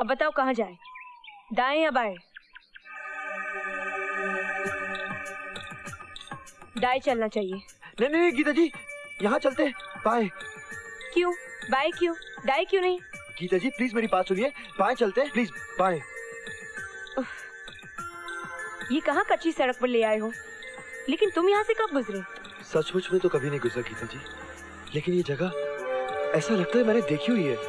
अब बताओ कहाँ जाए, दाएं या बाएं? दाएं चलना चाहिए। नहीं नहीं गीता जी, यहाँ चलते बाएं। क्यों बाएं क्यों, दाएं क्यों नहीं? गीता जी प्लीज मेरी बात सुनिए, बाएं चलते हैं प्लीज, बाएं। ये कहाँ कच्ची सड़क पर ले आए हो? लेकिन तुम यहाँ से कब गुजरे? सचमुच में तो कभी नहीं गुजरा गीता जी, लेकिन ये जगह ऐसा लगता है मैंने देखी हुई है।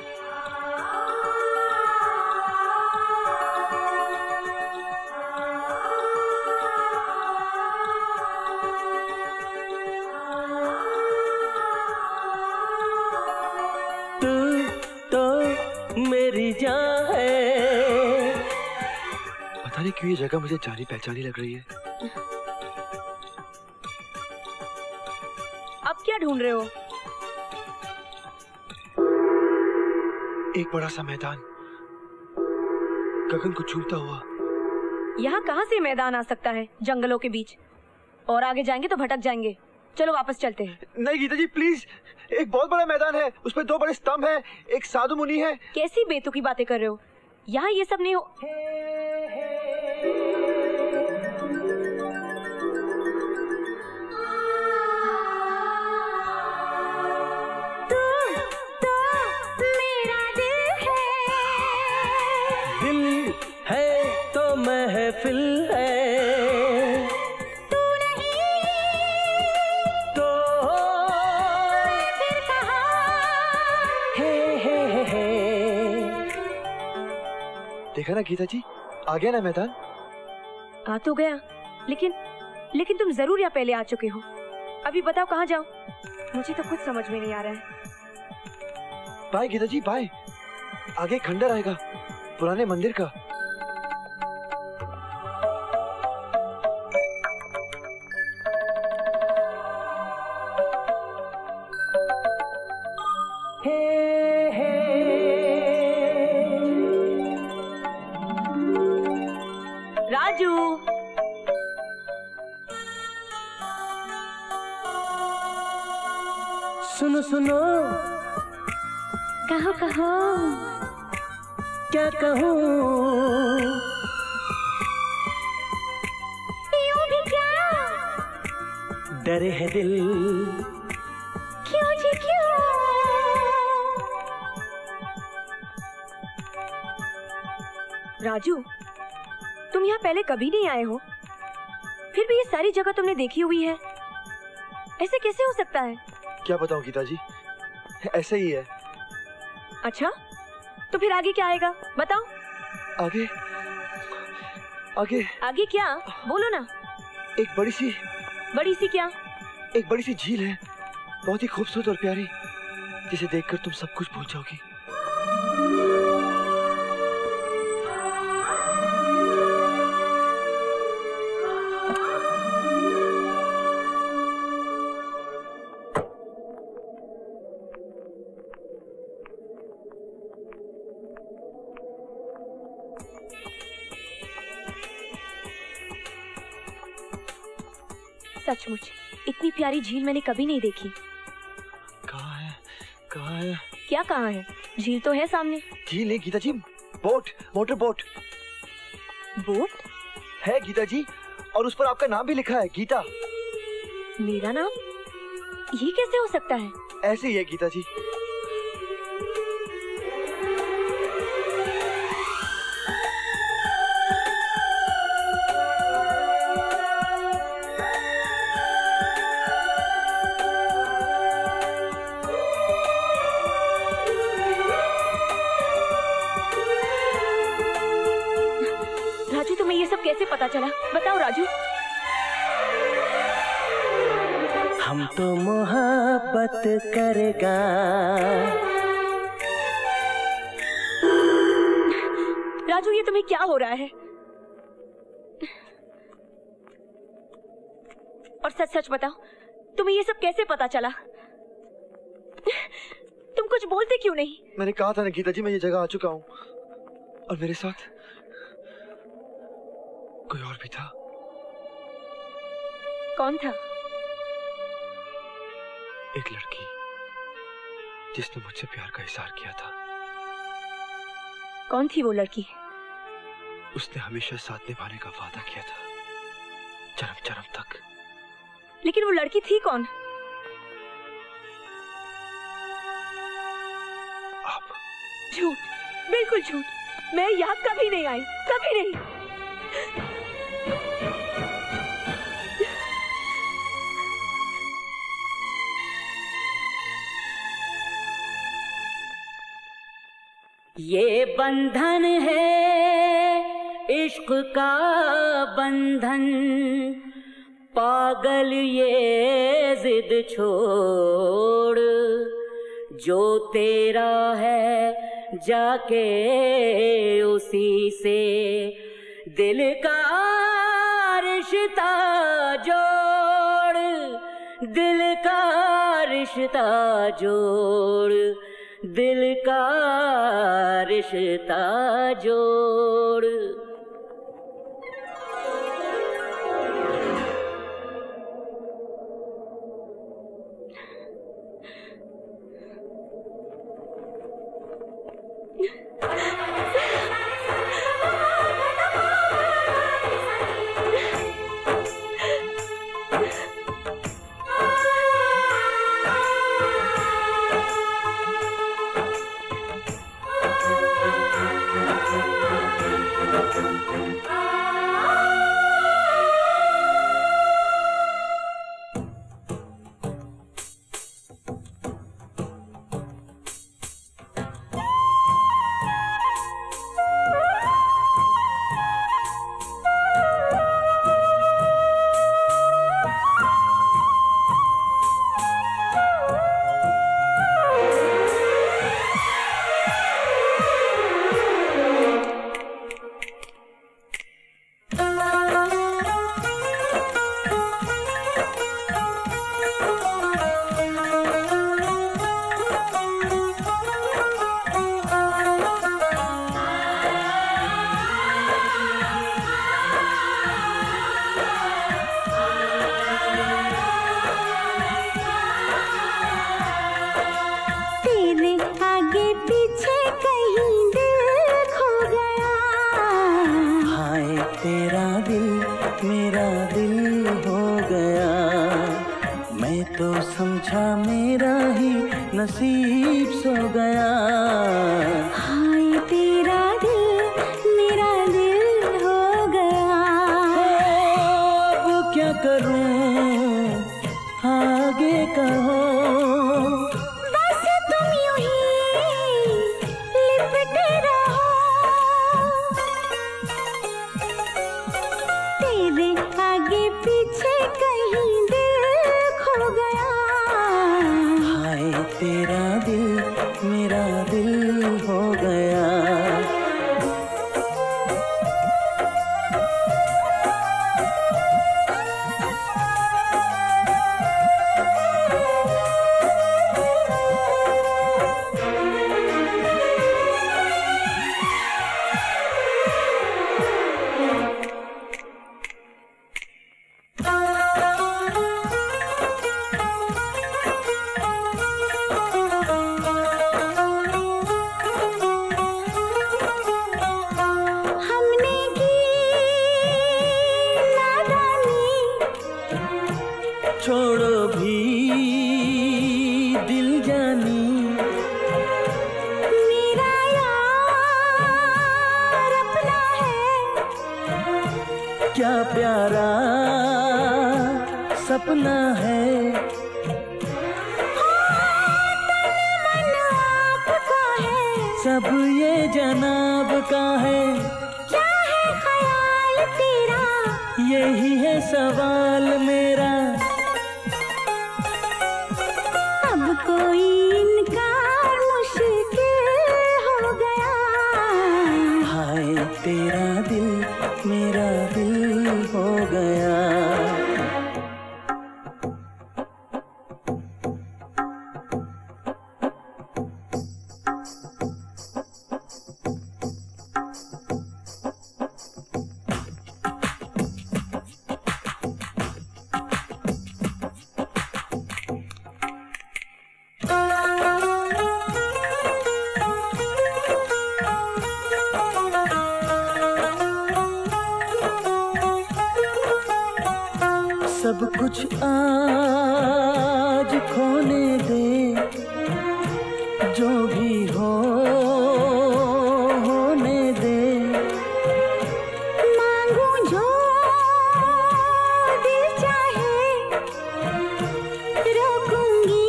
मेरी जान है। पता नहीं क्यों ये जगह मुझे जानी पहचानी लग रही है। अब क्या ढूंढ रहे हो? एक बड़ा सा मैदान गगन को छूता हुआ। यहाँ कहाँ से मैदान आ सकता है? जंगलों के बीच, और आगे जाएंगे तो भटक जाएंगे। चलो वापस चलते हैं। नहीं गीता जी प्लीज, एक बहुत बड़ा मैदान है, उस पर दो बड़े स्तंभ हैं, एक साधु मुनि है। कैसी बेतुकी बातें कर रहे हो? यहाँ ये सब नहीं हो। तू तो मेरा दिल है, दिल है तो महफिल है। देखा ना गीता जी, आ गया ना मैदान। आ तो गया, लेकिन लेकिन तुम जरूर यहाँ पहले आ चुके हो। अभी बताओ कहाँ जाओ? मुझे तो कुछ समझ में नहीं आ रहा है। बाय गीता जी बाय, आगे खंडर आएगा पुराने मंदिर का। राजू, सुनो सुनो, कहो कहो, क्या कहूँ? यूं भी क्या? डरे है दिल, क्यों जी क्यों? राजू, तुम यहाँ पहले कभी नहीं आए हो, फिर भी ये सारी जगह तुमने देखी हुई है। ऐसे कैसे हो सकता है? क्या बताऊं गीता जी, ऐसे ही है। अच्छा, तो फिर आगे क्या आएगा बताओ? आगे आगे आगे क्या? बोलो ना। एक बड़ी सी बड़ी सी क्या? एक बड़ी सी झील है, बहुत ही खूबसूरत और प्यारी, जिसे देखकर तुम सब कुछ भूल जाओगी। सचमुच इतनी प्यारी झील मैंने कभी नहीं देखी। कहाँ है? कहाँ है? क्या कहाँ है? झील तो है सामने। झील नहीं Geeta ji, boat, motor boat. Boat है गीता जी, और उस पर आपका नाम भी लिखा है, गीता। मेरा नाम? ये कैसे हो सकता है? ऐसे ही है गीता जी। तुम्हें ये सब कैसे पता चला? बताओ राजू। हम तो मोहब्बत करेगा। राजू ये तुम्हें क्या हो रहा है? और सच सच बताओ, तुम्हें ये सब कैसे पता चला? तुम कुछ बोलते क्यों नहीं? मैंने कहा था ना गीता जी, मैं ये जगह आ चुका हूँ, और मेरे साथ कोई और भी था। कौन था? एक लड़की जिसने मुझसे प्यार का इजहार किया था। कौन थी वो लड़की? उसने हमेशा साथ निभाने का वादा किया था, जन्म जन्म तक। लेकिन वो लड़की थी कौन? आप। झूठ, बिल्कुल झूठ। मैं यहाँ कभी नहीं आई, कभी नहीं। ये बंधन है इश्क का बंधन, पागल ये जिद छोड़, जो तेरा है जाके उसी से दिल का रिश्ता जोड़, दिल का रिश्ता जोड़, दिल का रिश्ता जोड़। नसीब सो गया। हाय तेरा दिल मेरा दिल हो गया। अब क्या करूं आगे कहो, बस तुम यूं ही लिपटे रहो। तेरे आगे पीछे कहीं दिल खो गया। हाय तेरा दिल मेरा दिल हो गया। छोड़ो भी दिल जानी, मेरा यार अपना है। क्या प्यारा सपना है। मन आपका है, सब ये जनाब का है। क्या है ख्याल तेरा, यही है सवाल मेरा। कोई इनकार मुश्किल हो गया। हाय तेरा दिल मेरा दिल हो गया। खोने दे, जो भी हो होने दे। मांगू जो दिल चाहे, रोकूंगी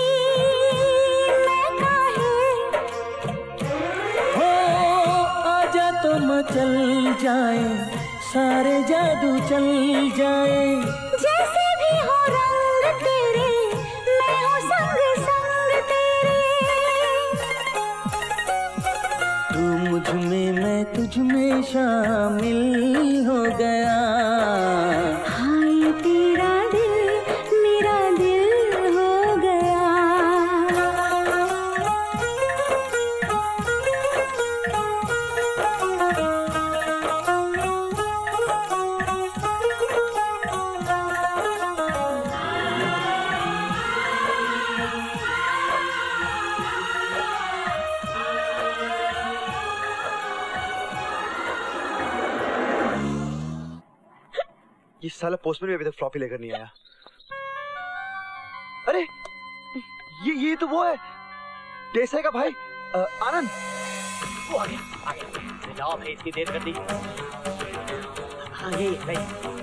मैं काहे। हो आजा तो मचल जाए, सारे जादू चल जाए। जैसे भी हो रंग तेरे, मैं हूँ संग संग तेरे। तू मुझ में मैं तुझ में शामिल हो गया। हाय तेरा दिल मेरा दिल हो गया। ये साला पोस्टमैन भी अभी तक फ्लॉपी लेकर नहीं आया। अरे ये ये तो वो है देसाई का भाई अ, आनंद। वो आ गया, आ गया। जाओ भाई, इसकी देर कर दी। हाँ ये भाई।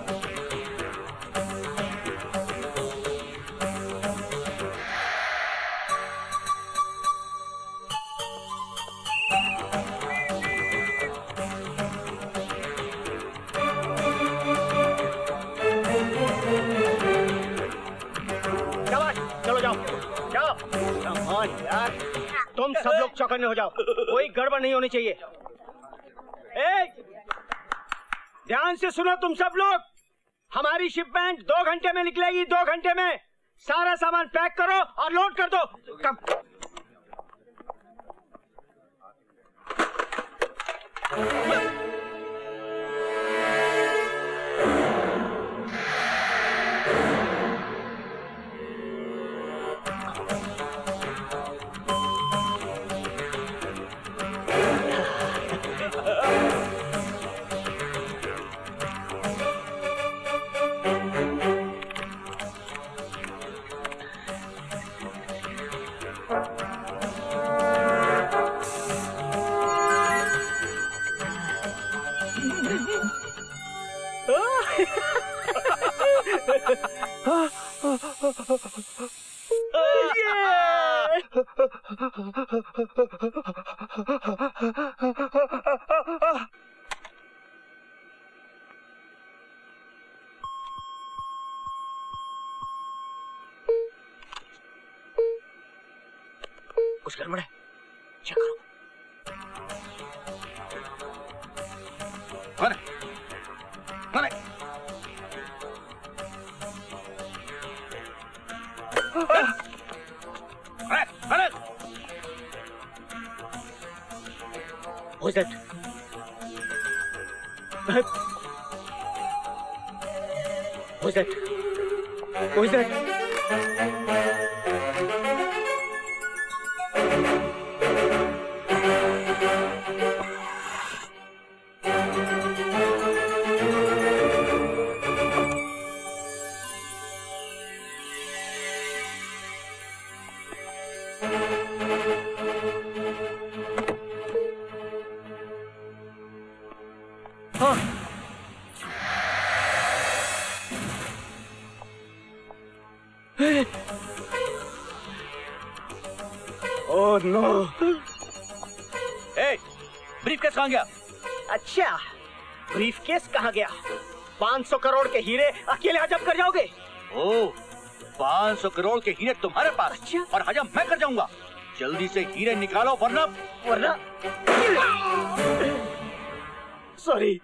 यार तुम सब लोग चौकन्ने हो जाओ, कोई गड़बड़ नहीं होनी चाहिए। ए, ध्यान से सुनो तुम सब लोग, हमारी शिपमेंट दो घंटे में निकलेगी। दो घंटे में सारा सामान पैक करो और लोड कर दो। कम। कुछ गड़बड़ है, चेक करो। अरे, अरे, अरे, अरे, Who is that? Who is that? Who is that? Oh no. ए, ब्रीफकेस कहाँ गया? अच्छा, ब्रीफकेस कहाँ गया? पाँच सौ करोड़ के हीरे अकेले हजम कर जाओगे? ओह, पाँच सौ करोड़ के हीरे तुम्हारे पास। अच्छा? और हजम मैं कर जाऊंगा। जल्दी से हीरे निकालो वरना वरना सॉरी।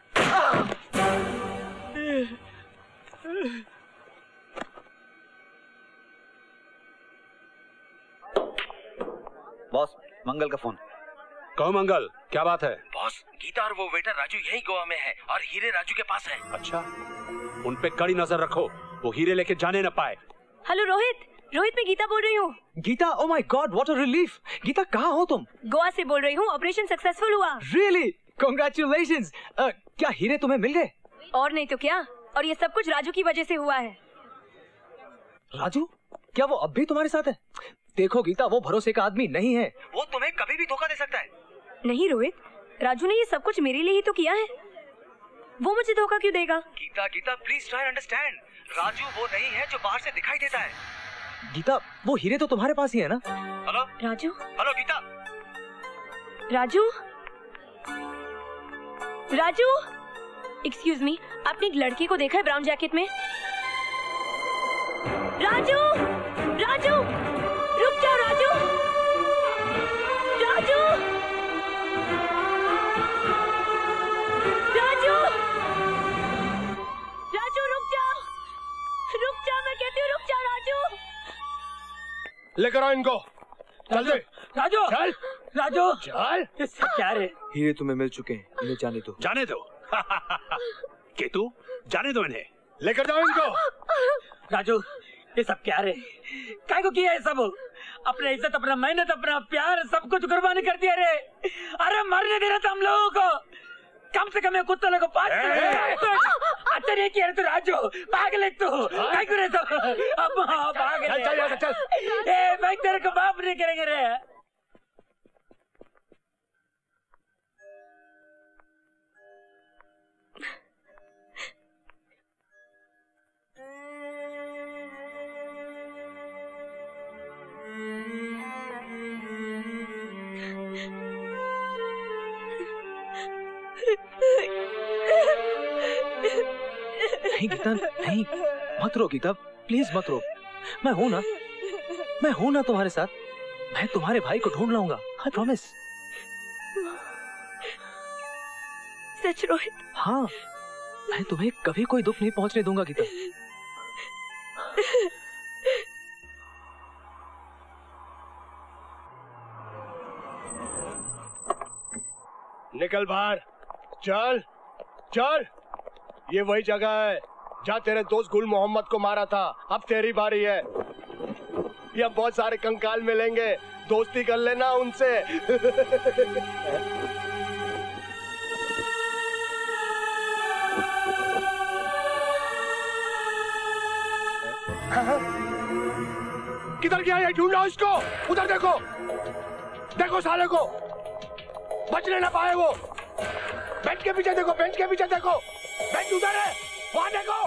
बॉस, मंगल का फोन। कहो मंगल, क्या बात है? बॉस, गीता और वो वेटर राजू यही गोवा में है और हीरे राजू के पास है। अच्छा, उन पे कड़ी नजर रखो, वो हीरे लेके जाने न पाए। हेलो रोहित, रोहित मैं गीता बोल रही हूँ। Geeta, oh my God, what a relief. Geeta, कहाँ हो तुम? गोवा से बोल रही हूँ, ऑपरेशन सक्सेसफुल हुआ। रियली? कांग्रेचुलेशंस। क्या हीरे तुम्हें मिल गए? और नहीं तो क्या, और ये सब कुछ राजू की वजह से हुआ है। राजू? क्या वो अब भी तुम्हारे साथ है? देखो गीता, वो भरोसे का आदमी नहीं है। वो तुम्हें कभी भी धोखा दे सकता है। नहीं रोहित, राजू ने ये सब कुछ मेरे लिए ही तो किया है, वो मुझे धोखा क्यों देगा? Geeta Geeta please try understand. Raju वो नहीं है जो बाहर से दिखाई देता है। गीता, वो हीरे तो तुम्हारे पास ही है ना? Hello Raju. Hello Geeta. Raju Raju excuse me, आपने एक लड़के को देखा है ब्राउन जैकेट में? राजू राजू रुक जाओ। राजू राजू राजू राजू रुक जाओ, रुक जाओ, मैं कहती हूँ रुक जाओ। राजू लेकर आओ इनको जल्दी। राजू चल राजू चल। इससे क्या रे? हीरे तुम्हें मिल चुके हैं, इन्हें जाने दो। जाने दो केतु, जाने दो इन्हें। लेकर जाओ इनको। राजू ये सब क्या रे? काय को किया है सब? अपने इज्जत, अपना मेहनत, अपना प्यार सब कुछ कुर्बानी कर दिया रे। अरे मरने दे रहा था हम लोगों को, कम से कम ये कुत्ते लोगों को पाँच अच्छा नहीं किया तू राजू, पागल है तू। काय को रे तू? अब पागल है। चल चल चल। ए भाई तेरे को माफ नहीं करेंगे रे। नहीं गीता, नहीं, मत रो गीता, प्लीज मत रो। मैं हूं ना, मैं हूं ना तुम्हारे साथ। मैं तुम्हारे भाई को ढूंढ लाऊंगा, आई प्रॉमिस। सच रोहित? हाँ, मैं तुम्हें कभी कोई दुख नहीं पहुंचने दूंगा गीता। निकल बाहर, चल चल। ये वही जगह है जहाँ तेरे दोस्त गुल मोहम्मद को मारा था। अब तेरी बारी है। यहाँ बहुत सारे कंकाल मिलेंगे, दोस्ती कर लेना उनसे। किधर गया ये? ढूंढो इसको। उधर देखो, देखो साले को, बचने ना पाए वो। बेंच के पीछे देखो, बेंच के पीछे देखो, बेंच उधर है, वहां देखो।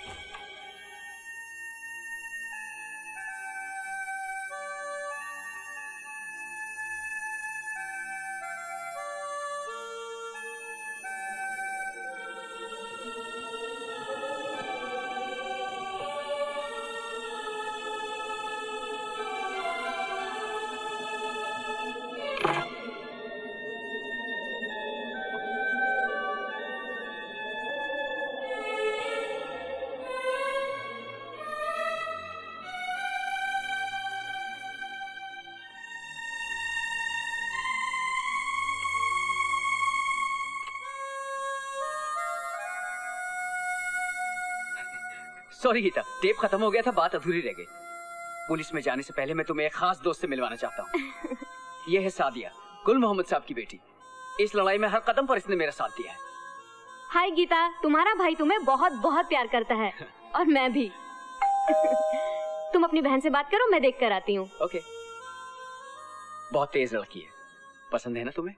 सॉरी गीता, टेप खत्म हो गया था, बात अधूरी रह गई। पुलिस में जाने से पहले मैं तुम्हें एक खास दोस्त से मिलवाना चाहता हूँ। ये है सादिया, गुल मोहम्मद साहब की बेटी। इस लड़ाई में हर कदम पर इसने मेरा साथ दिया है। हाय गीता, तुम्हारा भाई तुम्हें बहुत बहुत प्यार करता है और मैं भी। तुम अपनी बहन से बात करो, मैं देख कर आती हूँ। ओके। बहुत तेज लड़की है, पसंद है ना तुम्हें?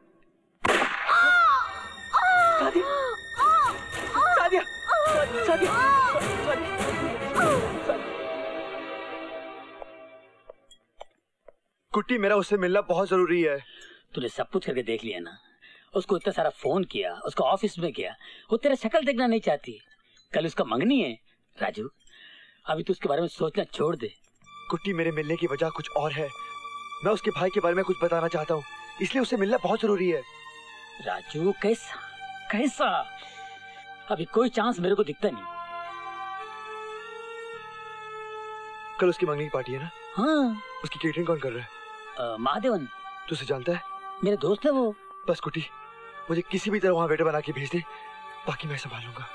सादिया, सादिया, सादिया, कुट्टी, मेरा उससे मिलना बहुत जरूरी है। तूने सब कुछ करके देख लिया ना? उसको इतना सारा फोन किया, उसको ऑफिस में किया, वो तेरा शक्ल देखना नहीं चाहती। कल उसका मंगनी है। राजू, अभी तू उसके बारे में सोचना छोड़ दे। कुट्टी, मेरे मिलने की वजह कुछ और है। मैं उसके भाई के बारे में कुछ बताना चाहता हूँ, इसलिए उससे मिलना बहुत जरूरी है। राजू, कैसा कैसा? अभी कोई चांस मेरे को दिखता नहीं। कल उसकी मंगनी की पार्टी है ना? हाँ। उसकी केटरिंग कौन कर रहा है? महादेवन। तू उसे जानता है? मेरे दोस्त है वो। बस कुट्टी, मुझे किसी भी तरह वहाँ वेटर बना के भेज दे, बाकी मैं संभालूंगा।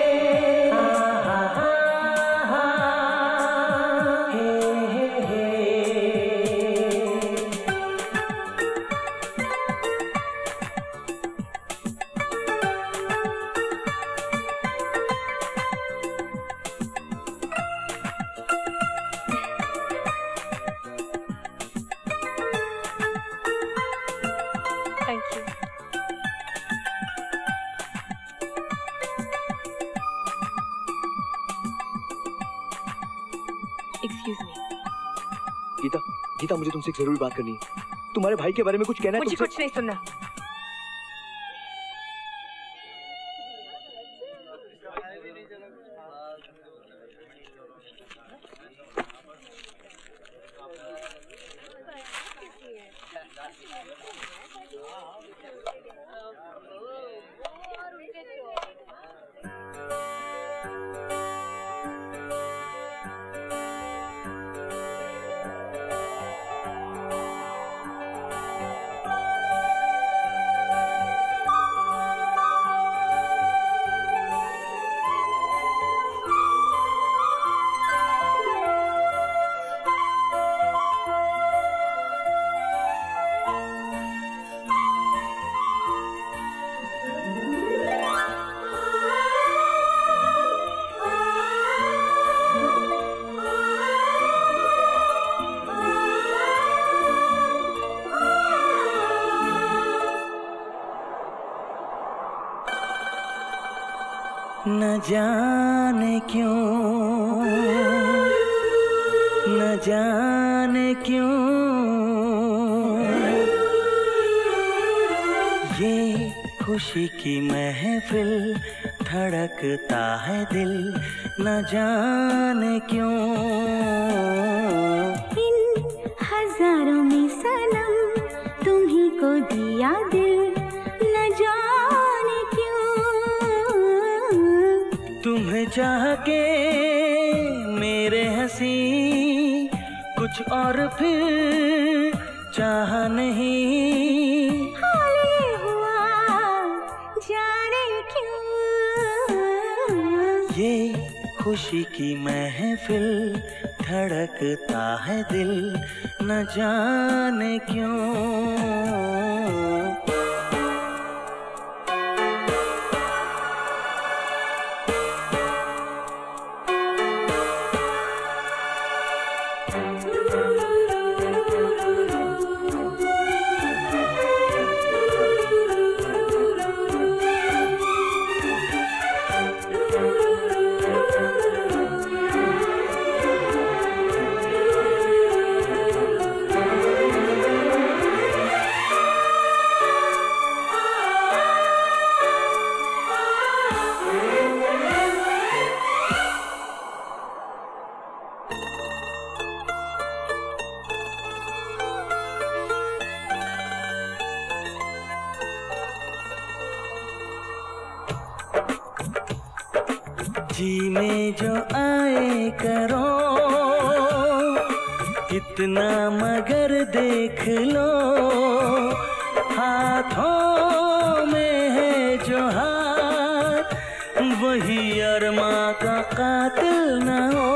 Hey excuse me. Geeta, Geeta मुझे तुमसे एक जरूरी बात करनी है। तुम्हारे भाई के बारे में कुछ कहना है मुझे तुमसे? कुछ नहीं सुनना। न जाने क्यों, न जाने क्यों ये खुशी की महफिल धड़कता है दिल, न जाने क्यों। इन हजारों में सनम तुम्ही को दिया दिल, न जाने क्यों। तुम्हें चाह के मेरे हंसी कुछ और फिर चाह नहीं, हाले हुआ जाने क्यों। ये खुशी की महफिल धड़कता है दिल, न जाने क्यों। जी में जो आए करो इतना मगर देख लो, हाथों में है जो हाथ वही अरमा का कातिल न हो।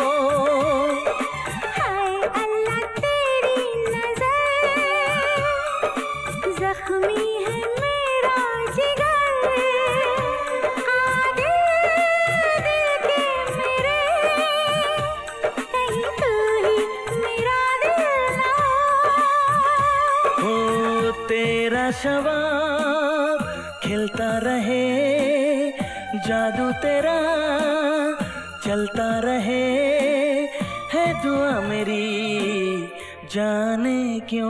हाय अल्लाह तेरी नजर, जख्मी है मेरा जिगर, आगे दिल के मेरे कहीं तू ही मेरा दिल ना हो। तेरा शबाब खिलता रहे, जादू तेरा चलता रहे, है दुआ मेरी जाने क्यों।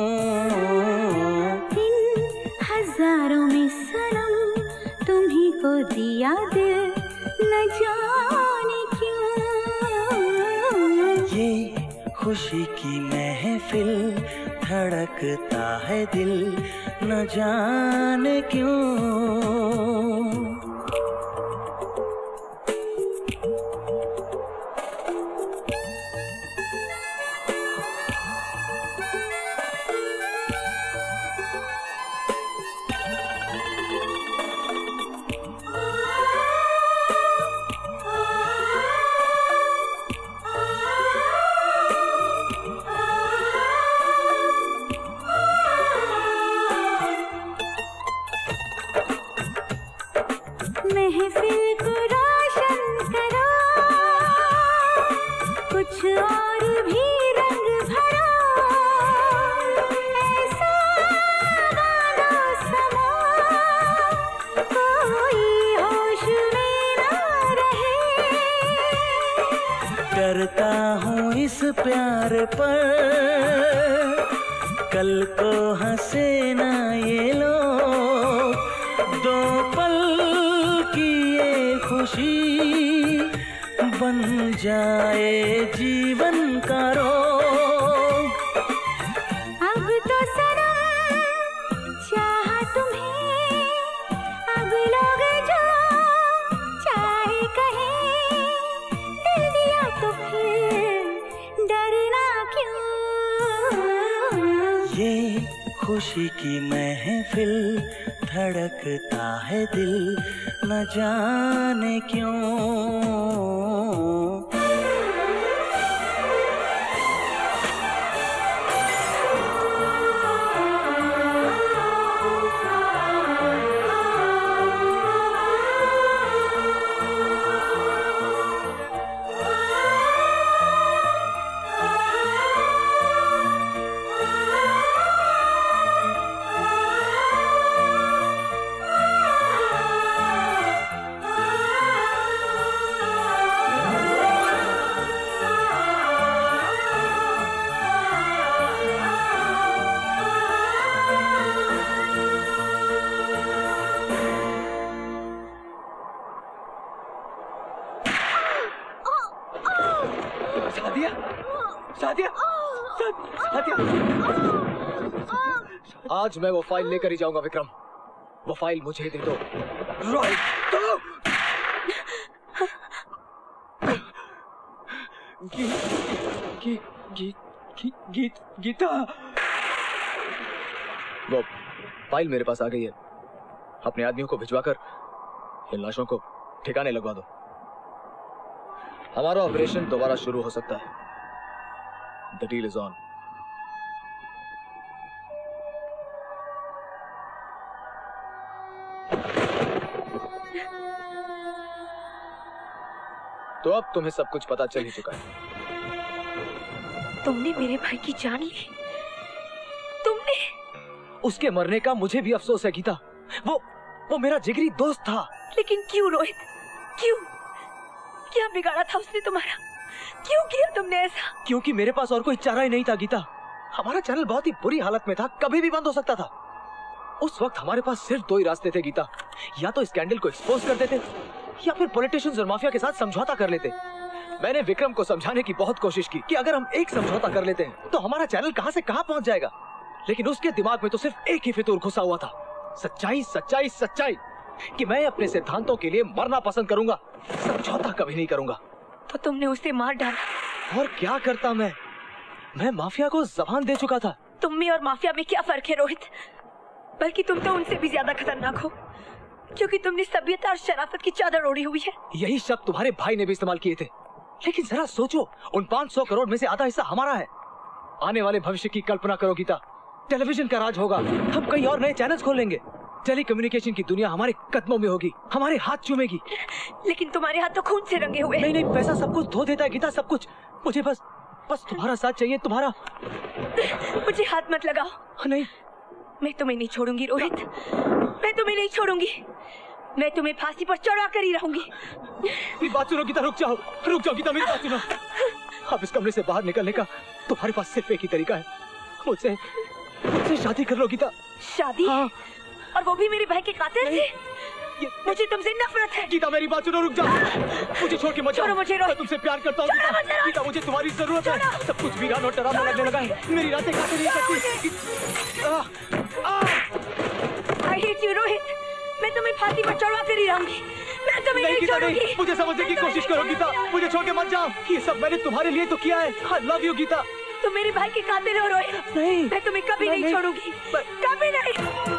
इन हजारों में सनम तुम्ही को दिया दिल, न जाने क्यों। ये खुशी की महफिल धड़कता है दिल, न जाने क्यों। इस प्यार पर, कल को हंसे ना ये लोग, दो पल की ये खुशी बन जाए जीवन का रोग। अब तो सनम चाहा तुम्हें, अब लोग जो चाहे कहे, दिल दिया तो फिर डरना क्यों। ये खुशी की महफिल, धड़कता है दिल न जाने क्यों। सादिया, सादिया, सादिया। आज मैं वो फाइल लेकर ही जाऊंगा विक्रम। वो फाइल मुझे दे दो। राइट। गी, गी, गी, गी, गी, गीता। वो फाइल मेरे पास आ गई है। अपने आदमियों को भिजवाकर इन लाशों को ठिकाने लगवा दो। हमारा ऑपरेशन दोबारा शुरू हो सकता है। The deal is on. तो अब तुम्हें सब कुछ पता चल ही चुका है। तुमने मेरे भाई की जान ली। तुमने उसके मरने का मुझे भी अफसोस है गीता। वो वो मेरा जिगरी दोस्त था। लेकिन क्यों रोहित, क्यों? क्या बिगाड़ा था उसने तुम्हारा? क्यों किया तुमने ऐसा? क्योंकि मेरे पास और कोई चारा ही नहीं था गीता। हमारा चैनल बहुत ही बुरी हालत में था, कभी भी बंद हो सकता था। उस वक्त हमारे पास सिर्फ दो ही रास्ते थे गीता। या तो स्कैंडल को एक्सपोज कर देते या फिर पॉलिटिशियंस और माफिया के साथ समझौता कर लेते। मैंने विक्रम को समझाने की बहुत कोशिश की कि अगर हम एक समझौता कर लेते हैं तो हमारा चैनल कहां से कहां पहुंच जाएगा। लेकिन उसके दिमाग में तो सिर्फ एक ही फितूर घुसा हुआ था, सच्चाई सच्चाई सच्चाई, कि मैं अपने सिद्धांतों के लिए मरना पसंद करूंगा, समझौता कभी नहीं करूंगा। तो तुमने उसे मार डाला। और क्या करता मैं मैं माफिया को जबान दे चुका था। तुम में और माफिया में क्या फर्क है रोहित? बल्कि तुम तो उनसे भी ज्यादा खतरनाक हो, क्योंकि तुमने सभ्यता और शराफत की चादर ओढ़ी हुई है। यही शब्द तुम्हारे भाई ने भी इस्तेमाल किए थे। लेकिन जरा सोचो, उन पाँच सौ करोड़ में से आधा हिस्सा हमारा है। आने वाले भविष्य की कल्पना करो गीता। टेलीविजन का राज होगा, हम कई और नए चैनल्स खोलेंगे, टेलीकम्युनिकेशन की दुनिया हमारे कदमों में होगी, हमारे हाथ चूमेगी। लेकिन तुम्हारे हाथ तो खून से रंगे हुए। नहीं नहीं, पैसा सब कुछ धो देता है गीता, सब कुछ। मुझे बस बस तुम्हारा साथ चाहिए, तुम्हारा। मुझे हाथ मत लगाओ। नहीं, मैं तुम्हें नहीं छोड़ूंगी रोहित, मैं तुम्हें नहीं छोड़ूंगी। मैं तुम्हें फांसी पर चढ़ा कर ही रहूंगी। मेरी बात सुनो गीता, रुक जाओ रुक जाओ गीता, मेरी बात सुनो। अब इस कमरे से बाहर निकलने का तुम्हारे पास सिर्फ एक ही तरीका है, मुझसे मुझसे शादी कर लो गीता। शादी? हाँ। और वो भी मेरे भाई के कातिल से? मुझे तुमसे नफरत है। गीता मेरी बात सुनो, रुक जाओ, मुझे छोड़ के मत जाओ। मुझे मैं तुमसे प्यार करता हूँ गीता, गीता मुझे तुम्हारी जरूरत है। सब कुछ वीरान और डरावना लगने लगा है, मेरी रातें काटे नहीं सकती। I hate you, Rohit. मैं तुम्हें फांसी पर चढ़वा कर ही रहूंगी। मैं तुम्हें नहीं, नहीं छोड़ूंगी। मुझे समझने की कोशिश करो गीता, मुझे छोड़ के मत जाओ। ये सब मैंने तुम्हारे लिए तो किया है। I love you Gita. तुम मेरे भाई के कातिल हो रोहित। नहीं, मैं तुम्हें कभी नहीं, नहीं छोड़ूंगी, कभी नहीं।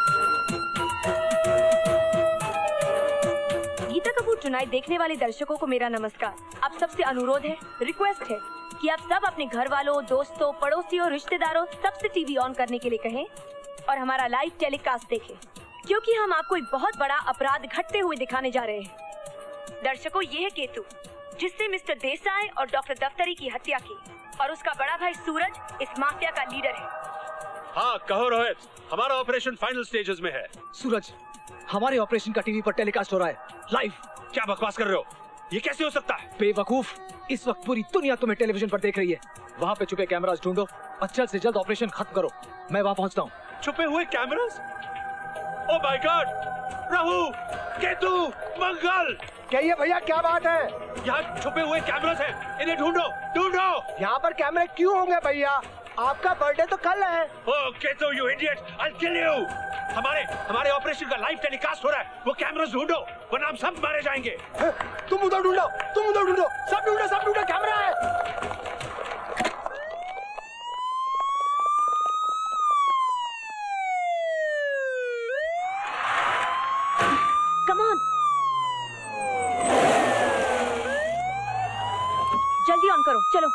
गीता कपूर टुनाइट देखने वाले दर्शकों को मेरा नमस्कार। आप सबसे अनुरोध है, रिक्वेस्ट है कि आप सब अपने घर वालों, दोस्तों, पड़ोसियों, रिश्तेदारों सबसे टीवी ऑन करने के लिए कहें और हमारा लाइव टेलीकास्ट देखें, क्योंकि हम आपको एक बहुत बड़ा अपराध घटते हुए दिखाने जा रहे हैं। दर्शकों, ये है केतु, जिसने मिस्टर देसाई और डॉक्टर दफ्तरी की हत्या की, और उसका बड़ा भाई सूरज इस माफिया का लीडर है। हाँ कहो रोहित, हमारा ऑपरेशन फाइनल स्टेजेस में है। सूरज, हमारे ऑपरेशन का टीवी पर टेलीकास्ट हो रहा है लाइव। क्या बकवास कर रहे हो? ये कैसे हो सकता है? बेवकूफ, इस वक्त पूरी दुनिया तुम्हें टेलीविजन पर देख रही है। वहाँ पे छुपे कैमरास ढूंढो और जल्द से जल्द ऑपरेशन खत्म करो। मैं वहाँ पहुँचता हूँ। छुपे हुए cameras? Oh my God! Rahu, Ketu, Mangal! कहिए भैया क्या बात है? यहाँ छुपे हुए कैमरास हैं, इन्हें ढूंढो, ढूंढो! यहाँ पर कैमरे क्यों होंगे भैया? आपका बर्थडे तो कल है। ओह Ketu, you idiot! I'll kill you! हमारे हमारे ऑपरेशन का लाइव टेलीकास्ट हो रहा है। वो कैमरास ढूंढो, वरना हम सब मारे जाएंगे। तुम उधर ढूंढो, तुम उधर ढूंढो, सब ढूंढो, सब ढूंढो, कैमरा है। Come on! जल्दी ऑन करो, चलो।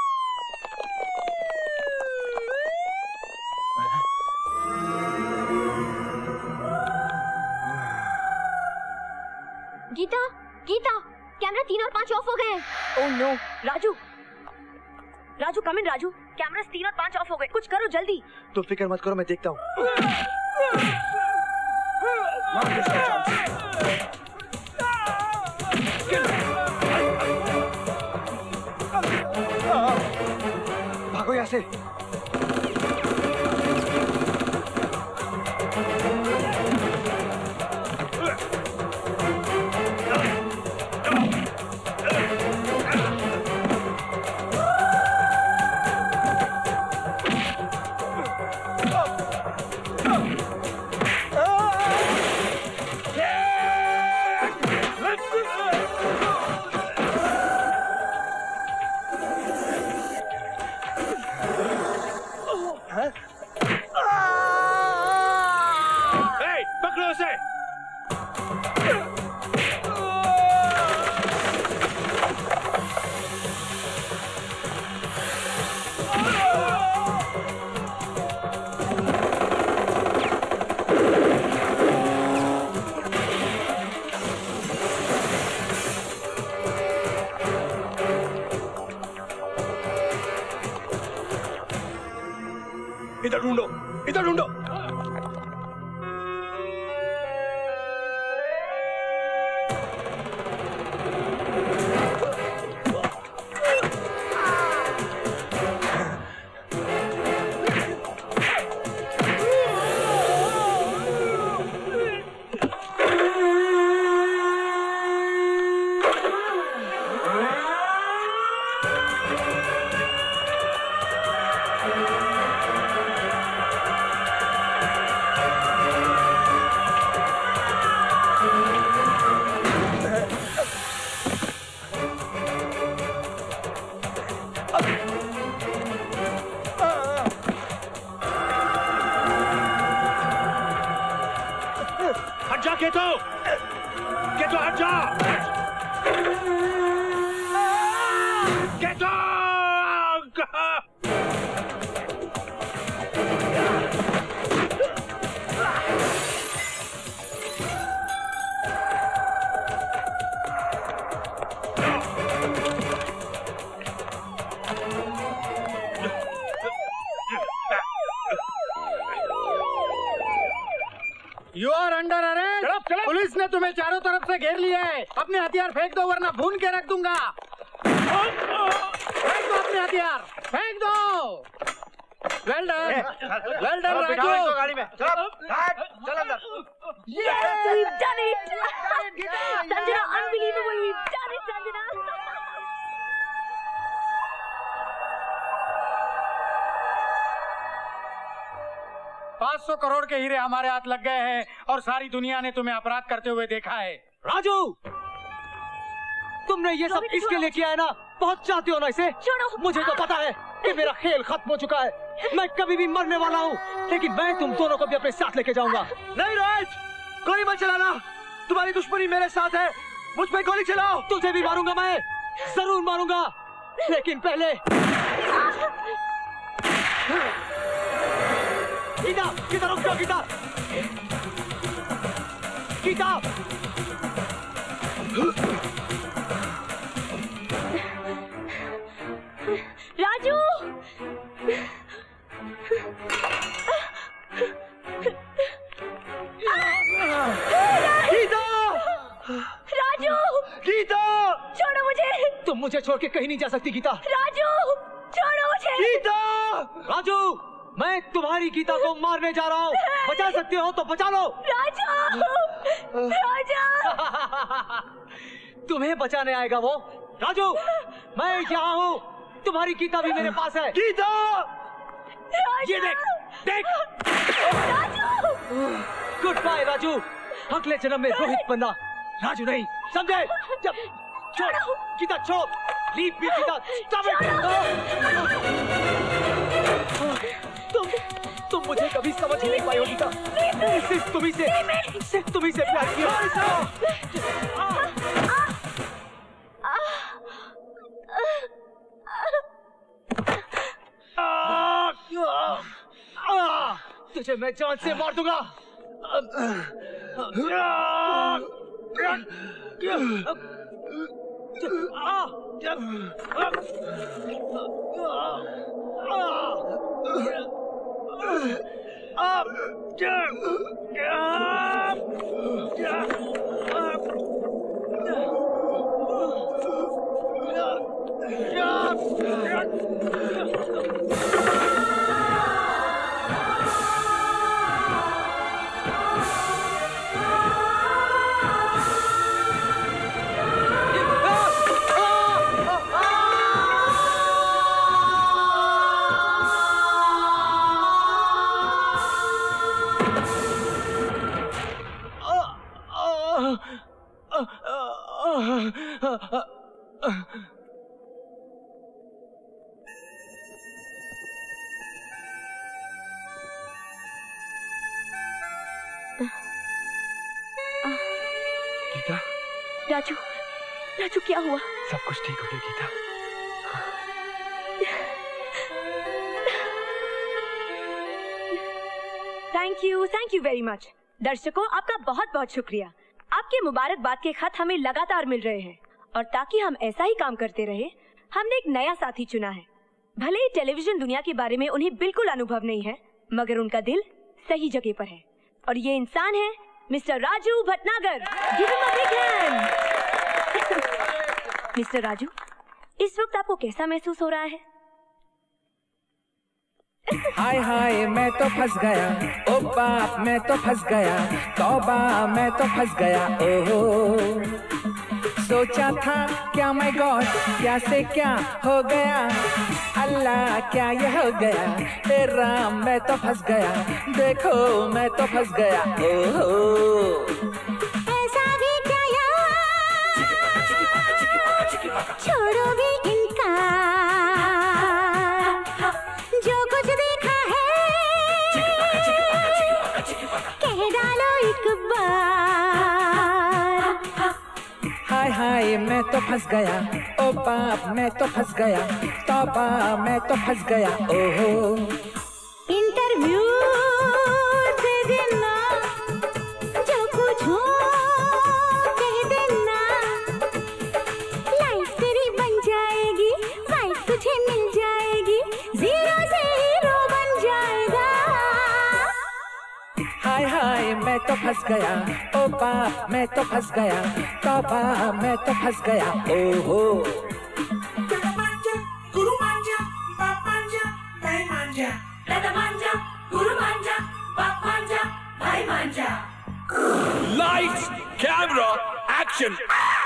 गीता, गीता, कैमरा तीन और पाँच ऑफ हो गए। Oh no, Raju, Raju come in Raju, cameras तीन और पाँच ऑफ हो गए, कुछ करो जल्दी। तुम फिक्र मत करो, मैं देखता हूँ। भागो यहाँ से। इधर ढूंढो, इधर ढूंढो। You are under arrest. Police ने तुम्हें चारों तरफ से घेर लिया है। अपने हथियार फेंक दो वरना भून के रख दूंगा। फेंक दो अपने हथियार, फेंक दो। Well done, well done Raju. गाड़ी में चलो, चल अंदर। Yes, we've done it. Sanjana, unbelievable, we've done it, Sanjana. पाँच सौ करोड़ के हीरे हमारे हाथ लग गए हैं और सारी दुनिया ने तुम्हें अपराध करते हुए देखा है। राजू, तुमने ये सब इसके लिए किया है ना? बहुत चाहती हो ना इसे? मुझे तो पता है कि मेरा खेल खत्म हो चुका है। मैं कभी भी मरने वाला हूँ, लेकिन मैं तुम दोनों को भी अपने साथ लेके जाऊंगा। नहीं रोहित, गोली मत चलाना। तुम्हारी दुश्मनी मेरे साथ है। मुझ पे गोली चलाओ। तुझे भी मारूंगा, मैं जरूर मारूंगा, लेकिन पहले गीता, गीता रुक जाओ। गीता, गीता, राजू, गीता, राजू, गीता। मुझे छोड़ के कहीं नहीं जा सकती गीता। राजू छोड़ो मुझे। गीता! राजू, मैं तुम्हारी गीता को मारने जा रहा हूँ। बचा सकते हो तो बचा लो। राजू, राजू। तुम्हें बचाने आएगा वो। राजू, मैं यहाँ हूँ। तुम्हारी गीता भी मेरे पास है। गीता! ये देख, देख। Good bye Raju. अगले जन्म में रोहित बनना, राजू नहीं, समझे? जब छोड़ गीता, छोड़। Leave me Gita, stop it. तुम तुम मुझे कभी समझ ही नहीं पाई हो गीता। सिर्फ तुम्ही से सिर्फ तुम्ही से प्यार किया। तुझे मैं जान से मार दूंगा। गीता। राजू, राजू क्या हुआ? सब कुछ ठीक हो गया Gita. Thank you, thank you very much. दर्शकों, आपका बहुत बहुत शुक्रिया। आपके मुबारकबाद के खत हमें लगातार मिल रहे हैं और ताकि हम ऐसा ही काम करते रहे, हमने एक नया साथी चुना है। भले ही टेलीविजन दुनिया के बारे में उन्हें बिल्कुल अनुभव नहीं है, मगर उनका दिल सही जगह पर है और ये इंसान है mister Raju Bhatnagar. Give him a big hand. Mister Raju, इस वक्त आपको कैसा महसूस हो रहा है? हाय हाय मैं तो फंस गया, ओ बाप मैं तो फंस गया, तौबा मैं तो फंस गया। ओहो, सोचा था क्या माय गॉड क्या से क्या हो गया, अल्लाह क्या ये हो गया, हे राम मैं तो फंस गया, देखो मैं तो फंस गया। ओहो, ऐसा भी क्या यार, छोड़ो भी इनका, जो कुछ देखा है कह डालो एक बार। हाय हाय मैं तो फंस गया, ओ बाप मैं तो फंस गया, तौबा मैं तो फंस गया। ओहो, इंटरव्यू दे देना, जो कुछ हो कह देना, लाइफ तेरी बन जाएगी, वाइफ तुझे मिल जाएगी, जीरो से हीरो बन जाएगा। हाय हाय मैं तो फंस गया, ओ बाप मैं तो फंस गया, तौबा मैं तो फंस गया। ओहो, Guru manja, bap manja, bhai manja. Dada manja, guru manja, bap manja, bhai manja. Lights, camera, action.